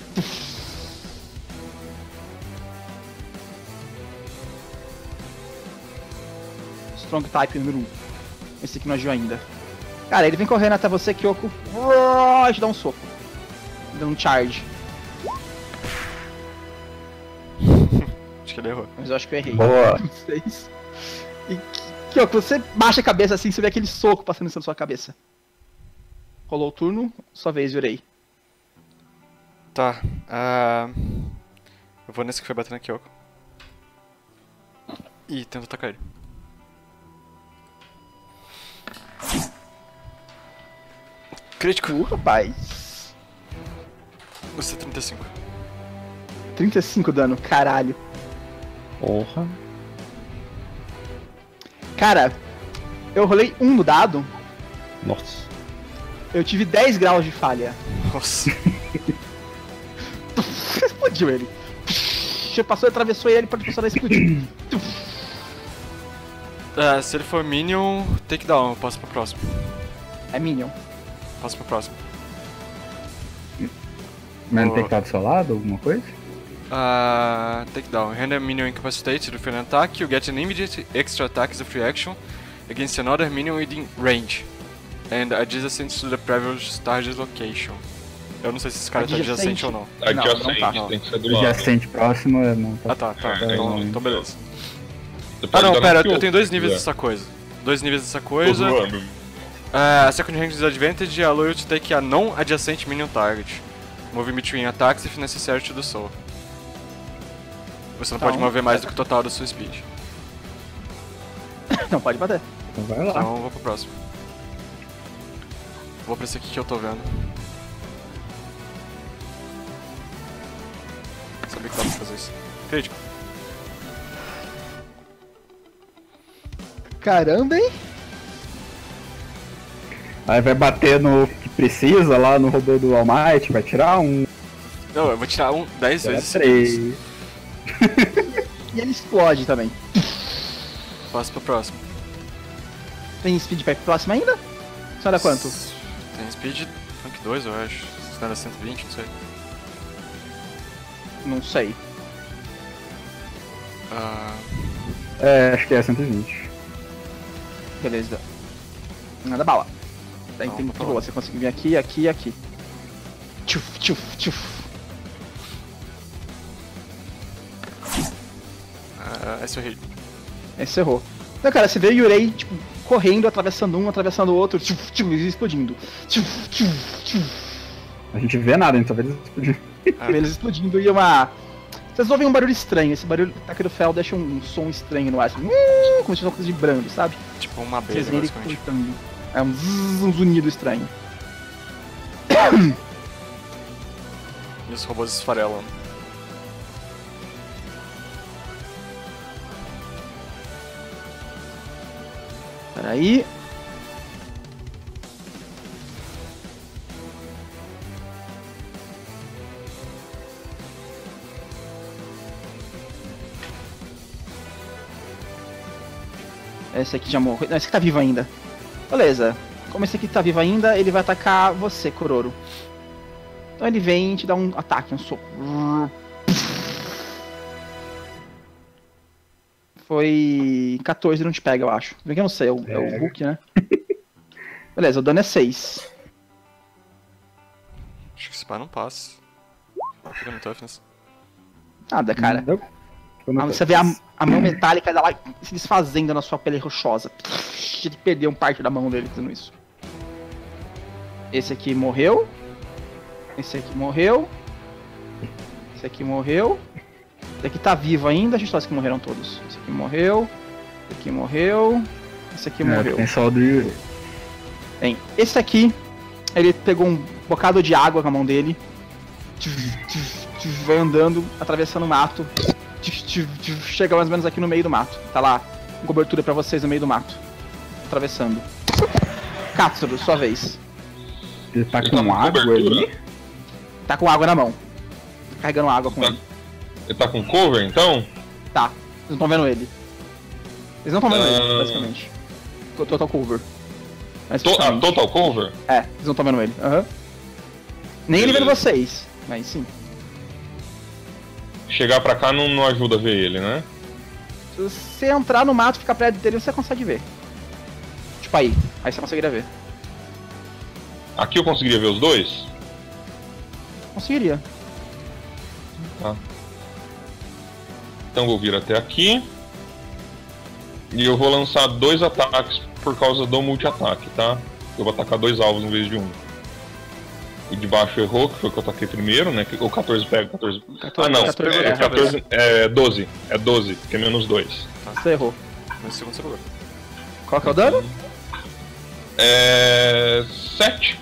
A: Strong Type número 1. Esse aqui não agiu ainda. Cara, ele vem correndo até você, Kyoko. Te dá um soco. Dá um charge.
F: Acho que ele errou.
A: Mas eu acho que eu errei.
B: Boa.
A: 6. E Kyoko, você baixa a cabeça assim, você vê aquele soco passando em cima da sua cabeça. Rolou o turno, sua vez, Yurei.
F: Tá. Eu vou nesse que foi bater na Kyoko. E tento atacar ele. Crítico.
A: Rapaz.
F: Você 35.
A: 35 dano, caralho.
C: Porra. Cara,
A: Eu rolei 1 no dado,
C: nossa.
A: eu tive 10 graus de falha.
F: Nossa.
A: Explodiu ele. Você passou e atravessou ele para funcionar e explodiu.
F: Se ele for Minion, takedown, eu passo pro próximo.
A: É Minion.
F: Passo pro próximo.
B: Mas não tem que estar do seu lado, alguma coisa?
F: Takedown. Render Minion incapacitated with an attack, you get an immediate extra attack as a free action against another minion within range. And adjacent to the previous target location. Eu não sei se esse cara tá adjacente ou não.
D: Adjacente,
A: tá.
D: tem que ser do lado.
B: Adjacente próximo, não tá.
F: Tá.
D: É,
F: Então beleza.
D: Você pode
F: Não,
D: dar
F: pera,
D: no Kyoko,
F: eu tenho 2 níveis
D: se
F: dessa coisa. 2 níveis dessa
D: quiser.
F: coisa.
D: Tô zoando.
F: Second range disadvantage allow you to take a non-adjacent minion target. Moving between attacks if necessary to do so. Você não pode mover mais do que o total da sua speed.
A: Não, pode bater.
B: Então vai lá.
F: Então eu vou pro próximo. Vou pra esse aqui que eu tô vendo. Sabia que dava pra fazer isso. Crítico.
A: Caramba, hein?
B: Aí vai bater no que precisa lá no robô do All Might, vai tirar um.
F: Não, eu vou tirar 10
B: Tirar
F: vezes.
B: 3.
A: E ele explode também.
F: Passo pro próximo.
A: Tem speed pra próximo ainda? Você era quanto?
F: Tem speed rank 2, eu acho. Se não era 120, não sei.
A: Não sei.
B: É, acho que é 120.
A: Beleza. Nada bala. Daí
F: Não,
A: tem
F: vou
A: que
F: falar.
A: boa. Você consegue vir aqui, aqui e aqui. Tchuf, tchuf, tchuf.
F: Esse eu errei.
A: Esse errou. Então, cara, você vê o Yurei, tipo, correndo, atravessando um, atravessando o outro, e explodindo.
B: A gente vê nada, então eles explodindo.
A: Vê eles explodindo e uma... Vocês ouvem um barulho estranho, esse barulho ataque do fel deixa um som estranho no ar, assim, como se fosse uma coisa vibrando, sabe?
F: Tipo uma abelha,
A: Vocês veem ele
F: basicamente.
A: cortando. É um zzz, um zunido estranho.
F: E os robôs esfarelam.
A: Peraí. Esse aqui já morreu. Não, esse aqui tá vivo ainda. Beleza. Como esse aqui tá vivo ainda, ele vai atacar você, Kuroro. Então ele vem e te dá um ataque, um soco. Foi 14, não te pega, eu acho. Bem que eu não sei, é o Hulk, né? Beleza, o dano é 6.
F: Acho que esse pai não passa. Fica no toughness.
A: Nada, cara.
B: Não.
A: Você vê a mão metálica dela se desfazendo na sua pele rochosa. Ele perdeu um parte da mão dele fazendo isso. Esse aqui morreu. Esse aqui morreu. Esse aqui morreu. Esse aqui tá vivo ainda. Deixa eu só os que morreram todos. Esse aqui morreu. Esse aqui morreu. Esse aqui morreu.
B: Tem só o do Yuri.
A: Bem, esse aqui, ele pegou um bocado de água com a mão dele. Vai andando, atravessando o mato. Chega mais ou menos aqui no meio do mato. Tá lá, com cobertura pra vocês no meio do mato. Atravessando. Katsuro, sua vez.
B: Ele tá
D: Ele
B: com
D: tá com
B: água
D: cobertura?
B: ali?
A: Tá com água na mão. Carregando água com
D: Tá.
A: ele.
D: Ele tá com cover, então?
A: Tá, vocês não estão vendo ele. Eles não estão vendo ele,
D: Ah.
A: basicamente. Total cover. Mas, basicamente.
D: Total cover?
A: É, vocês não estão vendo ele. Aham. Nem ele vendo vocês, mas sim.
D: Chegar pra cá não ajuda a ver ele, né?
A: Se você entrar no mato e ficar perto dele, você consegue ver. Tipo aí você conseguiria ver.
D: Aqui eu conseguiria ver os dois?
A: Conseguiria.
D: Então vou vir até aqui. E eu vou lançar 2 ataques por causa do multi-ataque, tá? Eu vou atacar 2 alvos em vez de 1. O de baixo errou, que foi o que eu ataquei primeiro, né? O 14 pega, 14...
A: 14,
D: Ah não,
A: 14
D: é 14, é 12. É 12, que é menos 2.
A: Você errou.
F: Mas segundo você pegou.
A: Qual que é o dano?
D: É... 7.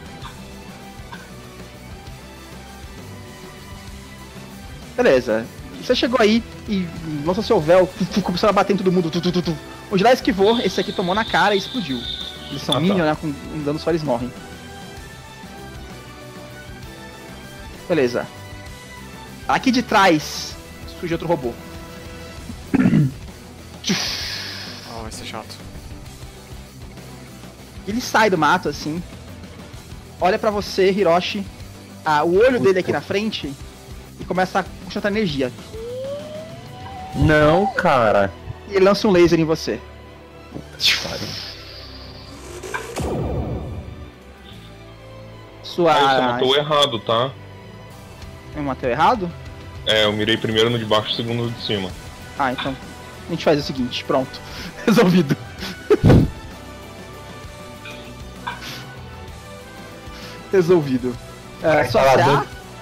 A: Beleza. Você chegou aí e lançou seu véu, começou a bater em todo mundo. O Jirai esquivou, esse aqui tomou na cara e explodiu. Eles são
D: Ah, tá.
A: minion, né? Com um dano só eles morrem. Beleza. Aqui de trás surge outro robô.
F: Ah, vai ser chato.
A: Ele sai do mato assim. Olha pra você, Hiroshi. O olho dele aqui na frente. E começa a concentrar energia.
C: Não, cara.
A: E ele lança um laser em você. Sua.
D: Você matou errado, tá?
A: Eu matei errado?
D: É, eu mirei primeiro no de baixo, segundo no de cima.
A: Ah, então. A gente faz o seguinte, pronto. Resolvido. Resolvido. Só CA,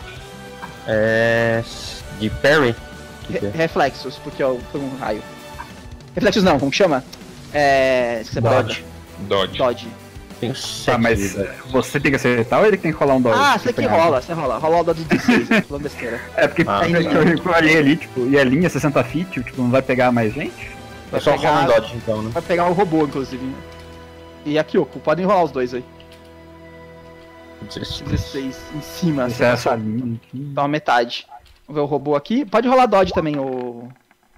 C: É. De Perry? Que que é?
A: reflexos, porque foi um raio. Reflexos não, como que chama? Esqueci a palavra.
D: Dodge.
A: Dodge.
C: Tenho 7
B: Tá, mas você tem que acertar ou ele tem que rolar um dodge?
A: Você que rola, você rola. Rola o dodge de 16, tô falando besteira.
B: É, porque
C: Ah,
B: eu olhei ali, tipo, e a linha 60 feet, tipo, não vai pegar mais gente?
C: É só
A: pegar-
C: rolar um dodge então, né?
A: Vai pegar o robô, inclusive. Né? E a Kyoko, podem rolar os dois aí. 16 em cima,
B: Essa
A: você
B: é
A: passou.
B: essa linha aqui.
A: Então metade. Vamos ver o robô aqui. Pode rolar dodge também, o.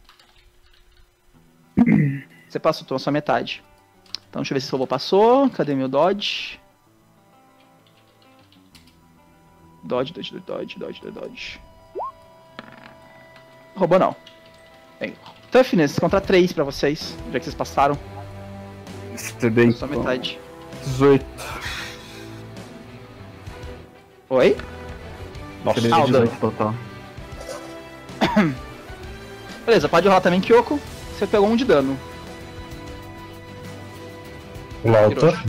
A: Você passou, então, só metade. Então deixa eu ver se esse robô passou. Cadê meu dodge? Dodge. Robô não. Bem, Toughness contra 3 pra vocês, já que vocês passaram.
B: Você deu
A: Só metade.
B: 18.
A: Oi?
B: Nossa,
A: Ah, o dano.
B: 18 total.
A: Beleza, pode rolar também, Kyoko. Você pegou 1 de dano.
E: O autor?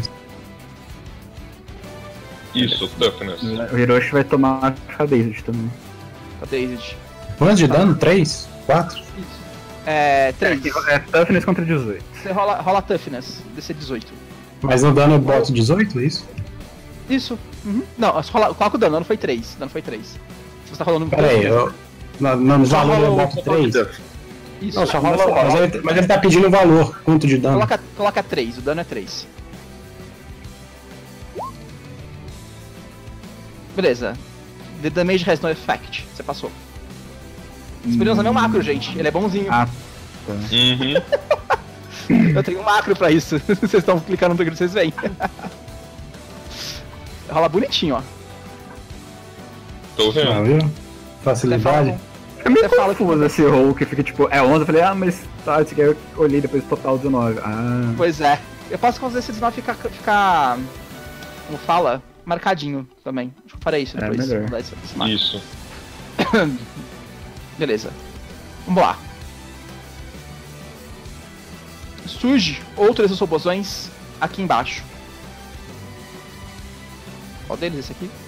D: Isso, toughness.
B: O Hiroshi vai tomar a Dazed também.
A: Tá Dazed.
E: Quantos de dano? 3? 4?
A: É, 3.
B: É Toughness contra 18.
A: Você rola Toughness, DC 18.
E: Mas no dano eu boto 18, é isso?
A: Isso. Uhum. Não, coloca o dano não foi 3. Dano foi 3. Se você tá rolando...
E: Pera aí, no valor eu boto 3?
A: Isso.
C: Não, só rola
E: Mas ele tá pedindo o valor, quanto de dano?
A: Coloca 3, o dano é 3. Beleza. The damage has no effect. Você passou. Você podia usar meu macro, gente. Ele é bonzinho.
B: Ah,
D: Uhum.
A: Eu tenho um macro pra isso. Vocês estão clicando no bagulho, vocês veem. Rola bonitinho, ó.
D: Tô
E: Ah,
D: vendo.
E: viu? Facilidade?
B: é meio
A: Você fala
B: confuso esse roll que fica tipo, é 11, eu falei, mas tá, esse aqui eu olhei depois total 19. Ah,
A: Pois é. Eu posso fazer esse 19 ficar... Como fala? Marcadinho também. Acho que eu farei isso
B: É,
A: depois.
B: melhor.
A: Vou dar esse marco.
D: Isso.
A: Beleza. Vamos lá. Surge outros dos robozões aqui embaixo. Qual deles? Esse aqui?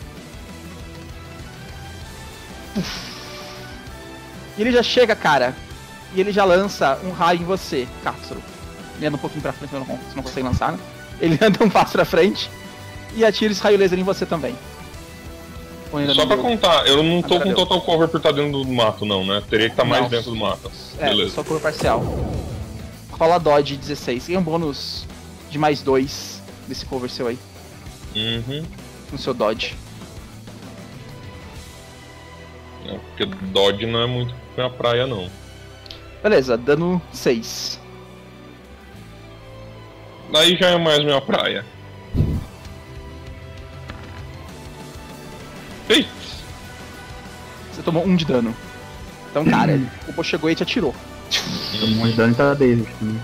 A: Uf. E ele já chega, cara. E ele já lança um raio em você, Katsuro. Ele anda um pouquinho pra frente, você não consegue lançar, né? Ele anda um passo pra frente e atira esse raio laser em você também. Ou ainda
D: Só
A: não
D: pra
A: deu?
D: contar, eu não tô
A: Agora
D: com
A: deu.
D: total cover por estar dentro do mato, não, né? Teria que estar mais
A: Não.
D: dentro do mato.
A: É,
D: Beleza.
A: só por parcial. Rola dodge 16. Tem um bônus de mais 2 desse cover seu aí,
D: Uhum.
A: no seu dodge.
D: É, porque Dodge não é muito minha praia, não.
A: Beleza, dano 6.
D: Daí já é mais minha praia. Ei!
A: Você tomou 1 de dano. Então, cara, o robô chegou e te atirou.
B: tomou um dano e tá Dazed também.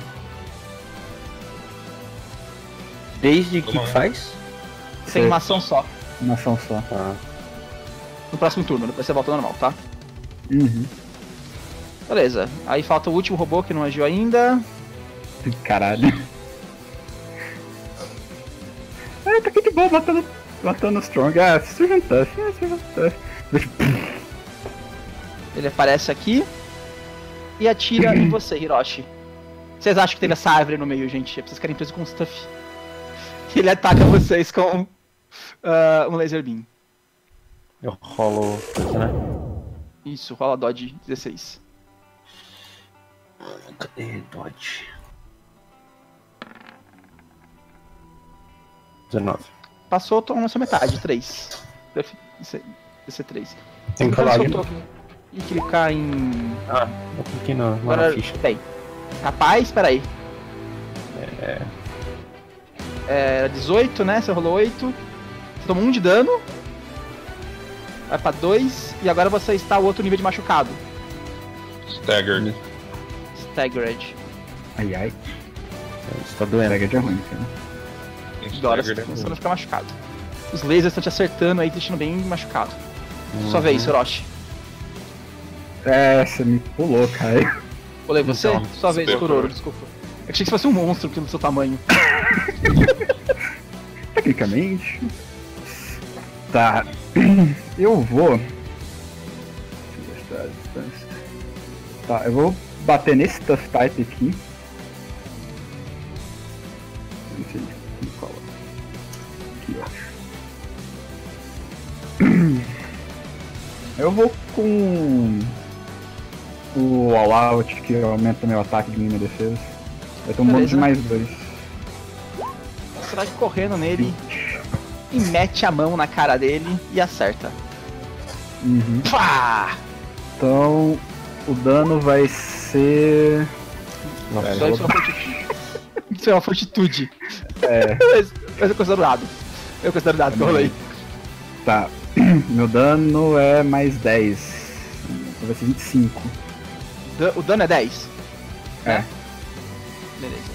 C: Desde que
D: Toma.
C: faz?
A: Tem uma ação só.
B: Uma ação só.
C: Ah,
A: No próximo turno, depois você volta ao normal, tá?
B: Uhum.
A: Beleza. Aí falta o último robô que não agiu ainda.
B: Caralho. Tá aqui de boa, matando o Strong. Ah, seja um tough, seja um tough.
A: Ele aparece aqui e atira em você, Hiroshi. Vocês acham que teve essa árvore no meio, gente? Vocês querem preso com um stuff. Ele ataca vocês com um laser beam.
C: eu rolo coisa, né?
A: Isso, rola dodge 16.
C: Cadê Dodge? 19.
A: Passou, toma sua metade, 3. DC 3.
E: Tem que rolar de
A: Soltou
E: novo.
A: e clicar em...
C: Ah, eu cliquei na
A: Agora,
C: ficha.
A: tem. Rapaz, peraí. Era 18, né? Você rolou 8. Você tomou 1 de dano. Vai pra 2. E agora você está ao outro nível de machucado.
D: Staggered.
A: Staggered.
B: Ai, ai.
C: Isso tá doendo.
B: Pega de ruim, cara.
A: Agora você
D: Staggered
A: tá
D: é
A: começando a ficar machucado. Os lasers estão te acertando aí, te deixando bem machucado. Sua vez, Hiroshi.
B: É, você me pulou, cara.
A: Pulei você?
C: Então,
A: Sua vez,
D: Steph,
A: Kuroro, desculpa. Eu achei que você fosse um monstro pelo seu tamanho.
B: Tecnicamente. Tá. Eu vou. Deixa eu ver a distância. Tá, eu vou bater nesse Tough Type aqui. Não sei qual é. Aqui, ó. Eu vou com o All Out, que aumenta meu ataque e minha defesa. Vai ter um bônus de mais 2.
A: Você vai correndo nele e mete a mão na cara dele e acerta.
B: Uhum.
A: Pá!
B: Então, o dano vai ser.
C: Nossa,
A: Isso aí é uma fortitude. Isso é uma fortitude.
B: É,
A: Mas eu considero dado. Eu considero dado que eu rolei.
B: tá. Meu dano é mais 10. Então vai ser 25.
A: O dano é 10?
B: É.
A: Beleza.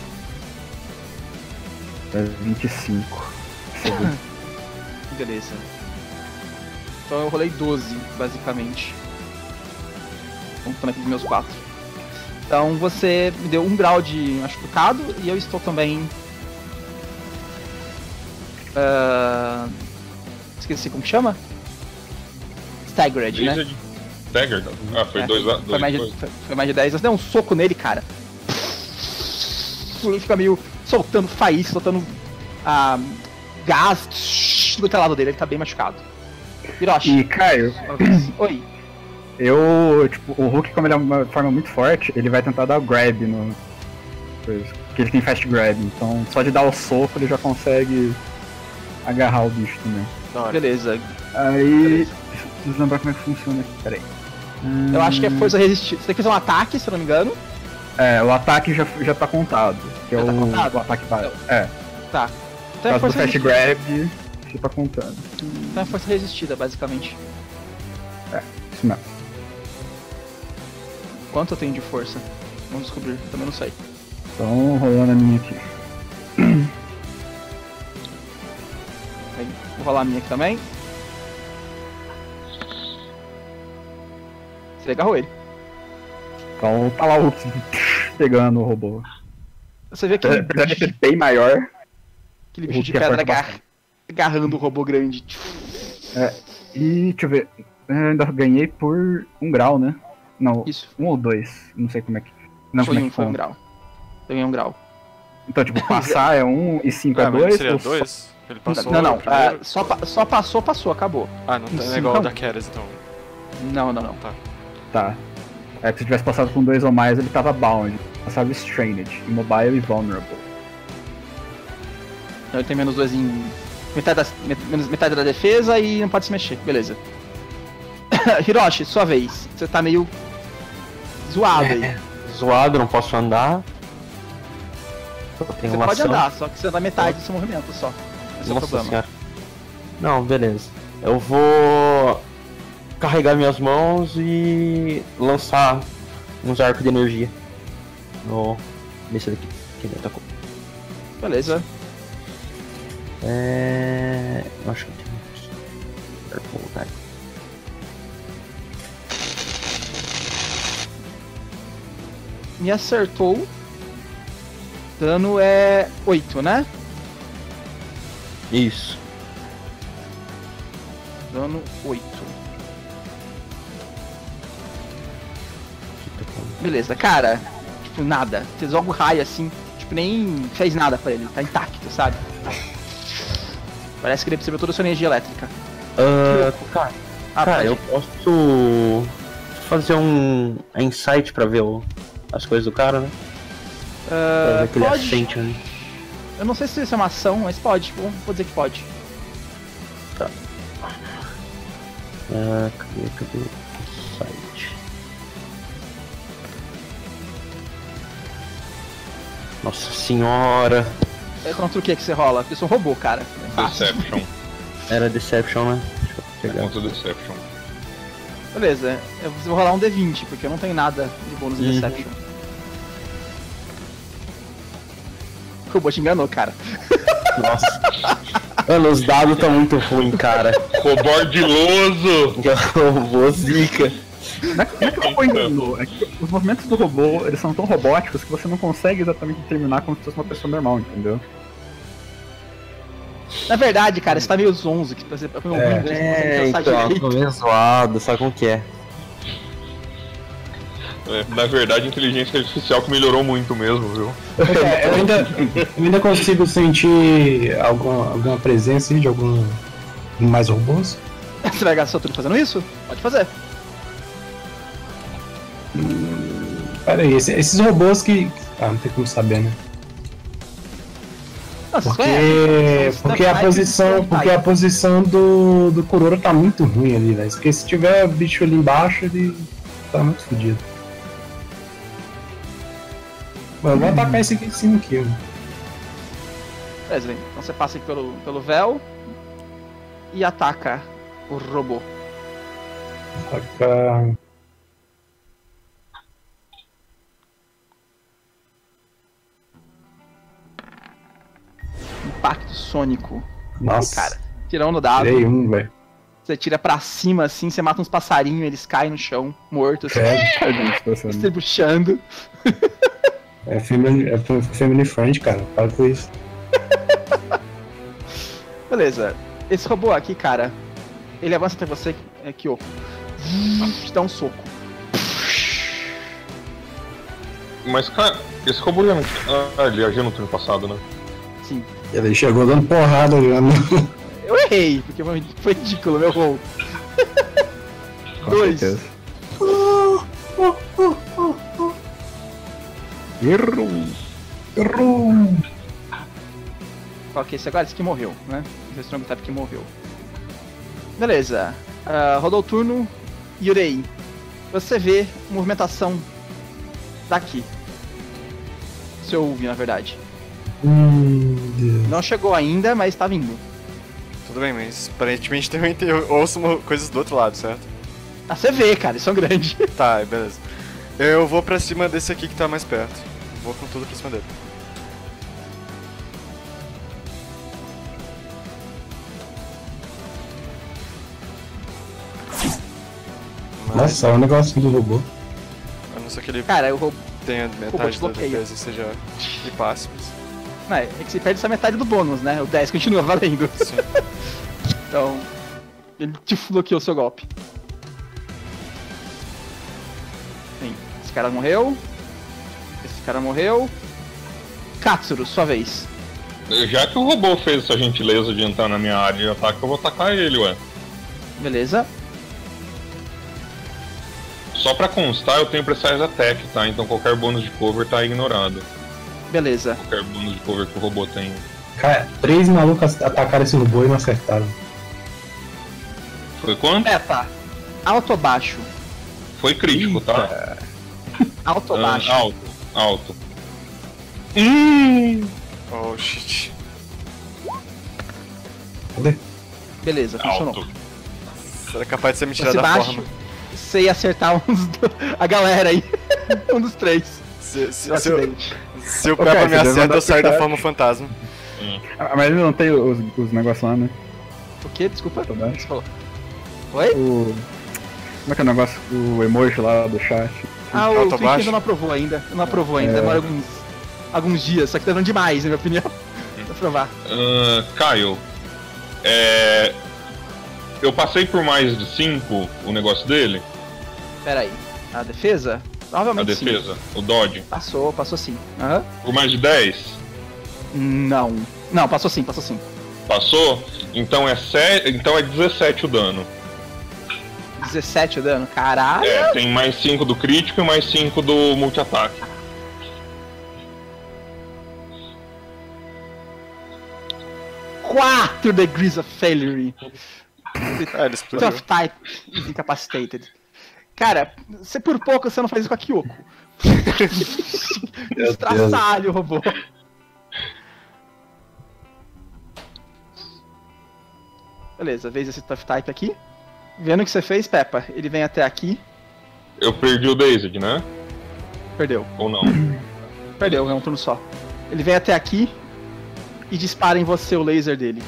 B: É 25.
A: Beleza. Então eu rolei 12, basicamente. Contando aqui dos meus 4. Então você me deu 1 grau de machucado e eu estou também. Esqueci como que chama? Staggered, né?
D: Blizzard. Staggered? Ah, foi
A: É,
D: 2
A: foi mais de 10. Você deu um soco nele, cara. Ele fica meio soltando faísca, soltando gás do outro lado dele. Ele tá bem machucado. Hiroshi.
B: E, Caio,
A: Oi.
B: tipo, o Hulk, como ele é uma forma muito forte, ele vai tentar dar o grab no. Porque ele tem fast grab, então só de dar o soco ele já consegue agarrar o bicho também.
F: Da hora.
A: Beleza.
B: Aí. Preciso lembrar como é que funciona aqui, peraí.
A: Eu acho que é força resistida. Você tem que fazer um ataque, se eu não me engano.
B: É, o ataque já tá contado. Que é
A: Já tá
B: o,
A: contado?
B: o ataque básico. É,
A: Tá.
B: por
A: Então é
B: causa do
A: força
B: fast
A: resistida.
B: grab, você tá contando.
A: Então é força resistida, basicamente.
B: Isso mesmo.
A: Quanto eu tenho de força? Vamos descobrir, eu também não sei.
B: Então, rolando a minha aqui.
A: Aí, vou rolar a minha aqui também. Você agarrou ele.
B: Então tá lá o Hulk pegando o robô.
A: Você vê
B: Apesar de ser bem maior,
A: aquele
B: o
A: bicho de
B: Hulk é
A: pedra
B: forte bastante.
A: agarrando o robô grande.
B: E deixa eu ver. Eu ainda ganhei por 1 grau, né? Não,
A: Isso.
B: 1 ou 2. Não sei como é que. Não,
A: Foi
B: como é
A: um,
B: que
A: foi um
B: conta.
A: grau. Ganhei 1 grau.
B: Então, tipo, passar é 1 e 5 é
F: Ah, mas
B: 2?
F: seria
B: ou só-
F: 2? Ele passou
A: Não, não.
F: primeiro?
A: Só passou, acabou.
F: Ah, não, não
A: Sim,
F: é igual
A: não.
F: o da Keras, então.
A: Não, não, não.
B: Tá. É que se tivesse passado com 2 ou mais, ele tava bound. Passava restrained, immobile e vulnerable.
A: Então ele tem menos 2 em. Menos metade da defesa e não pode se mexer. Beleza. Hiroshi, sua vez. Você tá meio zoado aí.
C: Zoado, não posso andar. Só tenho
A: Você
C: uma
A: pode
C: ação.
A: andar, só que você dá metade do seu movimento só. Esse é o
C: Nossa
A: problema.
C: senhora. Não, beleza. Eu vou carregar minhas mãos e lançar uns arcos de energia no nesse daqui que ele atacou.
A: Beleza.
C: Eu acho que tem Purple, vai.
A: Me acertou. Dano é 8, né?
C: Isso.
A: Dano 8. Beleza, cara. Tipo, nada. Você joga o raio assim, tipo, nem fez nada pra ele. Tá intacto, sabe? Parece que ele recebeu toda a sua energia elétrica.
C: Cara,
A: Pode.
C: eu posso fazer um insight pra ver as coisas do cara, né? Pra ver que ele
A: Pode.
C: assente, né?
A: Eu não sei se isso é uma ação, mas pode. Vou dizer que pode.
C: Cadê o site? Nossa senhora!
A: É contra o que você rola? Porque eu sou um robô, cara. É fácil.
D: Deception.
C: Era Deception, né? Deixa eu
D: É
C: pegar.
D: contra Deception.
A: Beleza, eu vou rolar um D20, porque eu não tenho nada de bônus em Deception. O robô te enganou, cara.
C: Nossa! Mano, os dados estão muito ruins, cara.
D: Robô ardiloso!
C: Robô zica.
B: Não é que o robô enganou, é que os movimentos do robô, eles são tão robóticos que você não consegue exatamente determinar como se fosse uma pessoa normal, entendeu?
A: Na verdade, cara, você tá meio zonzo, que você põe um vídeo, você não consegue pensar
C: Então,
A: direito.
C: tô meio zoado, sabe como que é?
D: Na verdade, a inteligência artificial que melhorou muito mesmo, viu?
E: Eu ainda consigo sentir alguma presença aí de algum mais robôs.
A: Você vai gastar seu turno fazendo isso? Pode fazer.
E: Pera aí, esses robôs que. Ah, não tem como saber, né?
A: Não, vocês conhecem, são
E: Porque
A: Snapdragon
E: a posição do Kuroro tá muito ruim ali, velho. Porque se tiver bicho ali embaixo, ele tá muito fodido. Bom, eu vou atacar esse aqui de cima aqui, mano.
A: Beleza, então você passa aqui pelo véu e ataca o robô.
E: Atacar.
A: Impacto sônico.
E: Nossa,
A: Cara, tirando o dado.
E: tirei um, velho.
A: Você tira pra cima assim, você mata uns passarinhos, eles caem no chão, mortos, assim, estribuchando.
E: É family friend, cara. Para com isso.
A: Beleza. Esse robô aqui, cara, ele avança até você, Kyoko. Te dá um soco.
D: Mas, cara, esse robô já não... ele agiu no turno passado, né?
A: Sim.
E: Ele chegou dando porrada já.
A: Eu errei, porque foi ridículo, meu gol. 2.
E: Errou.
A: Ok, esse agora, esse aqui morreu, né? Esse Strong Type que morreu. Beleza. Rodou o turno. Yurei. Você vê movimentação daqui. Você ouve, na verdade. Não chegou ainda, mas tá vindo.
F: Tudo bem, mas aparentemente também eu ouço coisas do outro lado, certo?
A: Ah, você vê, cara, eles são grandes.
F: Tá, beleza. Eu vou pra cima desse aqui que tá mais perto. Vou com tudo pra cima dele.
E: Nossa, é um negócio do robô.
F: A não ser que ele
A: Cara, eu vou.
F: tenha metade da
A: desbloqueia.
F: defesa e seja de passe.
A: Não, é que você perde essa metade do bônus, né? O 10 continua valendo.
F: Sim.
A: Então. Ele te bloqueou o seu golpe. Bem, esse cara morreu. Esse cara morreu. Katsuro, sua vez.
D: Já que o robô fez essa gentileza de entrar na minha área de ataque, eu vou atacar ele, ué.
A: Beleza.
D: Só pra constar, eu tenho Precise Attack, tá? Então qualquer bônus de cover tá ignorado.
A: Beleza.
D: Qualquer bônus de cover que o robô tem.
E: Cara, 3 malucos atacaram esse robô e não acertaram.
D: Foi quanto?
A: Tá. Alto ou baixo?
D: Foi crítico, tá?
A: Alto ou baixo?
D: Alto.
F: Oh shit.
E: Cadê?
A: Beleza, funcionou.
D: Alto.
F: Será capaz de você me tirar
A: Você
F: da
A: baixo,
F: forma?
A: você ia acertar a galera aí. Um dos 3.
F: Se
A: No acidente.
F: o Peppa me
B: você deve
F: acerta,
B: mandar
F: eu saio da
B: pro chat.
F: forma fantasma.
B: Mas ele não tem os negócios lá, né?
A: O que? Desculpa.
B: Tá
A: O
B: bem.
A: que você falou? Oi?
B: Como é que é o negócio? O emoji lá do chat.
A: Ah, o
F: Alto
A: Twitch
F: baixo?
A: ainda não aprovou ainda. Não aprovou ainda. Demora alguns dias, só que tá dando demais, na minha opinião. Pra provar.
D: Caio, eu passei por mais de 5 o negócio dele,
A: Pera aí. A defesa?
D: a
A: Provavelmente sim.
D: defesa, o dodge.
A: Passou sim. Aham.
D: Por mais de 10?
A: Não. Não, passou sim.
D: Passou? Então é 17 o dano.
A: 17 o dano? Caralho!
D: Tem mais 5 do crítico e mais 5 do multi-ataque.
A: Quatro degrees of failure.
F: Ele explodiu.
A: Tough type is incapacitated. Cara, você por pouco você não faz isso com a Kyoko. Estraçalho o robô. Beleza, vez esse tough type aqui. Vendo o que você fez, Peppa, ele vem até aqui.
D: Eu perdi o Dazed, né?
A: Perdeu.
D: Ou não?
A: Perdeu, é um turno só. Ele vem até aqui e dispara em você o laser dele.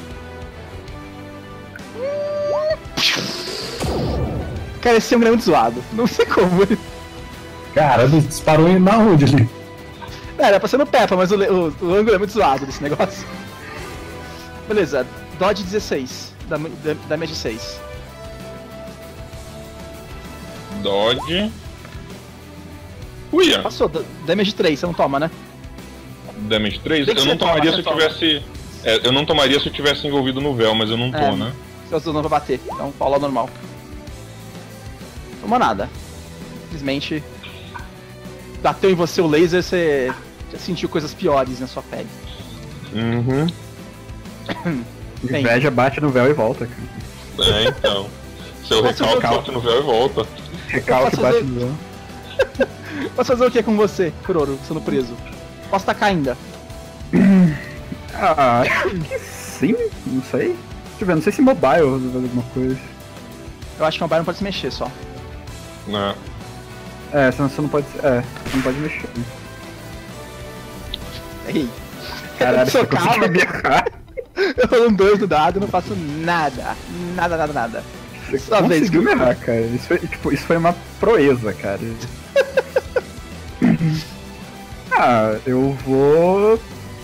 A: Cara, esse é um muito zoado. Não sei como.
E: Cara, ele disparou na onde ali?
A: Não, era pra ser no Peppa, mas o ângulo é muito zoado desse negócio. Beleza, Dodge 16, damage 6.
D: Dodge. Uia!
A: Passou, damage 3, você não toma, né?
D: Damage 3?
A: Tem que
D: Eu
A: ser
D: não tomaria se eu
A: toma,
D: tivesse. Eu não tomaria se eu tivesse envolvido no véu, mas eu não tô, né?
A: Você usou não pra bater, então Paulo normal. Toma nada. Simplesmente bateu em você o laser, você já sentiu coisas piores na sua pele.
D: Uhum.
A: Bem.
B: Inveja bate no véu e volta, cara.
D: Então. Seu
A: Posso
D: recalque
A: ver o
D: bate no véu e volta.
B: Recalque
A: posso
B: bate
A: fazer-
B: no véu.
A: Posso fazer o que com você, Kuroro, sendo preso? Posso tacar ainda?
B: Ah, acho que sim, não sei. Deixa eu ver, não sei se mobile ou alguma coisa.
A: Eu acho que o mobile não pode se mexer só.
D: Né?
B: Você não pode. Você não pode mexer.
A: Ei.
B: Caralho,
A: eu sou
B: você conseguiu
A: calmo.
B: me errar.
A: Eu rolo um 2 do dado e não faço nada. Nada.
B: Você
A: Sua vez,
B: conseguiu me errar, cara. Isso foi uma proeza, cara. Eu vou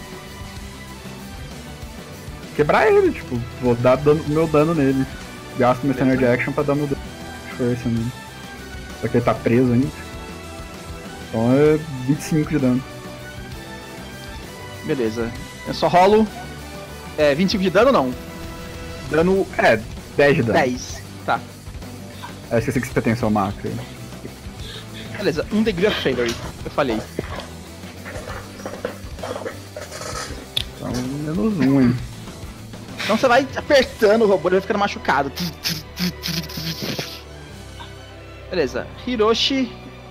B: quebrar ele, tipo, vou dar meu dano nele. Gasto meu standard action pra dar meu dano de força nele. Só que ele tá preso ainda. Então é 25 de dano.
A: Beleza. Eu só rolo. 25 de dano não. Dano
B: 10 de dano.
A: 10. Tá.
B: Eu esqueci que você tem seu macro aí.
A: Beleza, 1 degree of failure. Eu falei.
B: Então, menos 1, hein.
A: Então você vai apertando o robô, ele vai ficando machucado. Beleza, Hiroshi.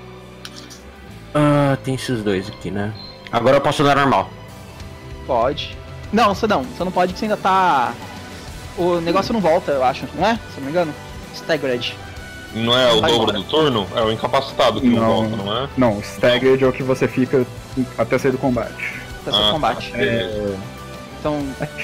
C: Tem esses dois aqui, né? Agora eu posso dar normal.
A: Pode. Não, você não pode, que você ainda tá. O negócio não volta, eu acho, não é? Se eu não me engano. Staggered.
D: Não é o
A: Vai
D: dobro
A: embora.
D: do turno? É o incapacitado que não
B: Não.
D: volta, não é?
B: Não, staggered é o que você fica até sair do combate.
A: Até seu combate.
D: Beleza.
A: Então,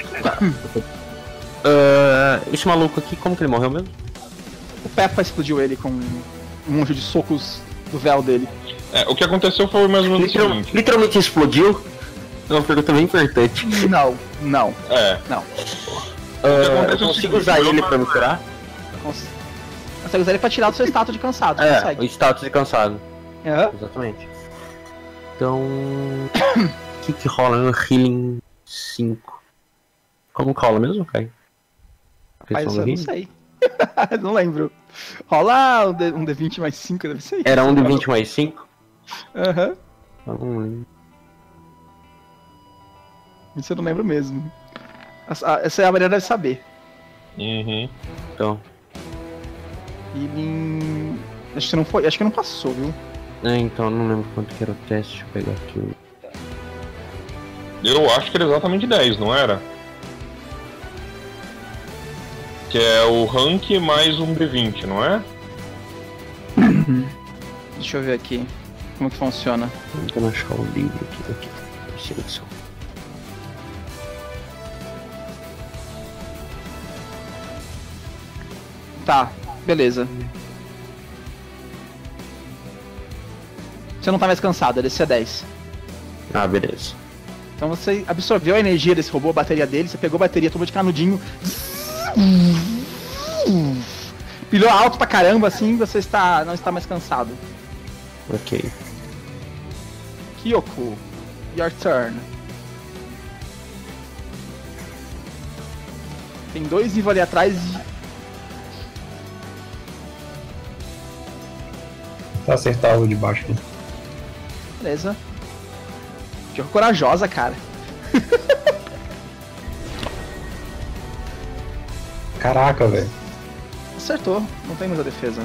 C: Esse maluco aqui, como que ele morreu mesmo?
A: o Peppa explodiu ele com um monte de socos do véu dele.
D: O que aconteceu foi mais ou menos o seguinte.
C: Literalmente explodiu? É uma pergunta bem importante.
A: Não.
C: Eu consigo usar ele pra me curar?
A: Consegue usar ele pra tirar do seu status de cansado.
C: O
A: Consegue.
C: status de cansado.
A: Aham.
C: Exatamente. Então. O que rola? Um healing 5. Como que rola mesmo, Kai?
A: Mas
C: Questão do
A: eu não
C: healing?
A: sei. Não lembro. Rola um D20 mais 5, deve ser isso.
C: Era um de 20 mais 5?
A: Aham.
C: Eu não lembro.
A: Isso eu não lembro mesmo. Essa é a Maria deve saber.
D: Uhum.
C: Então.
A: Healing. Acho que não foi. Acho que não passou, viu?
C: Então, eu não lembro quanto que era o teste. Deixa eu pegar aqui.
D: Eu acho que era exatamente 10, não era? Que é o rank mais um D20, não é?
A: Deixa eu ver aqui. Como que funciona.
C: Tô tentando achar o livro aqui. Seleção.
A: Tá, beleza. Você não tá mais cansado, ele é 10.
C: Beleza.
A: Então você absorveu a energia desse robô, a bateria dele, você pegou a bateria, tomou de canudinho. Pilhou alto pra caramba, assim, você não está mais cansado.
C: Ok.
A: Kyoko, your turn. Tem 2 Ivo ali atrás e...
E: Pra acertar o de baixo aqui.
A: Beleza. Kyoko corajosa, cara.
E: Caraca, velho.
A: Acertou, não tem mais a defesa.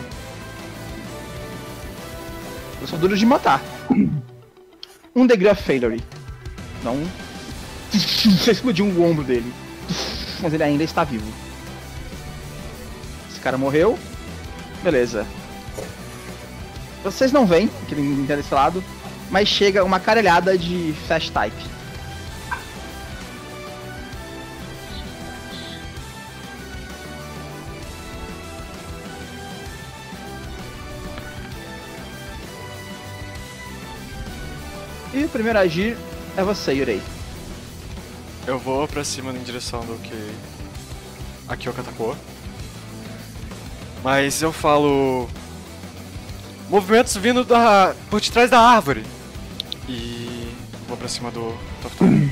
A: Eu sou duro de matar. 1 degree of failure. Então. Você explodiu o ombro dele. Mas ele ainda está vivo. Esse cara morreu. Beleza. Vocês não veem que ele tá desse lado, mas chega uma caralhada de Fast Type. E o primeiro a agir é você, Yurei.
F: Eu vou pra cima em direção do que a Kyoko atacou. Mas eu falo... movimentos vindo por detrás da árvore. E vou pra cima do Tofton.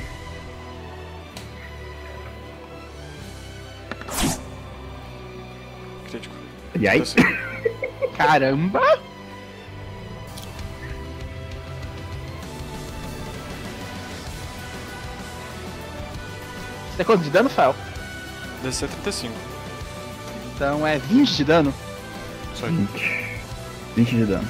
F: Crítico.
B: E aí?
A: Caramba! Você tem quanto de dano, Fel?
F: DC 35.
A: Então é 20 de dano.
F: Só aí.
B: 20 de dano.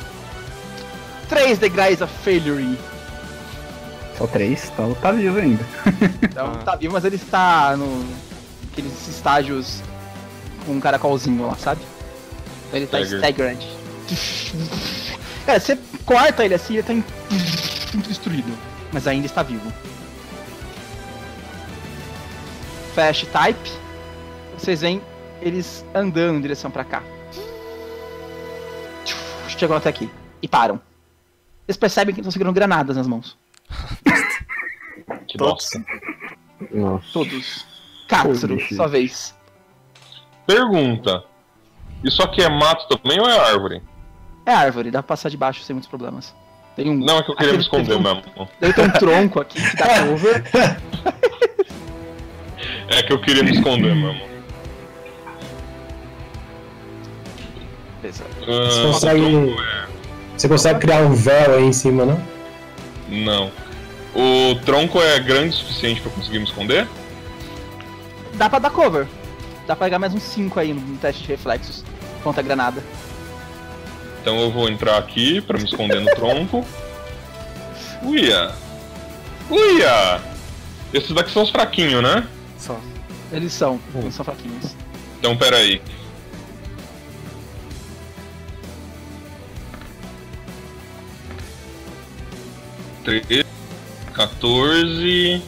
A: 3 degraus of failure.
B: Só 3, então tá vivo ainda.
A: Então tá vivo, mas ele está naqueles estágios com um caracolzinho lá, sabe? Então ele tá staggered. Cara, você corta ele assim, ele tá destruído, mas ainda está vivo. Fast Type. Vocês veem eles andando em direção pra cá. Chegam até aqui e param. Eles percebem que estão segurando granadas nas mãos.
D: Que bosta.
C: Nossa.
A: Todos. Katsuro, sua vez.
D: Pergunta. Isso aqui é mato também ou é árvore?
A: É árvore, dá pra passar de baixo sem muitos problemas. Tem um.
D: Não, é que eu queria me
A: aquele-
D: esconder
A: tem um-
D: mesmo.
A: Daí tem um tronco aqui que dá cover.
D: É que eu queria me esconder mesmo.
A: Beleza.
E: Você
D: Ah,
E: consegue-
D: o tronco é-
E: Você consegue criar um véu aí em cima, não?
D: Não. O tronco é grande o suficiente pra conseguir me esconder?
A: Dá pra dar cover. Dá pra pegar mais uns 5 aí no teste de reflexos contra a granada.
D: Então eu vou entrar aqui pra me esconder no tronco. Uia! Uia! Esses daqui são os fraquinhos, né?
F: Só.
A: Eles são fraquinhos.
D: Então pera aí. Treze, 14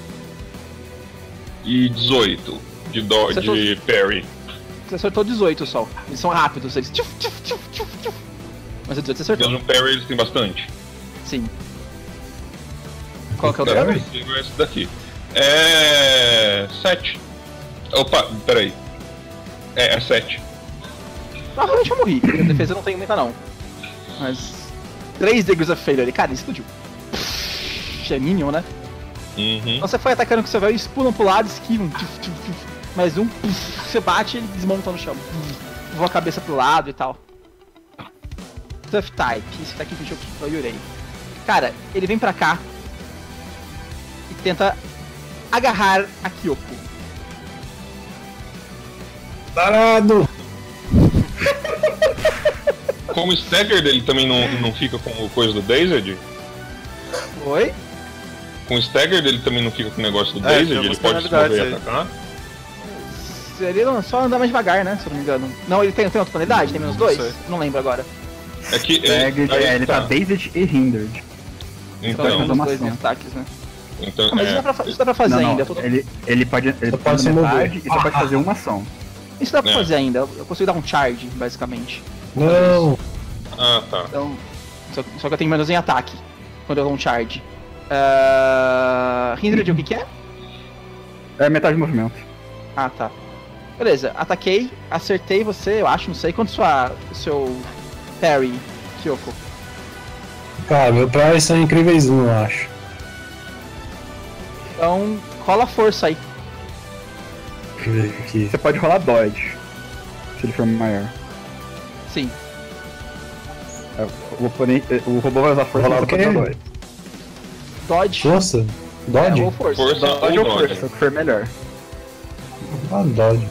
D: e 18 de parry.
A: Você acertou 18 só. Eles são rápidos, eles. Mas o 18 você acertou.
D: Mas no parry eles têm bastante.
A: Sim. Qual que é o
D: Pera,
A: dano?
D: esse daqui. É. 7. Opa, peraí. É 7.
A: Provavelmente eu morri. A defesa não tem muita não. Mas. 3 degrees of failure. Cara, ele explodiu. É Minion, né?
D: Uhum.
A: Então você foi atacando com o seu véu, eles pulam pro lado, esquivam. Mais um, você bate e ele desmonta no chão. Voa a cabeça pro lado e tal. Tough Type, esse daqui que eu Yurei. Cara, ele vem pra cá e tenta agarrar a Kyoko.
E: Tarado!
D: Como o stagger dele também não fica com o coisa do Dazed?
A: Oi?
D: Com o stagger dele também não fica com o negócio do
F: É,
D: Dazed?
F: tem
D: Ele
F: umas
D: pode se mover e
F: penalidades
D: atacar?
A: Ele não, só anda mais devagar, né? Se eu não me engano. Não, ele tem outra penalidade? Tem menos 2?
F: sei.
A: Não lembro agora.
D: É que
B: Ele tá dazed e hindered.
A: Então,
D: Então,
A: menos 2
B: automação.
A: nos ataques, né?
D: então
A: Mas isso dá pra fazer
B: Não,
A: ainda.
B: ele pode
E: pode se
B: metade
E: mover.
B: e só pode fazer uma ação.
A: Isso dá pra
D: É.
A: fazer ainda. Eu consigo dar um charge, basicamente.
E: Não!
D: ah, tá.
A: Então, só que eu tenho menos em ataque quando eu dou um charge. Hindred, o que é?
B: É metade do movimento.
A: Ah, tá. Beleza, ataquei, acertei você, eu acho, não sei. Quanto o seu parry, Kyoko?
E: Cara, meu parry são incríveis eu acho.
A: Então, rola força aí.
E: Deixa eu ver aqui.
B: Você pode rolar dodge, se ele for maior.
A: Sim.
B: O robô vai usar força
E: Rolar
B: pra
E: o quê?
B: fazer o dodge.
A: Dodge.
E: Força? Dodge?
A: Ou força.
D: Força
B: Dodge
D: ou
B: ou
D: dodge?
B: força, o que for melhor.
E: Ah, Dodge.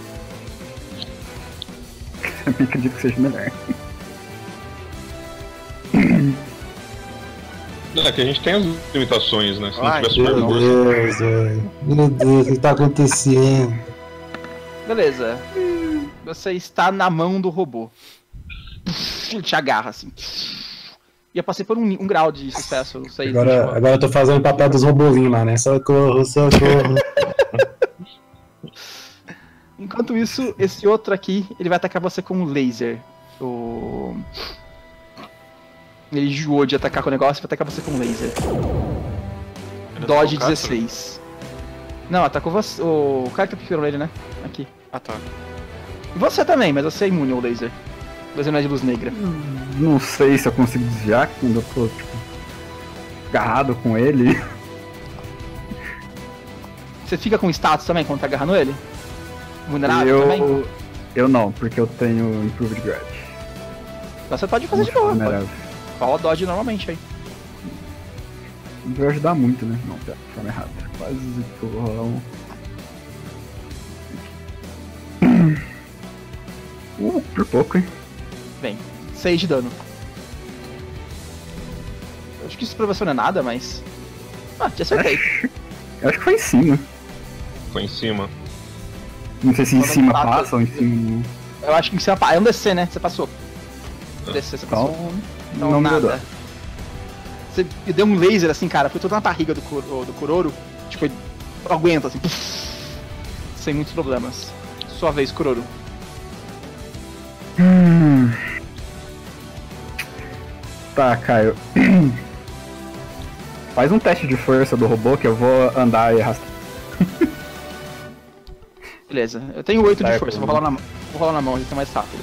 B: Eu acredito que seja melhor.
D: É que a gente tem as limitações, né? Se não
F: Ai,
D: tivesse super
E: Meu
D: força.
E: Deus, velho. Meu Deus, o que tá acontecendo?
A: Beleza. Você está na mão do robô. Ele te agarra, assim. E eu passei por um grau de sucesso, não sei.
E: Agora eu tô fazendo o papel dos robozinhos lá, né? Socorro, socorro.
A: Enquanto isso, esse outro aqui, ele vai atacar você com um laser. Ele enjoou de atacar com o negócio e vai atacar você com um laser.
F: Ele
A: Dodge
F: atacou o Katsuro?
A: 16. Não, atacou você. O cara que picou ele, né? Aqui.
F: Ah, tá.
A: E você também, mas você é imune ao laser. Laser não é de luz negra.
B: Não sei se eu consigo desviar quando eu tô, tipo, agarrado com ele.
A: Você fica com status também quando tá agarrando ele? Vulnerável também?
B: Eu não, porque eu tenho Improved Grade.
A: Então você pode fazer de boa.
B: Vulnerável.
A: Fala dodge normalmente aí.
B: Não vai ajudar muito, né? Não, pera, de forma errada. Quase tô rolando. Por pouco, hein?
A: Bem, 6 de dano. Eu acho que isso pra você não é nada, mas. Ah, te acertei.
B: Eu acho que foi em cima.
D: Foi em cima.
B: Não sei se em
A: Quando
B: cima
A: passa-
B: passa ou em cima.
A: Eu acho que você é um DC, né? Você passou. DC, você passou.
B: Então,
A: Então,
B: não me
A: nada.
B: deu.
A: Você deu um laser assim, cara, foi tudo na barriga do Kuroro. Tipo, ele aguenta assim. Sem muitos problemas. Sua vez, Kuroro.
B: Tá, Caio. Faz um teste de força do robô que eu vou andar e arrastar.
A: Beleza, eu tenho 8 de
B: Tá,
A: força, vou rolar na mão, ele tá mais rápido.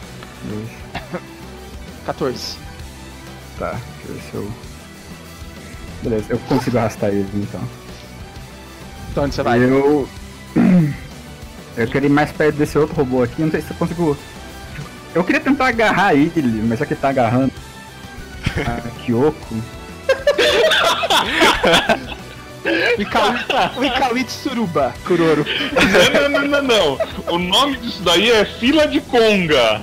A: 14.
B: Tá, deixa eu ver se eu... Beleza, eu consigo arrastar ele então.
A: Então onde você vai?
B: Eu queria ir mais perto desse outro robô aqui, não sei se eu consigo... Eu queria tentar agarrar ele, mas já que ele tá agarrando a Kyoko...
A: O Ikawi Tsuruba, Kuroro.
D: Não. O nome disso daí é fila de conga.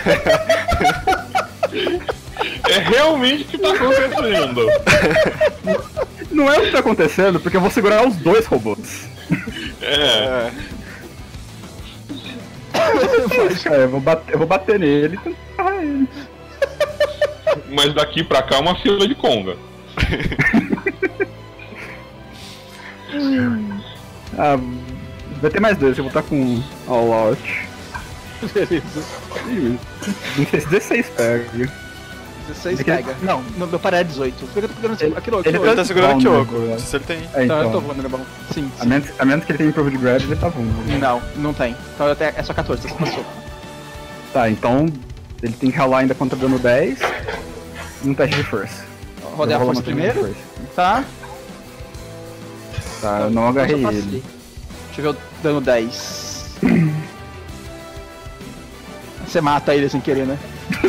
D: É realmente o que tá acontecendo.
B: Não é o que tá acontecendo, porque eu vou segurar os dois robôs. Eu vou bater nele e tentar agarrar ele.
D: Mas daqui pra cá é uma fila de conga.
B: Ah, vai ter mais dois, eu vou estar com all out.
A: Beleza.
B: Não sei se 16 pega.
A: 16 pega. Não, meu paré é 18. Por que eu tô pegando aquilo?
F: Ele tá segurando o Kyoko.
B: né?
F: Se ele tem.
A: Então eu tô voando, bom. Sim.
B: A menos que ele tenha improve de grab, ele tá voando.
A: Não tem. Então é só 14, você passou.
B: Tá, então ele tem que rolar ainda contra dano 10 e um teste de força.
A: Rodei a
B: Eu vou
A: força
B: rolar uma
A: primeiro.
B: teste de força.
A: Tá.
B: Tá, eu não agarrei
A: Eu só passei.
B: ele.
A: Deixa eu ver o dano 10. Você mata ele sem querer, né?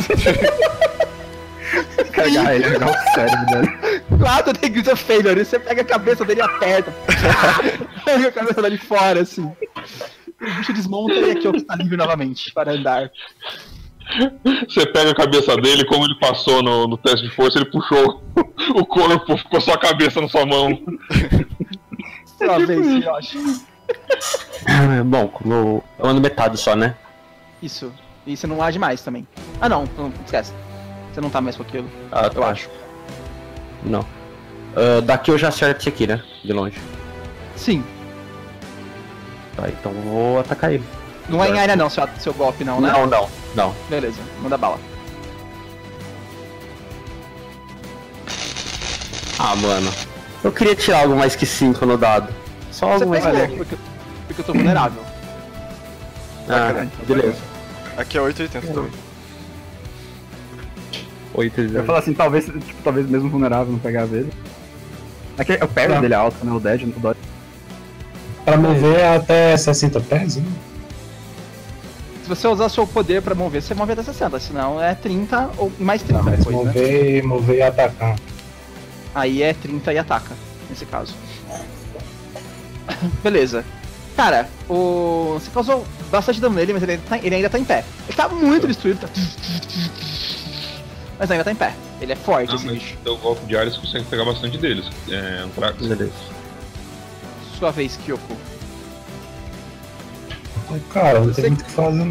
B: Quero agarrar ele, jogar o cérebro dele.
A: Claro, tem grita failure. Você pega a cabeça dele e aperta. Pega a cabeça dele fora, assim. O bicho desmonta e aqui está livre novamente para andar.
D: Você pega a cabeça dele, como ele passou no teste de força, ele puxou o corpo, ficou só a cabeça na sua mão.
A: Sua vez, Hiroshi.
C: Bom, como eu ando metade só, né?
A: Isso. E você não age mais também. Ah, não esquece. Você não tá mais com aquilo.
C: Ah,
A: Eu
C: tá.
A: acho.
C: Não. Daqui eu já acerto esse aqui, né? De longe.
A: Sim.
C: Tá, então eu vou atacar ele.
A: Não é em área não, seu golpe não, né?
C: Não.
A: Beleza, manda bala.
C: Ah, mano. Eu queria tirar algo mais que 5 no dado. Só
A: Você
C: algo mais
A: pega
C: leve.
A: porque eu tô vulnerável.
C: Ah, beleza.
F: Aqui é 8,80 também.
C: 8
B: Eu ia falar assim, talvez mesmo vulnerável não pegava ele. Aqui, o perna dele é alto, né? O dead, o dodge.
E: Pra mover é até 60 pés, né?
A: Se você usar seu poder pra mover, você move até 60, senão é 30 ou mais 30
E: Não, mas
A: depois, né?
E: mover e atacar.
A: Aí é 30 e ataca, nesse caso. Beleza. Cara, você causou bastante dano nele, mas ele ainda tá em pé. Ele tá muito destruído, tá... mas ainda tá em pé. Ele é forte, esse
D: Mas
A: bicho.
D: o golpe de área você consegue pegar bastante deles. Anthrax.
C: Beleza.
A: Sua vez, Kyoko.
E: Cara, não tem muito o que fazer.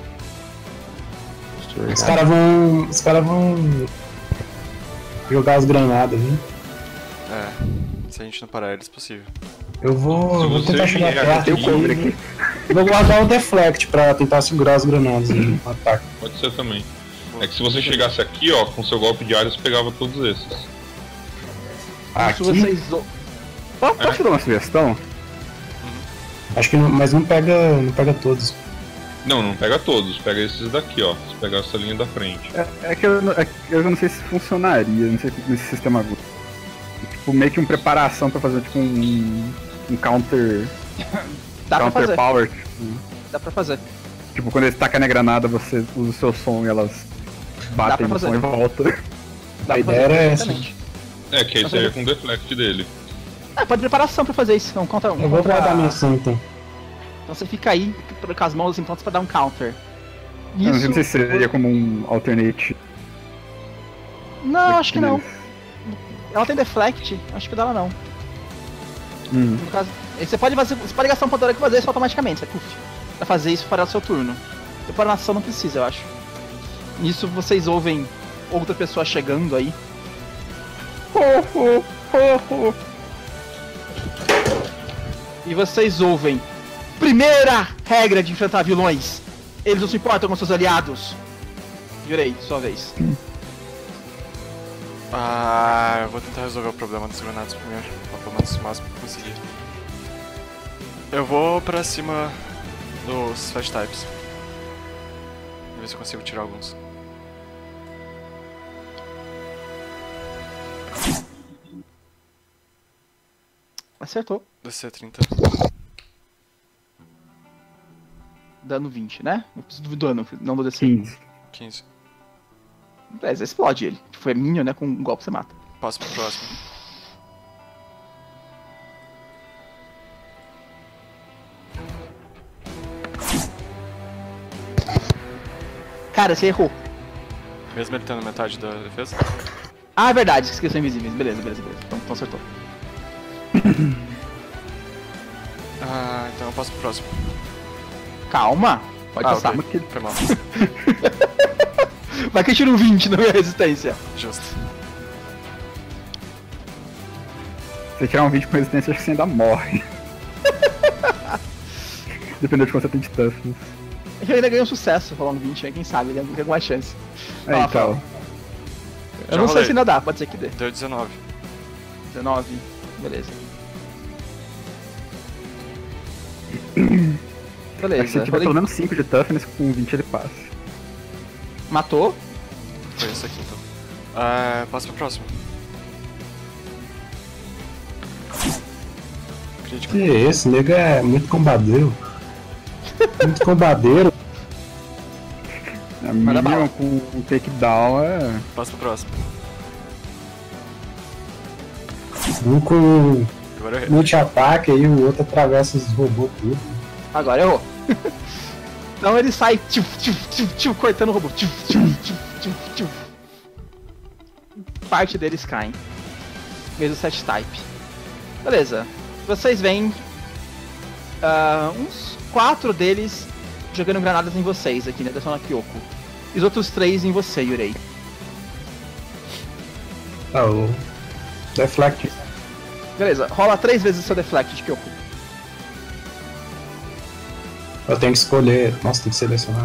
E: Os caras vão jogar as granadas, né?
F: Se a gente não parar eles, é possível.
E: Eu vou tentar chegar perto
B: Tem o cobre aqui.
E: Vou guardar o deflect pra tentar segurar as granadas no ataque.
D: Pode ser também. É que se você chegasse aqui, ó, com seu golpe de área, você pegava todos esses.
A: Isso vocês...
B: Posso te dar uma sugestão?
E: Acho que não, mas não pega todos.
D: Não pega todos, pega esses daqui, ó. Se pegar essa linha da frente.
B: É que eu não sei se funcionaria, não sei nesse sistema agudo. Tipo, meio que uma preparação pra fazer tipo um counter.
A: Dá pra
B: counter
A: fazer.
B: power. Tipo,
A: Dá pra fazer.
B: tipo, quando eles tacam na granada, você usa o seu som e elas batem no
A: fazer.
B: som e voltam.
A: Dá
E: A
A: pra
E: ideia
A: fazer
E: era essa.
A: perfeitamente.
D: É, que aí seria com o deflect dele.
A: Pode preparação pra fazer isso. Não, contra
E: Eu vou guardar minha ação então.
A: Então você fica aí com as mãos em prontas pra dar um counter.
B: Eu não sei se seria como um alternate.
A: Não, acho que não. Ela tem deflect, acho que dela não. No caso, você pode gastar um poder e fazer isso automaticamente, você pra fazer isso fora do seu turno. Preparação não precisa, eu acho. Nisso vocês ouvem outra pessoa chegando aí. E vocês ouvem. Primeira regra de enfrentar vilões. Eles não se importam com seus aliados. Yurei, sua vez.
F: Eu vou tentar resolver o problema dos granadas primeiro, ou pelo menos o máximo que conseguir. Eu vou pra cima dos Flash Types. Ver se eu consigo tirar alguns.
A: Acertou.
F: DC 30.
A: Dano 20, né? Eu preciso do dano, não do DC.
B: 15.
F: 15.
A: Beleza, explode ele. Foi minion, né? Com um golpe você mata.
F: Passo pro próximo.
A: Cara, você errou.
F: Mesmo ele tendo metade da defesa?
A: Ah, é verdade, esqueci que são invisíveis. Beleza. Então acertou.
F: Então eu passo pro próximo.
A: Calma. Pode passar.
F: Ok. Foi mal.
A: Vai que eu tiro um 20 na minha resistência.
F: Justo.
B: Se você tirar um 20 com resistência, acho que você ainda morre. Dependendo de quanto você tem de toughness.
A: Eu ainda ganhei um sucesso rolando 20, né? Quem sabe, ele tem alguma chance.
B: Aí,
A: Ó,
B: então.
A: Eu não sei se ainda dá, pode ser que dê.
F: Deu 19.
A: 19, beleza.
B: Acho que se tiver pelo menos 5 de toughness, com 20 ele passa.
A: Matou.
F: Foi isso aqui então. Passo pro próximo. Crítico.
E: Que esse nego é muito combadeiro. Muito combadeiro.
B: A
A: Manda bala.
B: minion com um takedown é.
F: Passo pro próximo.
E: Um com
F: Agora eu errei.
E: multi-ataque e o outro atravessa os robôs tudo.
A: Agora errou. Então ele sai cortando o robô. Parte deles caem. Mesmo set type. Beleza. Vocês veem uns 4 deles jogando granadas em vocês aqui, né? Da zona Kyoko. E os outros 3 em você, Yurei.
E: O Deflect.
A: Beleza, rola 3 vezes o seu deflect de Kyoko.
E: Eu tenho que escolher. Nossa, tem que selecionar.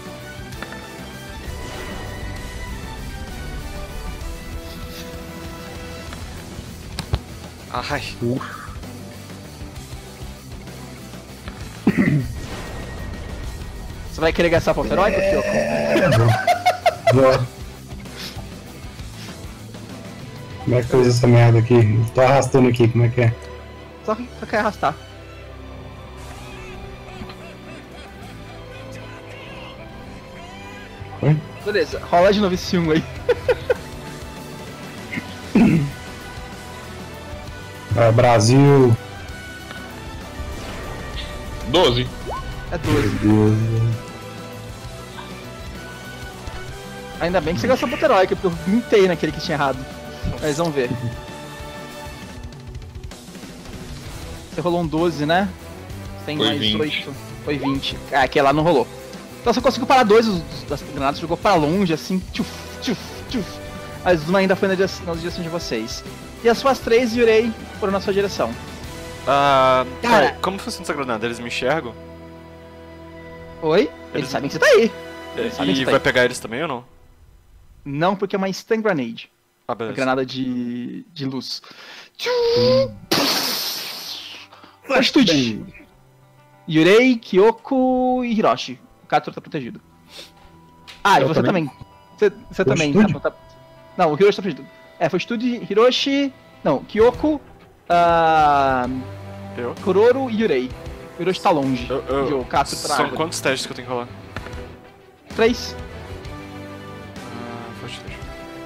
F: Ai.
A: Você vai querer gastar ponto heróico, Kyoko?
E: Vou. Como é que eu uso essa merda aqui? Tô arrastando aqui, como é que é?
A: Só quer arrastar.
E: Oi?
A: Beleza, rola de novo esse 1 aí.
E: Brasil.
D: 12.
A: É 12.
E: Deus.
A: Ainda bem que você gastou ponto heróico, porque eu mintei naquele que tinha errado. Mas vamos ver. Você rolou um 12, né? Tem
D: Foi
A: mais
D: 20.
A: 8. Foi 20. Ah, aquele lá não rolou. Então você conseguiu parar 2 das granadas, jogou pra longe, assim, tchuf. Mas uma ainda foi na direção de vocês. E as suas 3, Yurei, foram na sua direção.
F: Cara, como funciona essa granada? Eles me enxergam?
A: Oi? Eles sabem que você tá aí. Eles sabem que
F: E
A: você tá
F: vai
A: aí.
F: pegar eles também ou não?
A: Não, porque é uma stun grenade.
F: Ah,
A: Uma
F: beleza.
A: granada de luz. Atitude. Yurei, Kyoko e Hiroshi. O Katsuo tá protegido. Ah, e
B: Eu
A: você também. Você também tá,
E: Fortitude?
A: tá. Não, o Hiroshi tá protegido. É, Fortitude, Hiroshi. Não, Kyoko,
F: Eu?
A: Kuroro e Yurei. O Hiroshi tá longe. E o Katsuo tá na
F: São
A: árvore.
F: quantos testes que eu tenho que rolar?
A: 3.
F: Fortitude.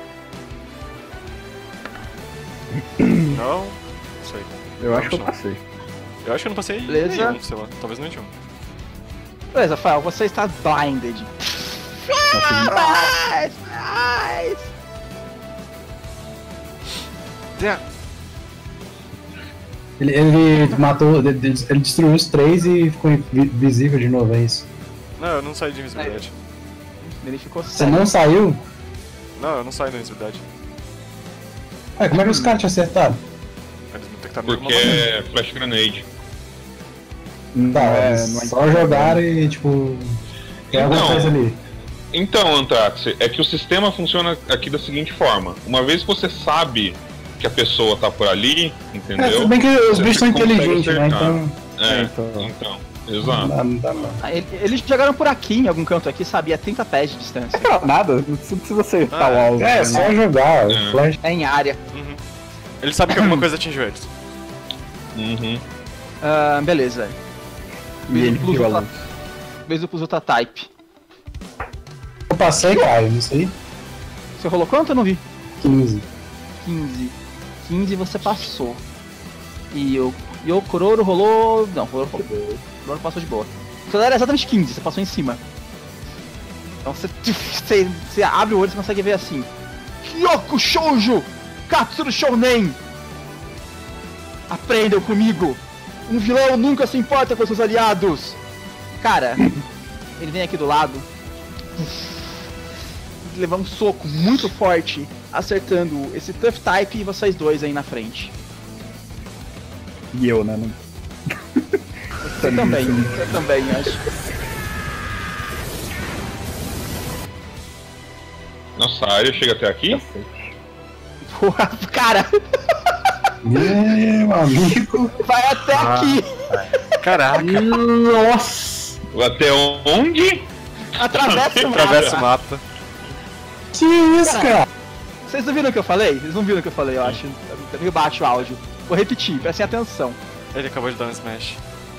F: Não sei.
B: Eu acho que eu
F: Não.
B: passei.
F: Eu acho que eu não passei
A: Beleza.
F: nenhum, sei lá. Talvez não nenhum.
A: Beleza, Rafael, você está blinded.
E: Ele matou. Ele destruiu os 3 e ficou invisível de novo, é isso.
F: Não, eu não saí de invisibilidade.
A: Ele ficou
E: Você
A: cego.
E: não saiu?
F: Não, eu não saí da invisibilidade.
E: Ué, como é que os caras te acertaram?
F: Eles me detectaram de alguma
D: Porque
F: maneira.
D: é Flash Grenade.
E: Tá,
B: É,
E: eles
B: não é
E: só jogaram e tipo. Tem alguma
D: Não.
E: coisa ali.
D: Então, Antrax, é que o sistema funciona aqui da seguinte forma. Uma vez que você sabe que a pessoa tá por ali, entendeu?
E: Se bem que os bichos são
D: consegue
E: inteligentes, né?
D: acertar.
E: Então.
D: Então, exato.
E: Não dá.
A: Eles jogaram por aqui, em algum canto aqui, sabia? 30 pés de distância.
B: Nada, não precisa acertar o alvo.
E: É, só jogar. Flash.
A: É em área.
F: Uhum. Ele sabe que alguma coisa atingiu eles.
D: Uhum.
A: Beleza.
B: E ele
A: Plus
B: viu a
A: Ultra-
B: luz.
A: Vez do Plus Ultra Type.
E: Eu passei, cara, não sei.
A: Você rolou quanto? Eu não vi.
E: 15.
A: 15 você passou. E o Kuroro rolou. Não, o Kuroro passou de boa. Então era exatamente 15, você passou em cima. Então você abre o olho e você consegue ver assim. Kyoko Shoujo! Katsuru Shounen! Aprendam comigo! Um vilão nunca se importa com seus aliados! Cara, ele vem aqui do lado. Levar um soco muito forte, acertando esse Tough Type e vocês dois aí na frente.
B: E eu, né? Não...
A: Você também, acho.
D: Nossa, a área chega até aqui?
A: Porra, cara,
E: Meu amigo.
A: vai até aqui!
F: Caraca,
C: Nossa!
D: Até onde?
A: Atravessa o
F: atravessa o
A: mapa.
F: mapa.
E: Que isso, cara?
A: Vocês não viram o que eu falei? Vocês não viram o que eu falei, eu acho. Tá meio baixo o áudio. Vou repetir, prestem atenção.
F: Ele acabou de dar um smash.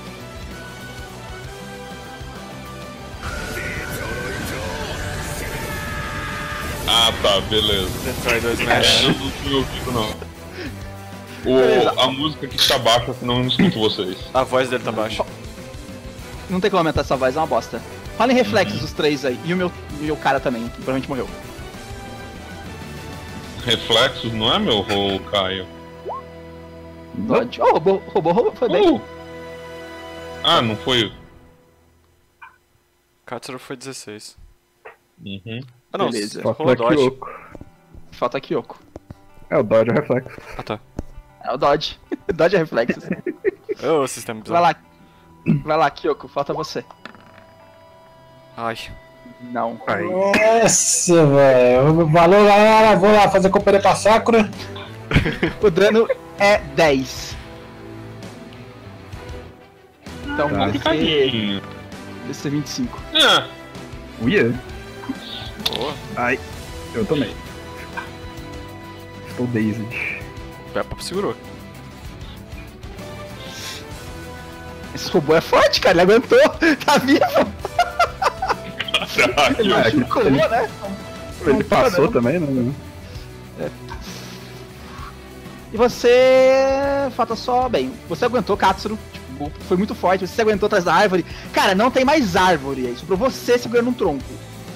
D: Ah, tá, beleza.
F: Destrói dois
D: Eu
F: smash.
D: não tinha ouvido, não.
A: Beleza.
D: A música que tá baixa, senão eu não escuto vocês.
F: A voz dele tá baixa.
A: Não tem como aumentar essa voz, é uma bosta. Falem reflexos os três aí. E o meu cara também, que provavelmente morreu.
D: Reflexos, não é meu rol, Caio?
A: Dodge. Oh, roubou, foi bem.
D: Ah, não foi?
F: Katsuro foi 16.
D: Uhum.
F: Ah não,
A: Beleza.
F: rolou
B: Falta
F: dodge.
B: Kyoko.
A: Falta Kyoko.
B: É o Dodge, é o reflexo.
F: Ah tá.
A: É o Dodge. Dodge é reflexos.
F: Ô, sistema
A: Vai
F: bizarro.
A: lá. Vai lá, Kyoko, falta você.
F: Ai.
A: Não.
E: Nossa, velho. Valeu, galera. Vou lá fazer companhia pra Sakura.
A: O dano é 10. Então
B: Tá.
A: vai ser
D: Complicadinho.
A: 25.
D: Ah,
B: Uia.
F: Boa.
B: Ai, eu tomei. Estou dazed.
F: Peppa segurou.
A: Esse robô é forte, cara. Ele aguentou. Tá vivo. Ele
D: caralho.
A: machucou,
B: ele-
A: né?
B: Ele passou também, né?
A: E você. Falta só. Bem, você aguentou, Katsuro. Tipo, foi muito forte. Você aguentou atrás da árvore. Cara, não tem mais árvore aí. Sobrou você segurando um tronco.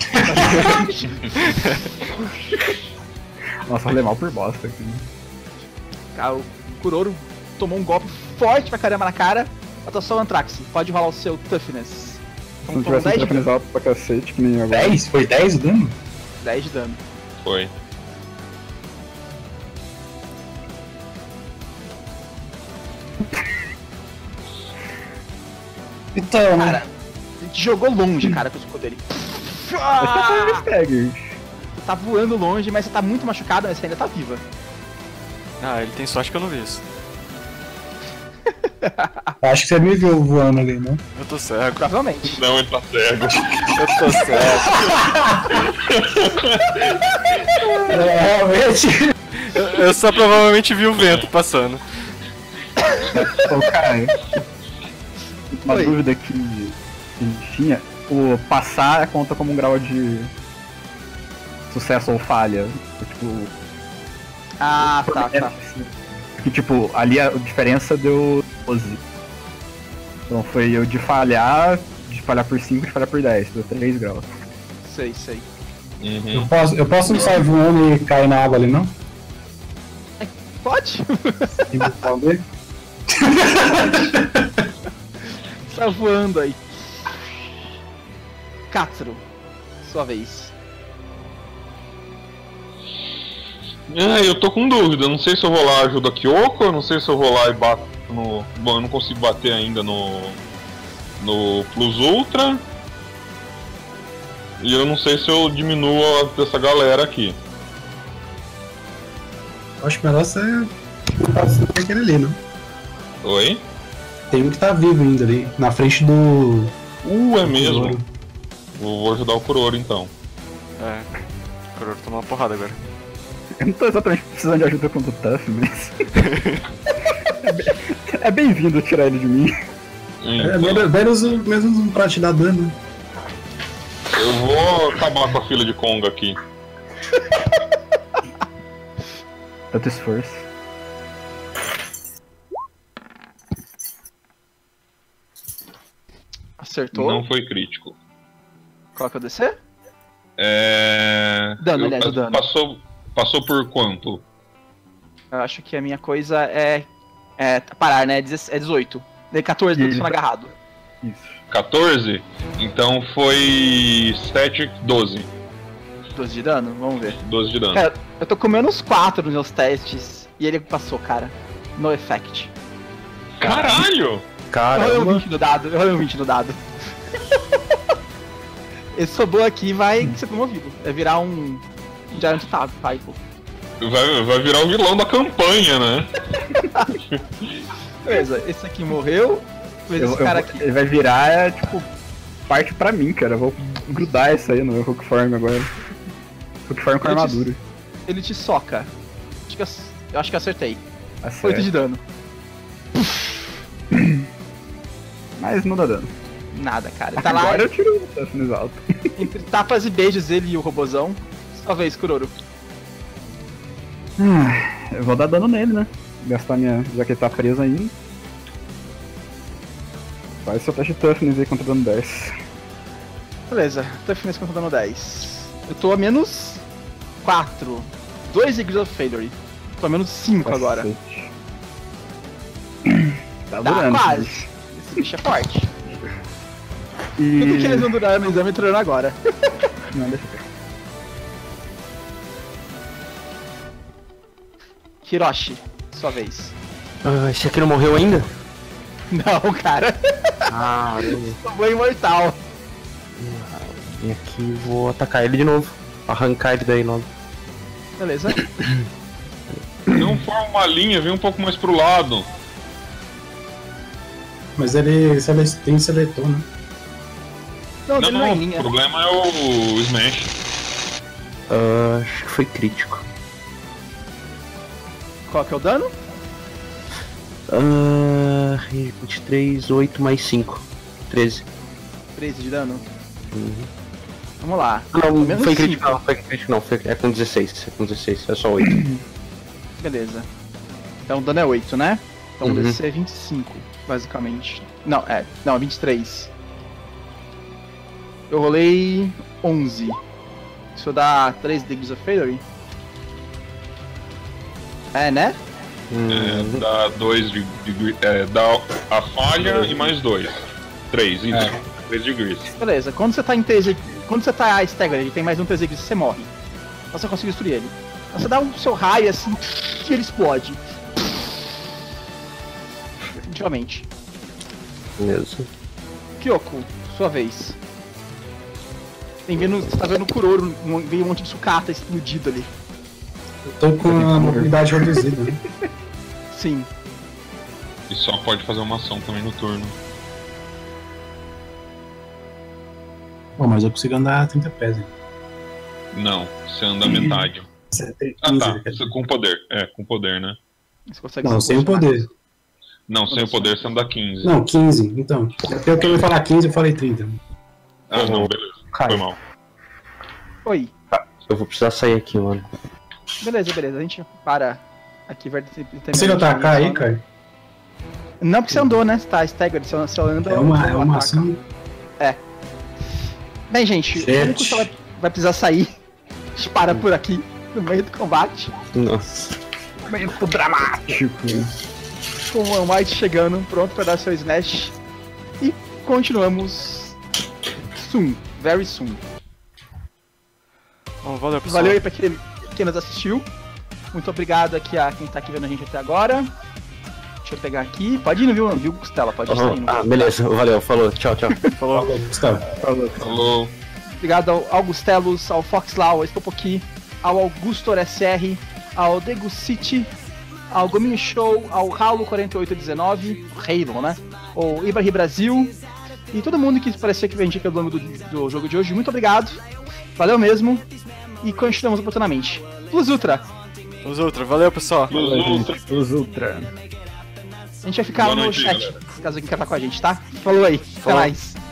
B: Nossa, falei mal por bosta aqui.
A: Cara, o Kuroro tomou um golpe forte pra caramba na cara. Falta só o Antrax. Pode rolar o seu toughness.
B: Se
A: Então,
B: não
A: foram
B: tivesse
A: 10 de
B: um
A: dano.
B: alto pra cacete, que nem agora.
E: 10? Foi 10 o dano?
A: 10 de dano.
D: Foi.
E: Então,
A: Cara, ele te jogou longe, cara, com o escudo dele.
B: Ah!
A: Você tá voando longe, mas você tá muito machucado, mas você ainda tá viva.
F: Ah, ele tem sorte que eu não vi isso.
E: acho que você me viu voando ali, né?
F: Eu tô cego.
A: Provavelmente.
D: Não, ele tá cego.
F: Eu tô cego.
E: Realmente.
F: Eu só provavelmente vi o vento passando.
B: Ô, Caio, uma
A: Oi.
B: dúvida que a gente tinha, o passar conta como um grau de sucesso ou falha? Tipo,
A: Ah, tá.
B: que tipo, ali a diferença deu 12. Então foi eu de falhar por 5, de falhar por 10, deu 3 graus.
A: Sei.
D: Uhum.
E: Eu posso não sair voando e cair na água ali, não?
A: Pode?
E: E responder?
A: Tá voando aí. Katsuro, sua vez.
D: Ah, eu tô com dúvida. Eu não sei se eu vou lá ajuda a Kyoko, eu não sei se eu vou lá e bato no. Bom, eu não consigo bater ainda no Plus Ultra. E eu não sei se eu diminuo dessa galera aqui.
E: Acho melhor você fazer aquele ali, não?
D: Oi?
E: Tem um que tá vivo ainda ali, na frente do.
D: É mesmo?
E: Kuroro.
D: Vou ajudar o Kuroro então.
F: É. O Kuroro tomou uma porrada agora.
B: Eu não tô exatamente precisando de ajuda contra o Tuff, mas. É bem-vindo tirar ele de mim.
E: É
D: Então,
E: mesmo pra te dar dano, né?
D: eu vou acabar com a fila de Konga aqui.
B: Tanto esforço.
A: Acertou.
D: Não foi crítico.
A: Qual que é o DC?
D: Dano,
A: aliás, o dano.
D: Passou por quanto?
A: Eu acho que a minha coisa é parar, né? É 18. Dei 14 do sono agarrado.
B: Isso.
D: 14? Então foi 7, 12.
A: 12 de dano? Vamos ver.
D: 12 de dano.
A: Cara, eu tô com menos 4 nos meus testes e ele passou, cara. No effect.
D: Caralho!
A: Eu rolei um
C: Caramba.
A: 20 no dado. Esse sobou aqui vai ser promovido. Vai virar um Giant Typo.
D: Vai virar o vilão da campanha, né?
A: Beleza, esse aqui morreu. Mas esse cara aqui.
B: Ele vai virar, tipo, parte pra mim, cara. Eu vou grudar isso aí no meu Hookform agora. Hookform com armadura.
A: Ele te soca. Eu acho que eu acertei.
B: Acerta.
A: 8 de dano.
B: Mas não dá dano.
A: Nada, cara. Ele tá lá
B: Agora eu tiro o Toughness alto.
A: entre tapas e beijos, ele e o robozão. Sua vez, Kuroro.
B: Eu vou dar dano nele, né? Gastar minha. Já que ele tá preso ainda. Faz seu teste de Toughness aí contra dano 10.
A: Beleza, Toughness contra dano 10. Eu tô a menos 4. 2 Degrees of Failure. Tô a menos 5 agora.
B: Cacete. Tá
A: Dá,
B: durando.
A: quase.
B: esse bicho.
A: Esse bicho é forte.
B: E...
A: Tudo que eles vão durar no exame entrando agora.
B: Não, deixa eu ver.
A: Hiroshi, sua vez.
C: Esse aqui não morreu ainda?
A: Não, cara.
C: Ah,
A: Tomou imortal.
C: vem aqui e vou atacar ele de novo. Arrancar ele daí logo.
A: Beleza.
D: Não forma uma linha, vem um pouco mais pro lado.
E: Mas ele tem seletor, né?
A: Não, dele não é
D: o
A: linha.
D: problema é o Smash.
C: Acho que foi crítico.
A: Qual que é o dano?
C: 23, 8 mais 5. 13.
A: 13 de dano. Vamos lá.
C: Não,
A: Menos
C: foi
A: 5.
C: crítico não, foi crítico não, é com 16, é só 8.
A: Beleza. Então o dano é 8, né? Então o
C: Uhum.
A: DC é 25, basicamente. Não, é 23. Eu rolei 11. Isso dá 3 Degrees of Failure? É, né?
D: Dá 2 dá a falha e mais 2. 3, isso. 3 degrees.
A: Beleza, quando você tá em 3, quando você tá staggered e tem mais um 3 Degrees, você morre. Então você consegue destruir ele. Então você dá um seu raio assim e ele explode. Definitivamente.
C: Beleza.
A: Kyoko, sua vez. Você tá vendo o Kuroro, veio um monte de sucata explodido ali.
E: Eu tô com a mobilidade reduzida, né?
A: Sim.
D: E só pode fazer uma ação também no turno.
E: Bom, mas eu consigo andar a 30 pés, hein?
D: Não, você anda a metade. Ah tá, você com poder. Com poder, né?
A: Você consegue
E: Não,
A: se
E: sem o
A: posicionar.
E: poder.
D: Não, sem o poder você anda 15.
E: Não, 15, então. Eu queria falar 15, eu falei 30.
D: Ah, não, beleza.
C: Cai.
D: Foi mal.
A: Oi.
C: Eu vou precisar sair aqui, mano.
A: Beleza. A gente para aqui. Vai ter
E: Você atacar aí, cara?
A: Não, porque você andou, né? Você tá staggered, você anda.
E: É uma
A: ataca.
E: ação.
A: Bem, gente, o único que vai precisar sair. A gente para por aqui, no meio do combate.
C: Nossa.
B: Momento dramático.
A: Com o One White chegando, pronto para dar seu smash. E continuamos soon, very soon.
F: Bom, valeu, pessoal.
A: Valeu aí pra quem nos assistiu. Muito obrigado aqui a quem tá aqui vendo a gente até agora. Deixa eu pegar aqui. Pode ir, viu, Costela? Pode ir saindo.
C: Beleza, valeu, falou, tchau.
F: Falou.
E: Gustavo.
D: Falou.
A: Obrigado ao Augustelos, ao Foxlau, ao Spopoki, ao Augustor SR, ao Degucity, ao Gominho Show, ao Ralo4819, Halo, né? O Ibrahim Brasil e todo mundo que pareceu que veio dica ao longo do jogo de hoje. Muito obrigado, valeu mesmo e continuamos oportunamente. Plus Ultra!
F: Plus Ultra, valeu pessoal!
B: Os Ultra.
A: A gente vai ficar no chat, caso alguém queira falar com a gente, tá? Falou aí, até mais!